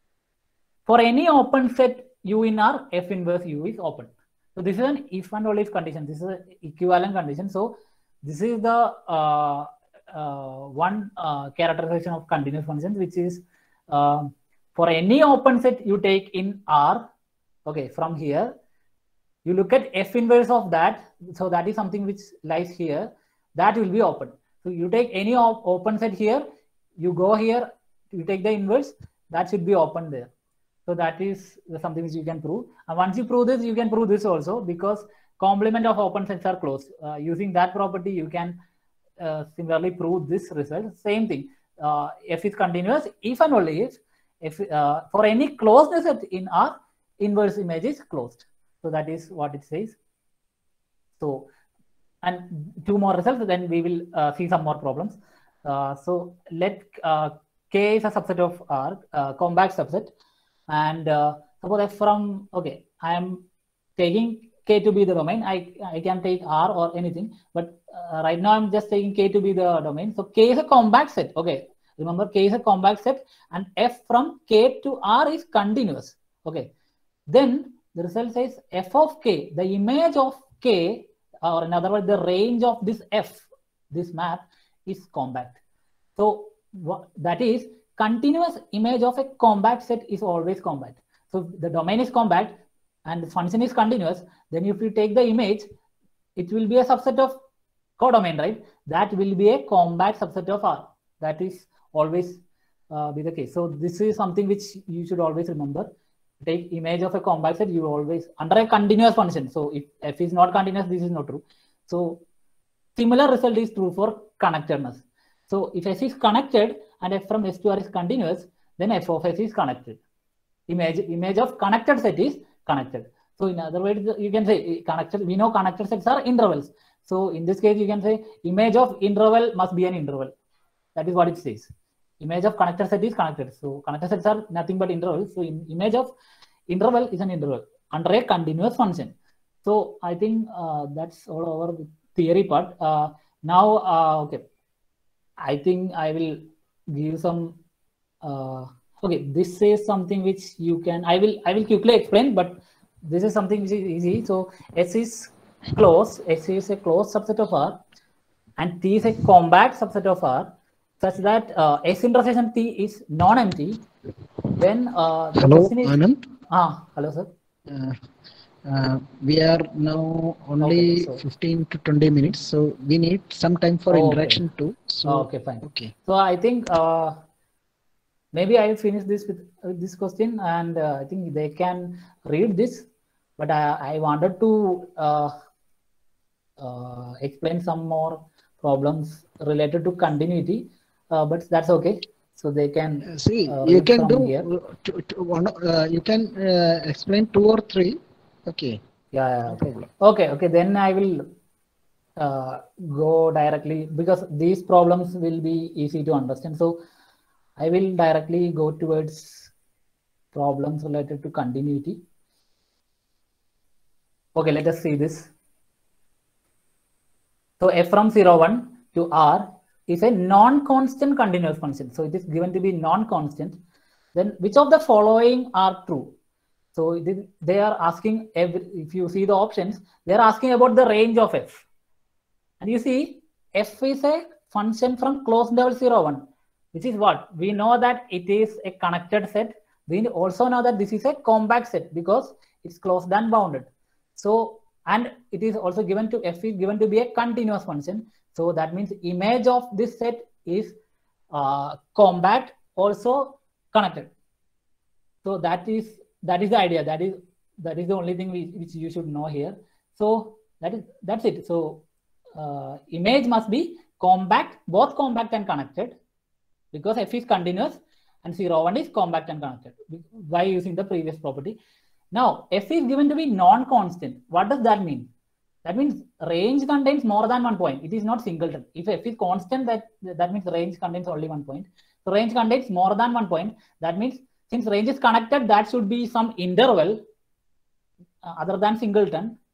for any open set U in R, F inverse U is open. So this is an if and only if condition. This is an equivalent condition. So this is the uh, uh, one uh, characterization of continuous functions, which is uh, for any open set you take in R, okay, from here, you look at F inverse of that. So that is something which lies here. That will be open. So you take any op open set here, you go here, you take the inverse, that should be open there. So that is something which you can prove. And once you prove this, you can prove this also, because complement of open sets are closed. Uh, using that property, you can uh, similarly prove this result. Same thing. Uh, F is continuous if and only if, if uh, for any closeness set in R, inverse image is closed. So that is what it says. So, and two more results, then we will uh, see some more problems. Uh, so let uh, K is a subset of R, uh, compact subset. And uh, suppose F from, okay, I am taking K to be the domain. I, I can take R or anything, but uh, right now I'm just taking K to be the domain. So K is a compact set. Okay, remember K is a compact set, and F from K to R is continuous. Okay, then the result says F of K, the image of K, or in other words, the range of this F, this map is compact. So what that is, continuous image of a compact set is always compact. So the domain is compact and the function is continuous. Then if you take the image, it will be a subset of codomain, right? That will be a compact subset of R. That is always uh, be the case. So this is something which you should always remember. Take image of a compact set, you always under a continuous function. So if F is not continuous, this is not true. So similar result is true for connectedness. So if S is connected and F from S to R is continuous, then F of S is connected. Image image of connected set is connected. So in other words, you can say connected. We know connected sets are intervals. So in this case, you can say image of interval must be an interval. That is what it says. Image of connected set is connected. So connected sets are nothing but intervals. So in image of interval is an interval under a continuous function. So I think uh, that's all over the theory part. Uh, now, uh, okay, I think I will give some. Uh, okay, this is something which you can. I will. I will quickly explain, but this is something which is easy. So S is closed. S is a closed subset of R, and T is a compact subset of R, such that uh, S intersection T is non-empty. Then uh, the hello, question is, Anand. Ah, hello, sir. Uh, uh, we are now only okay, so, fifteen to twenty minutes, so we need some time for oh, interaction okay. too. So oh, okay, fine. Okay. So I think uh, maybe I will finish this with uh, this question, and uh, I think they can read this. But I, I wanted to uh, uh, explain some more problems related to continuity, uh, but that's okay. So they can uh, see. Uh, you can do here. Uh, to, to one. Uh, you can uh, explain two or three. Okay. Yeah. yeah okay. Okay. Okay. Then I will uh, go directly, because these problems will be easy to understand. So I will directly go towards problems related to continuity. Okay. Let us see this. So F from zero one to R is a non-constant continuous function. So it is given to be non-constant. Then which of the following are true? So they are asking, every, if you see the options, they are asking about the range of F. And you see, F is a function from closed interval zero one, which is what? We know that it is a connected set. We also know that this is a compact set because it's closed and bounded. So, and it is also given to F is given to be a continuous function. So that means image of this set is uh, compact, also connected. So that is that is the idea. That is that is the only thing we, which you should know here. So that is that's it. So uh, image must be compact, both compact and connected, because F is continuous and zero one is compact and connected by using the previous property. Now F is given to be non-constant. What does that mean? That means range contains more than one point. It is not singleton. If F is constant, that that means range contains only one point. So range contains more than one point. That means since range is connected, that should be some interval uh, other than singleton.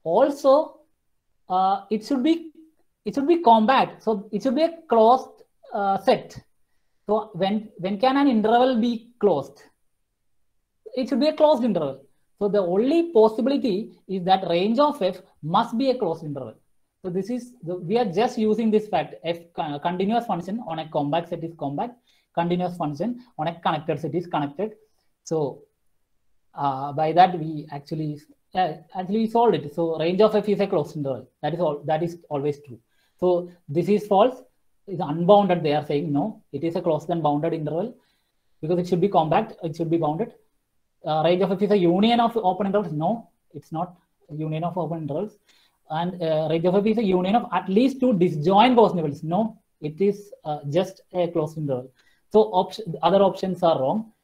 also uh, it should be it should be compact. So it should be a closed uh, set. So when when can an interval be closed? It should be a closed interval. So the only possibility is that range of f must be a closed interval. So this is the, we are just using this fact. F uh, continuous function on a compact set is compact. Continuous function on a connected set is connected. So uh, by that we actually uh, actually solved it. So range of f is a closed interval. That is all. That is always true. So this is false. It's unbounded. They are saying no. It is a closed and bounded interval because it should be compact. It should be bounded. Uh, range of f is a union of open intervals. No, it's not a union of open intervals. And uh, range of f is a union of at least two disjoint closed intervals. No, it is uh, just a closed interval. So option, other options are wrong.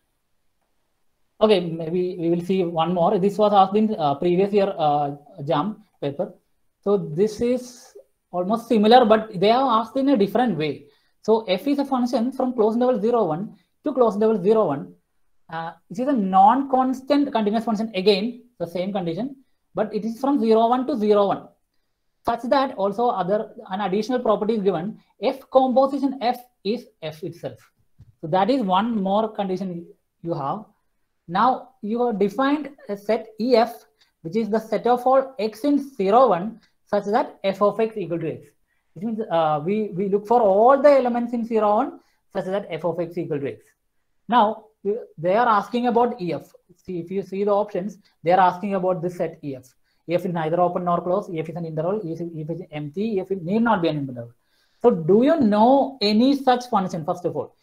Okay, maybe we will see one more. This was asked in uh, previous year uh, JAM paper. So this is almost similar, but they have asked in a different way. So f is a function from closed interval zero one to closed interval zero one. Uh, it is a non-constant continuous function, again the same condition, but it is from zero one to zero one, such that also other an additional property is given. F composition f is f itself. So that is one more condition you have. Now you have defined a set E F, which is the set of all x in zero one, such that f of x equal to x. Which means uh, we we look for all the elements in zero one, such that f of x equal to x. Now they are asking about E F. See, if you see the options, they are asking about this set E F. E F is neither open nor closed. E F is an interval. E F is, E F is empty. E F need not be an interval. So, do you know any such function? First of all,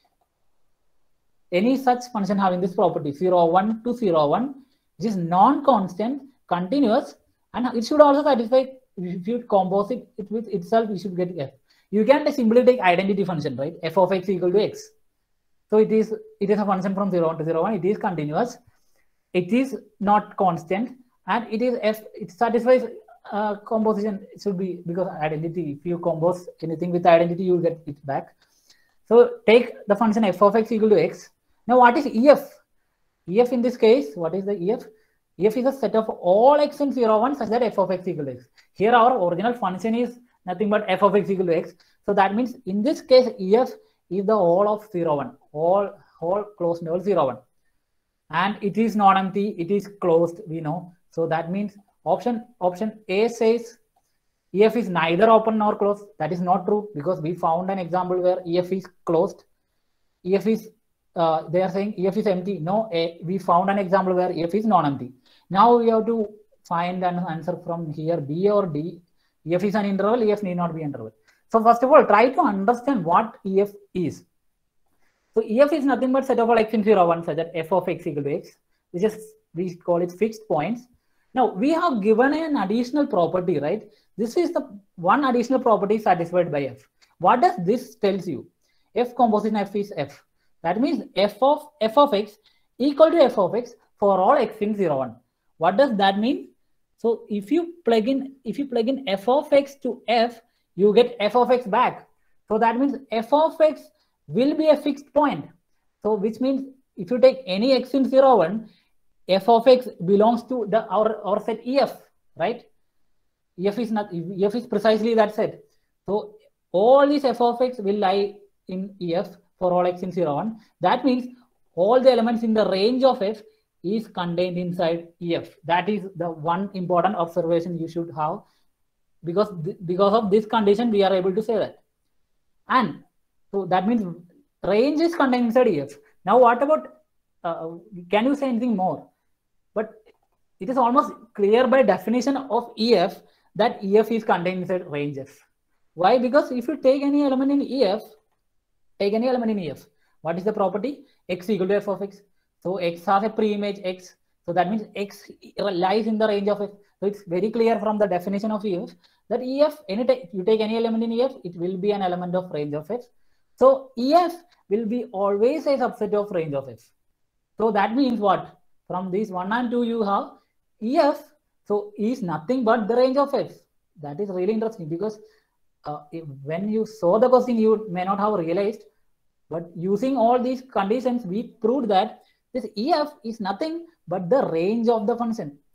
any such function having this property zero one to zero one, which is non-constant, continuous, and it should also satisfy. If you compose it, it with itself, you should get f. You can simply take identity function, right? F of x equal to x. So it is it is a function from zero one to zero one. It is continuous. It is not constant, and it is f. It satisfies uh, composition. It should be because identity. If you compose anything with identity, you will get it back. So take the function f of x equal to x. Now what is E F? E F in this case, what is the E F? E F is a set of all x in zero one such that f of x equal to x. Here our original function is nothing but f of x equal to x. So that means in this case E F is the whole of zero one, all whole closed interval zero one, and it is non-empty, it is closed, we know. So that means option option A says E F is neither open nor closed. That is not true because we found an example where E F is closed. E F is uh, they are saying E F is empty. No, A, we found an example where E F is non-empty. Now we have to find an answer from here, B or D. E F is an interval. E F need not be an interval. So first of all, try to understand what E F is. So E F is nothing but set of all x in zero one such that f of x equal to x, which is we call it fixed points. Now we have given an additional property, right? This is the one additional property satisfied by f. What does this tells you? F composition f is f. That means f of f of x equal to f of x for all x in zero one. What does that mean? So if you plug in if you plug in f of x to f, you get f of x back. So that means f of x will be a fixed point. So which means if you take any x in zero one, f of x belongs to the our, our set E F, right? E F is not E F is precisely that set. So all these f of x will lie in E F for all x in zero one. That means all the elements in the range of f is contained inside E F. That is the one important observation you should have. Because, because of this condition, we are able to say that. And so that means range is contained inside E F. Now, what about, uh, can you say anything more? But it is almost clear by definition of E F that E F is contained inside range F. Why? Because if you take any element in E F, take any element in E F, what is the property? X equal to f of x. So x has a pre-image x. So that means x lies in the range of f. So it's very clear from the definition of E F that E F, any you take any element in E F, it will be an element of range of f. So E F will be always a subset of range of f. So that means what? From these one and two you have E F, so is nothing but the range of f. That is really interesting because uh, if, when you saw the question, you may not have realized, but using all these conditions, we proved that this E F is nothing but the range of the function.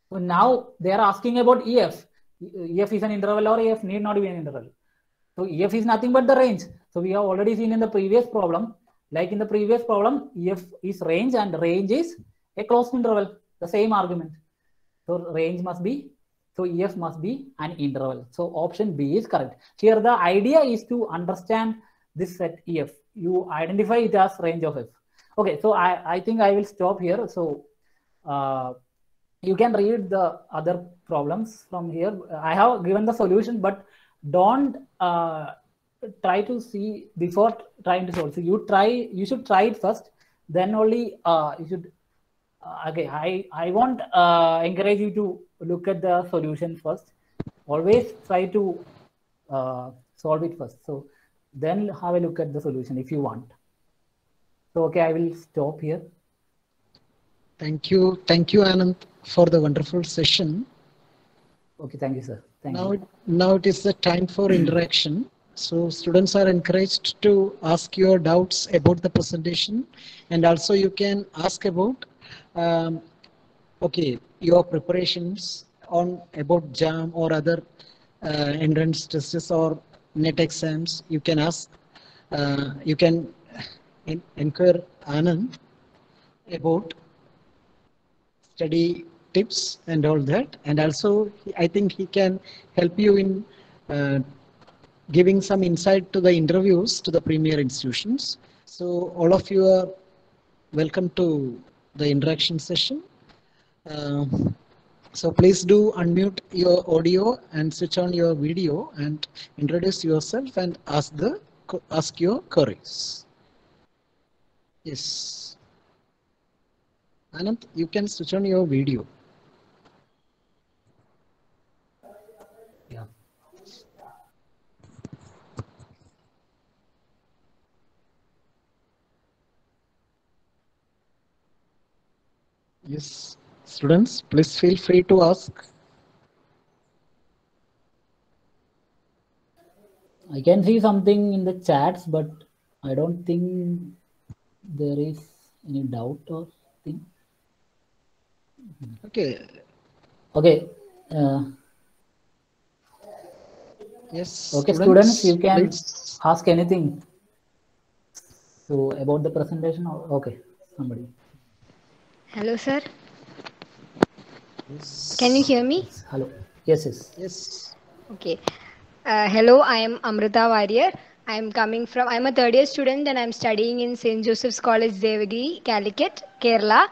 So now they are asking about E F. E F is an interval or E F need not be an interval. So E F is nothing but the range. So we have already seen in the previous problem, like in the previous problem, E F is range and range is a closed interval, the same argument. So range must be, so E F must be an interval. So option B is correct. Here the idea is to understand this set E F. You identify it as range of F. Okay, so I, I think I will stop here. So uh, you can read the other problems from here. I have given the solution, but don't uh, try to see before trying to solve. So you try, you should try it first, then only uh, you should. Uh, okay, I I won't uh, encourage you to look at the solution first. Always try to uh, solve it first. So then have a look at the solution if you want. So okay, I will stop here. Thank you, thank you, Anand, for the wonderful session. Okay, thank you, sir. Thank now, you. now it is the time for interaction. So students are encouraged to ask your doubts about the presentation, and also you can ask about, um, okay, your preparations on about JAM or other uh, entrance tests or NET exams. You can ask, uh, you can in, inquire Anand about study tips and all that, and also I think he can help you in uh, giving some insight to the interviews to the premier institutions. So all of you are welcome to the interaction session. Uh, so please do unmute your audio and switch on your video and introduce yourself and ask the ask your queries. Yes. Anand, you can switch on your video. Yeah. Yes, students, please feel free to ask. I can see something in the chats, but I don't think there is any doubt or thing. Okay. Okay. Uh, yes. Okay, students, students, you can please ask anything. So about the presentation. Okay, somebody. Hello, sir. Yes. Can you hear me? Yes. Hello. Yes, yes. Yes. Okay. Uh, hello, I am Amrita Warrior. I am coming from, I am a third year student and I am studying in Saint Joseph's College, Devagiri, Calicut, Kerala.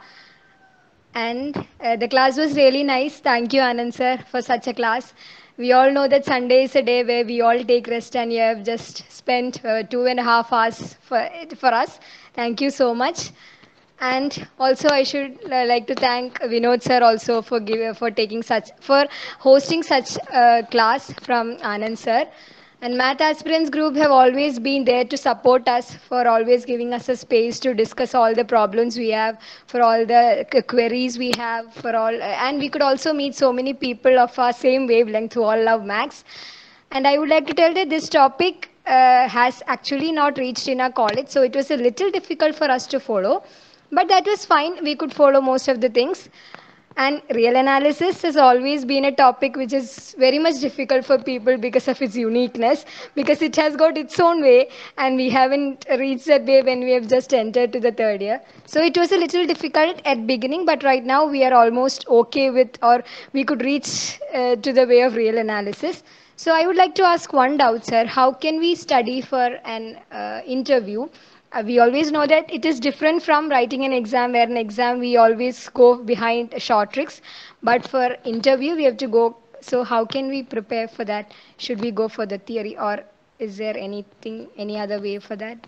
And uh, the class was really nice. Thank you, Anand sir, for such a class. We all know that Sunday is a day where we all take rest, and you have just spent uh, two and a half hours for, for us. Thank you so much. And also, I should uh, like to thank Vinod sir also for give, for taking such for hosting such a class from Anand sir. And Math Aspirants Group have always been there to support us, for always giving us a space to discuss all the problems we have, for all the queries we have, for all, and we could also meet so many people of our same wavelength who all love Max. And I would like to tell that this topic uh, has actually not reached in our college, so it was a little difficult for us to follow. But that was fine. We could follow most of the things. And real analysis has always been a topic which is very much difficult for people because of its uniqueness, because it has got its own way, and we haven't reached that way when we have just entered to the third year. So it was a little difficult at beginning, but right now we are almost okay with, or we could reach uh, to the way of real analysis. So I would like to ask one doubt, sir. How can we study for an uh, interview? Uh, we always know that it is different from writing an exam, where an exam we always go behind short tricks. But for interview, we have to go. So how can we prepare for that? Should we go for the theory, or is there anything, any other way for that?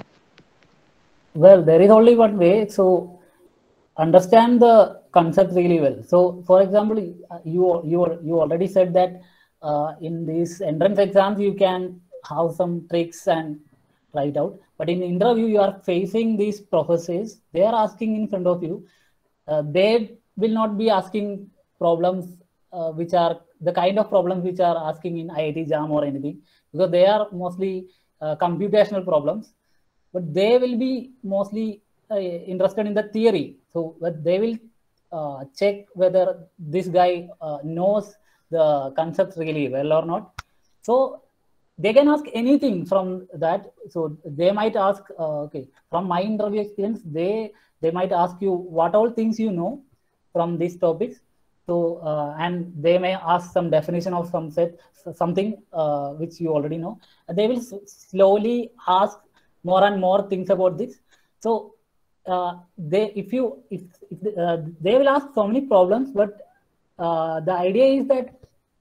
Well, there is only one way. So understand the concept really well. So for example, you you you already said that uh, in these entrance exams you can have some tricks and try it out. But in interview, you are facing these professors. They are asking in front of you. Uh, they will not be asking problems uh, which are the kind of problems which are asking in I I T JAM or anything, because they are mostly uh, computational problems. But they will be mostly uh, interested in the theory. So but they will uh, check whether this guy uh, knows the concepts really well or not. So they can ask anything from that. So they might ask, uh, okay, from my interview experience, they they might ask you what all things you know from these topics. So uh, and they may ask some definition of some set something uh, which you already know. They will slowly ask more and more things about this. So uh, they if you if, if uh, they will ask so many problems, but uh, the idea is that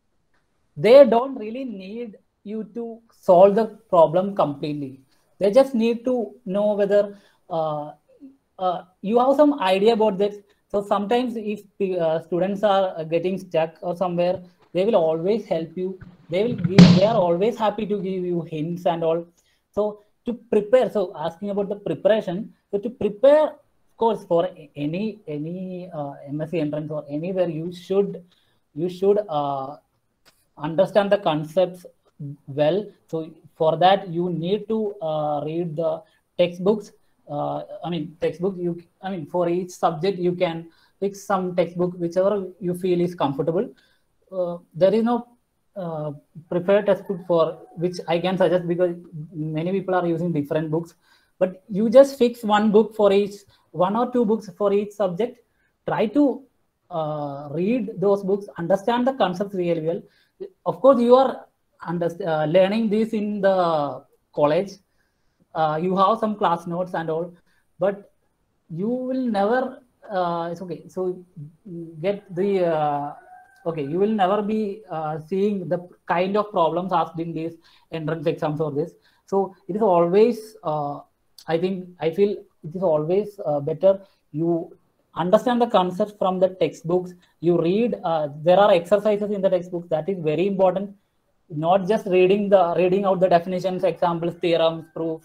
they don't really need you to solve the problem completely. They just need to know whether uh, uh, you have some idea about this. So sometimes if the uh, students are getting stuck or somewhere, they will always help you. They will give, they are always happy to give you hints and all. So to prepare, so asking about the preparation, so to prepare, of course, for any any uh, M S c entrance or anywhere, you should you should uh, understand the concepts well. So for that, you need to uh, read the textbooks. Uh, I mean, textbook. You, I mean, for each subject, you can pick some textbook, whichever you feel is comfortable. Uh, there is no uh, prepared textbook for which I can suggest, because many people are using different books. But you just fix one book for each, one or two books for each subject. Try to uh, read those books, understand the concepts really well. Of course, you are under, uh, learning this in the college. Uh, you have some class notes and all, but you will never. Uh, it's okay. So get the uh, okay. You will never be uh, seeing the kind of problems asked in these entrance exams or this. So it is always. Uh, I think I feel it is always uh, better you understand the concepts from the textbooks. You read. Uh, there are exercises in the textbooks. That is very important. Not just reading the reading out the definitions, examples, theorems, proofs.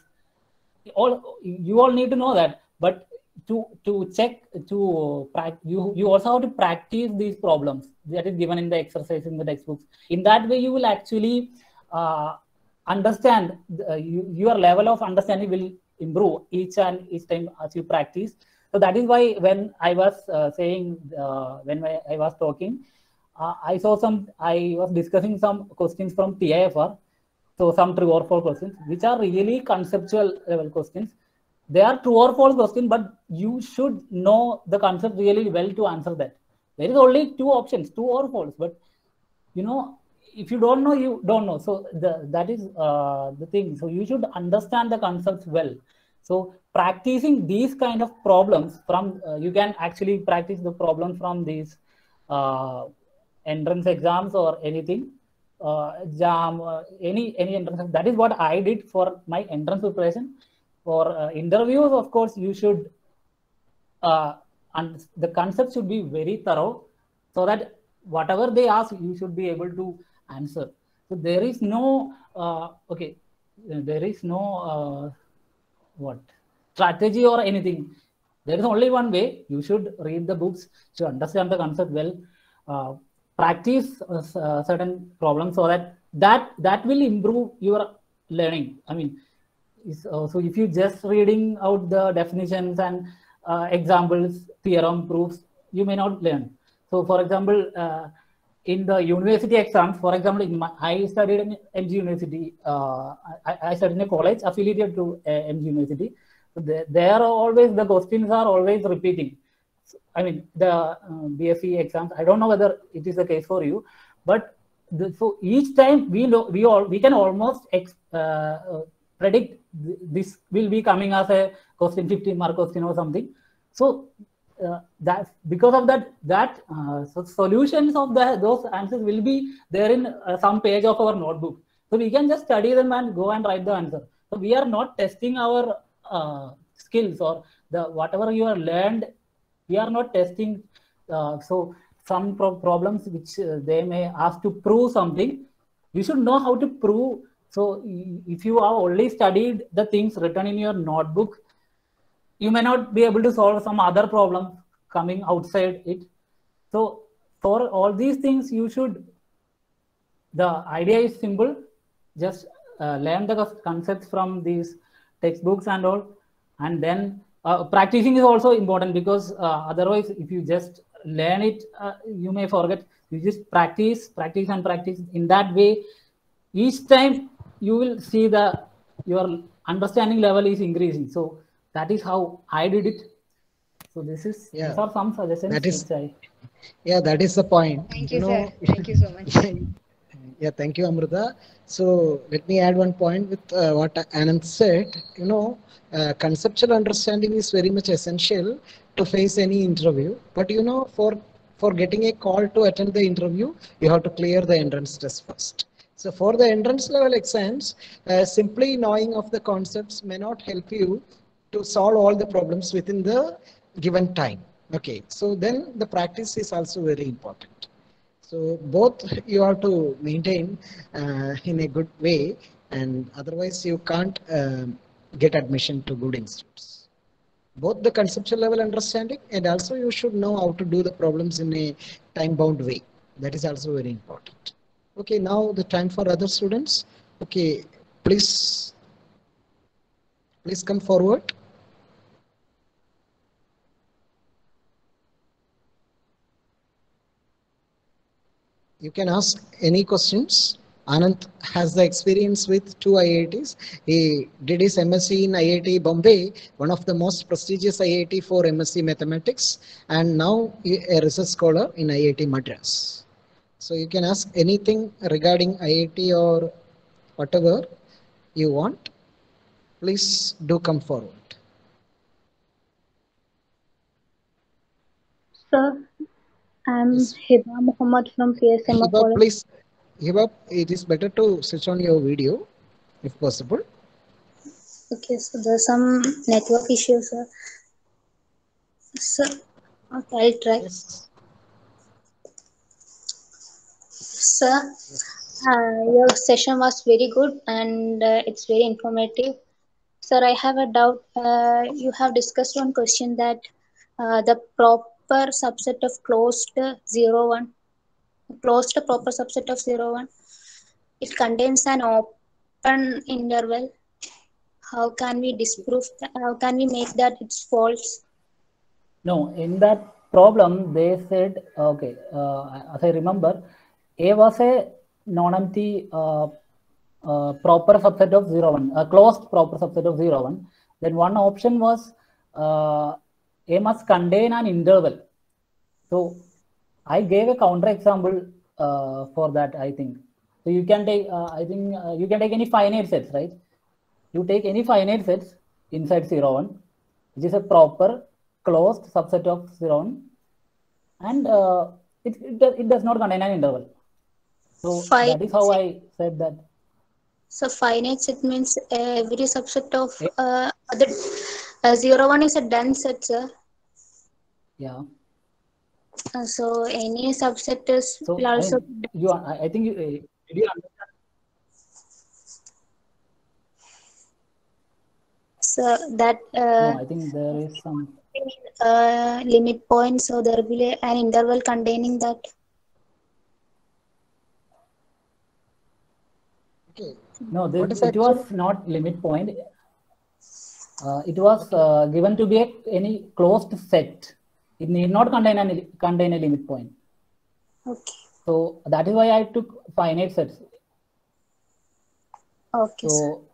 All you all need to know that, but to to check to you you also have to practice these problems that is given in the exercise in the textbooks. In that way, you will actually uh, understand uh, you, your level of understanding will improve each and each time as you practice. So that is why when I was uh, saying uh, when I, I was talking, uh, I saw some I was discussing some questions from T I F R. So some true or false questions, which are really conceptual level questions. They are true or false questions, but you should know the concept really well to answer that. There is only two options, true or false. But you know, if you don't know, you don't know. So the, that is uh, the thing. So you should understand the concepts well. So practicing these kind of problems from uh, you can actually practice the problems from these uh, entrance exams or anything. Uh, jam, uh, any any entrance. That is what I did for my entrance preparation. For uh, interviews, of course, you should, uh, and the concept should be very thorough, so that whatever they ask, you should be able to answer. So there is no, uh, okay, there is no uh, what strategy or anything. There is only one way. You should read the books to understand the concept well. Uh, practice uh, certain problems so that that that will improve your learning. I mean, uh, so if you just reading out the definitions and uh, examples, theorem, proofs, you may not learn. So for example, uh, in the university exams, for example, in my, I studied in M G University. Uh, I, I studied in a college affiliated to uh, M G University. So there, there are always the questions are always repeating. I mean, the uh, B S c exams, I don't know whether it is the case for you, but the, so each time we know, we all, we can almost ex, uh, uh, predict th this will be coming as a question, fifteen mark question or something. So uh, that because of that, that uh, so solutions of the, those answers will be there in uh, some page of our notebook. So we can just study them and go and write the answer. So we are not testing our uh, skills or the whatever you have learned. We are not testing. Uh, so some pro problems which uh, they may ask to prove something, you should know how to prove. So if you have only studied the things written in your notebook, you may not be able to solve some other problem coming outside it. So for all these things, you should, the idea is simple. Just uh, learn the concepts from these textbooks and all, and then Uh, practicing is also important, because uh, otherwise, if you just learn it, uh, you may forget. You just practice, practice, and practice. In that way, each time you will see the your understanding level is increasing. So that is how I did it. So this is Yeah, these are some suggestions that is which I. yeah, that is the point. Thank You you, sir. know, Thank you so much. yeah, thank you, Amrita. So let me add one point with uh, what Anand said. You know, uh, conceptual understanding is very much essential to face any interview. But you know, for for getting a call to attend the interview, you have to clear the entrance test first. So for the entrance level exams, uh, simply knowing of the concepts may not help you to solve all the problems within the given time. Okay, so then the practice is also very important. So both you have to maintain uh, in a good way, and otherwise you can't um get admission to good institutes. Both the conceptual level understanding, and also you should know how to do the problems in a time-bound way. That is also very important. Okay, now the time for other students. Okay, please, please come forward. You can ask any questions. Anand has the experience with two I I Ts. He did his M S c in I I T Bombay, one of the most prestigious I I T for M S c Mathematics, and now a research scholar in I I T Madras. So you can ask anything regarding I I T or whatever you want. Please do come forward. Sir, I'm Yes. Hiba Muhammad from P S M A Hiba, College. please, Hiba, it is better to switch on your video if possible. Okay, so there's some network issues, sir. Sir, okay, I'll try. Yes. Sir, uh, your session was very good and uh, it's very informative. Sir, I have a doubt. Uh, you have discussed one question that uh, the proper subset of closed zero one, closed proper subset of zero one, it contains an open interval. How can we disprove that? How can we make that it's false? No, in that problem, they said, okay, uh, as I remember, A was a non-empty uh, uh, proper subset of zero one, a closed proper subset of zero one. Then one option was uh, A must contain an interval. So I gave a counter example uh, for that, I think. So you can take, uh, I think uh, you can take any finite sets, right? You take any finite sets inside zero one, which is a proper closed subset of zero one, and uh, it, it, does, it does not contain an interval. So Finite that is how set. I said that. So finite set means every subset of uh, other uh, zero one is a dense set, sir. Yeah. Uh, so any subset is So will I also. mean, you, I, I think you, uh, did you understand? So that uh, No, I think there is some. uh, limit point. So there will be an interval containing that. Okay. No, What this, is it actual? was not limit point. Uh, it was Okay. uh, given to be a, any closed set. It need not contain a, contain a limit point. Okay. So that is why I took finite sets. Okay, sir. So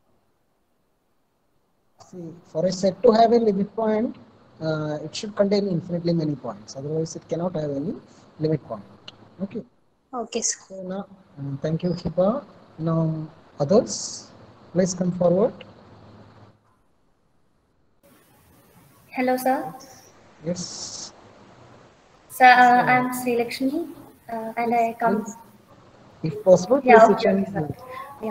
See, for a set to have a limit point, uh, it should contain infinitely many points. Otherwise, it cannot have any limit point. Okay. Okay, sir. So now, uh, thank you, Hiba. Now, others, please come forward. Hello, sir. Yes. Sir, uh, I'm Sri Lakshmi, uh, and I come. Please, if possible, please Yeah, switch okay, on. okay, sir. Yeah.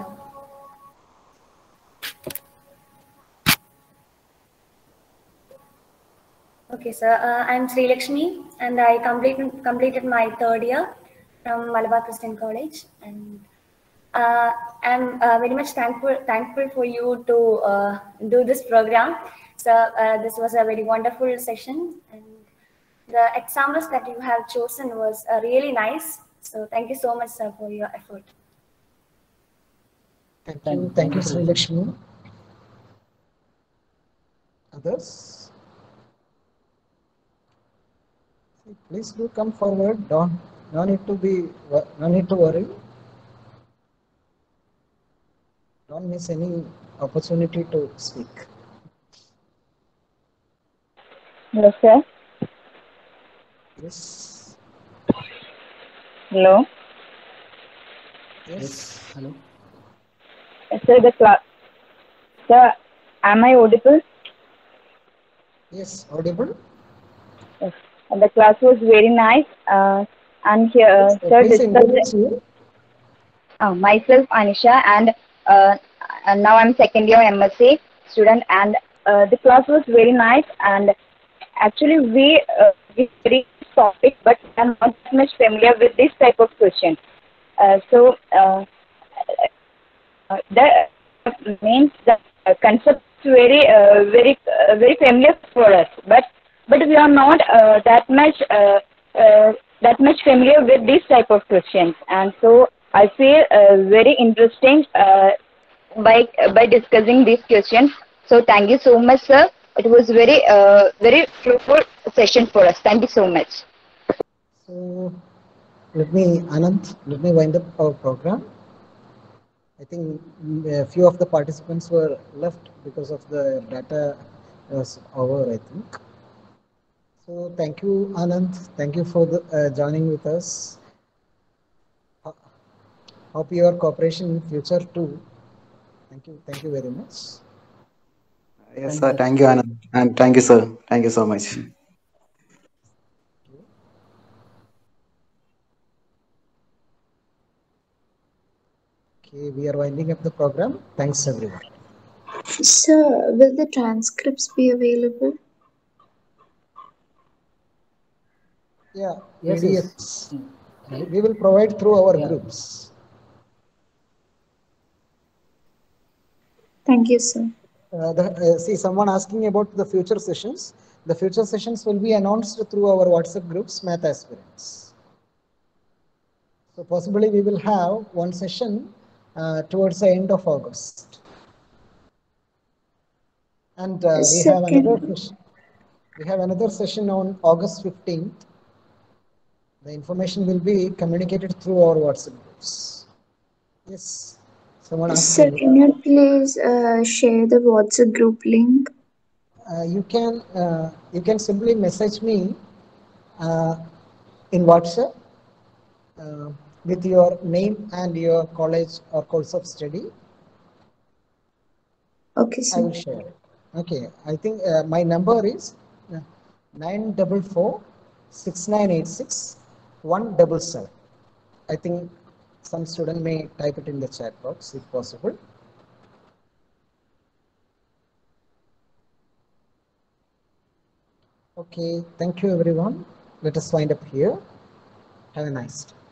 Okay, sir. Uh, I'm Sri Lakshmi, and I completed completed my third year from Malabar Christian College, and uh, I'm uh, very much thankful thankful for you to uh, do this program. So uh, this was a very wonderful session, and the examples that you have chosen was uh, really nice. So thank you so much, sir, for your effort. Thank Thank you. you. Thank Thank you, you, Sri Lakshmi. Others? Please do come forward. Don't, no need to be, no need to worry. Don't miss any opportunity to speak. Hello, sir. Yes. Hello. Yes. Yes. Hello. Sir, the class. Sir, am I audible? Yes. Audible. Yes. And the class was very nice. Uh, and here, Yes, uh, sir. sir Please discussed introduce you. uh, myself, Anisha, and uh, and now I'm second year M S C student. And uh, the class was very nice. And actually, we uh, we very topic, but I'm not that much familiar with this type of question. Uh, so uh, uh, that means the uh, concept is very uh, very uh, very familiar for us, but but we are not uh, that much uh, uh, that much familiar with this type of questions, and so I feel uh, very interesting uh, by by discussing these questions. So thank you so much, sir. It was very uh, very fruitful session for us. Thank you so much. So let me, Anand, let me wind up our program. I think mm, a few of the participants were left because of the data was over, I think. So thank you, Anand. Thank you for the, uh, joining with us. Ho- Hope your cooperation in future too. Thank you. Thank you very much. Yes, Thank sir. you. Thank you, Anand. And thank you, sir. Thank you so much. Okay, we are winding up the program. Thanks, everyone. Sir, will the transcripts be available? Yeah, Yes. Yes. P D Fs. Mm, Right. We will provide through our Yeah. groups. Thank you, sir. Uh, the, uh, see, someone asking about the future sessions. The future sessions will be announced through our WhatsApp groups, Math Aspirants. So possibly we will have one session uh, towards the end of August. And uh, we have another Second, session. We have another session on August fifteenth. The information will be communicated through our WhatsApp groups. Yes, someone asked sir, about. can you please uh, share the WhatsApp group link? Uh, you can uh, you can simply message me uh, in WhatsApp uh, with your name and your college or course of study. Okay, I sir. will share. Okay, I think uh, my number is uh, nine double four six nine eight six one double seven. I think some student may type it in the chat box if possible. Okay, thank you everyone. Let us wind up here. Have a nice day.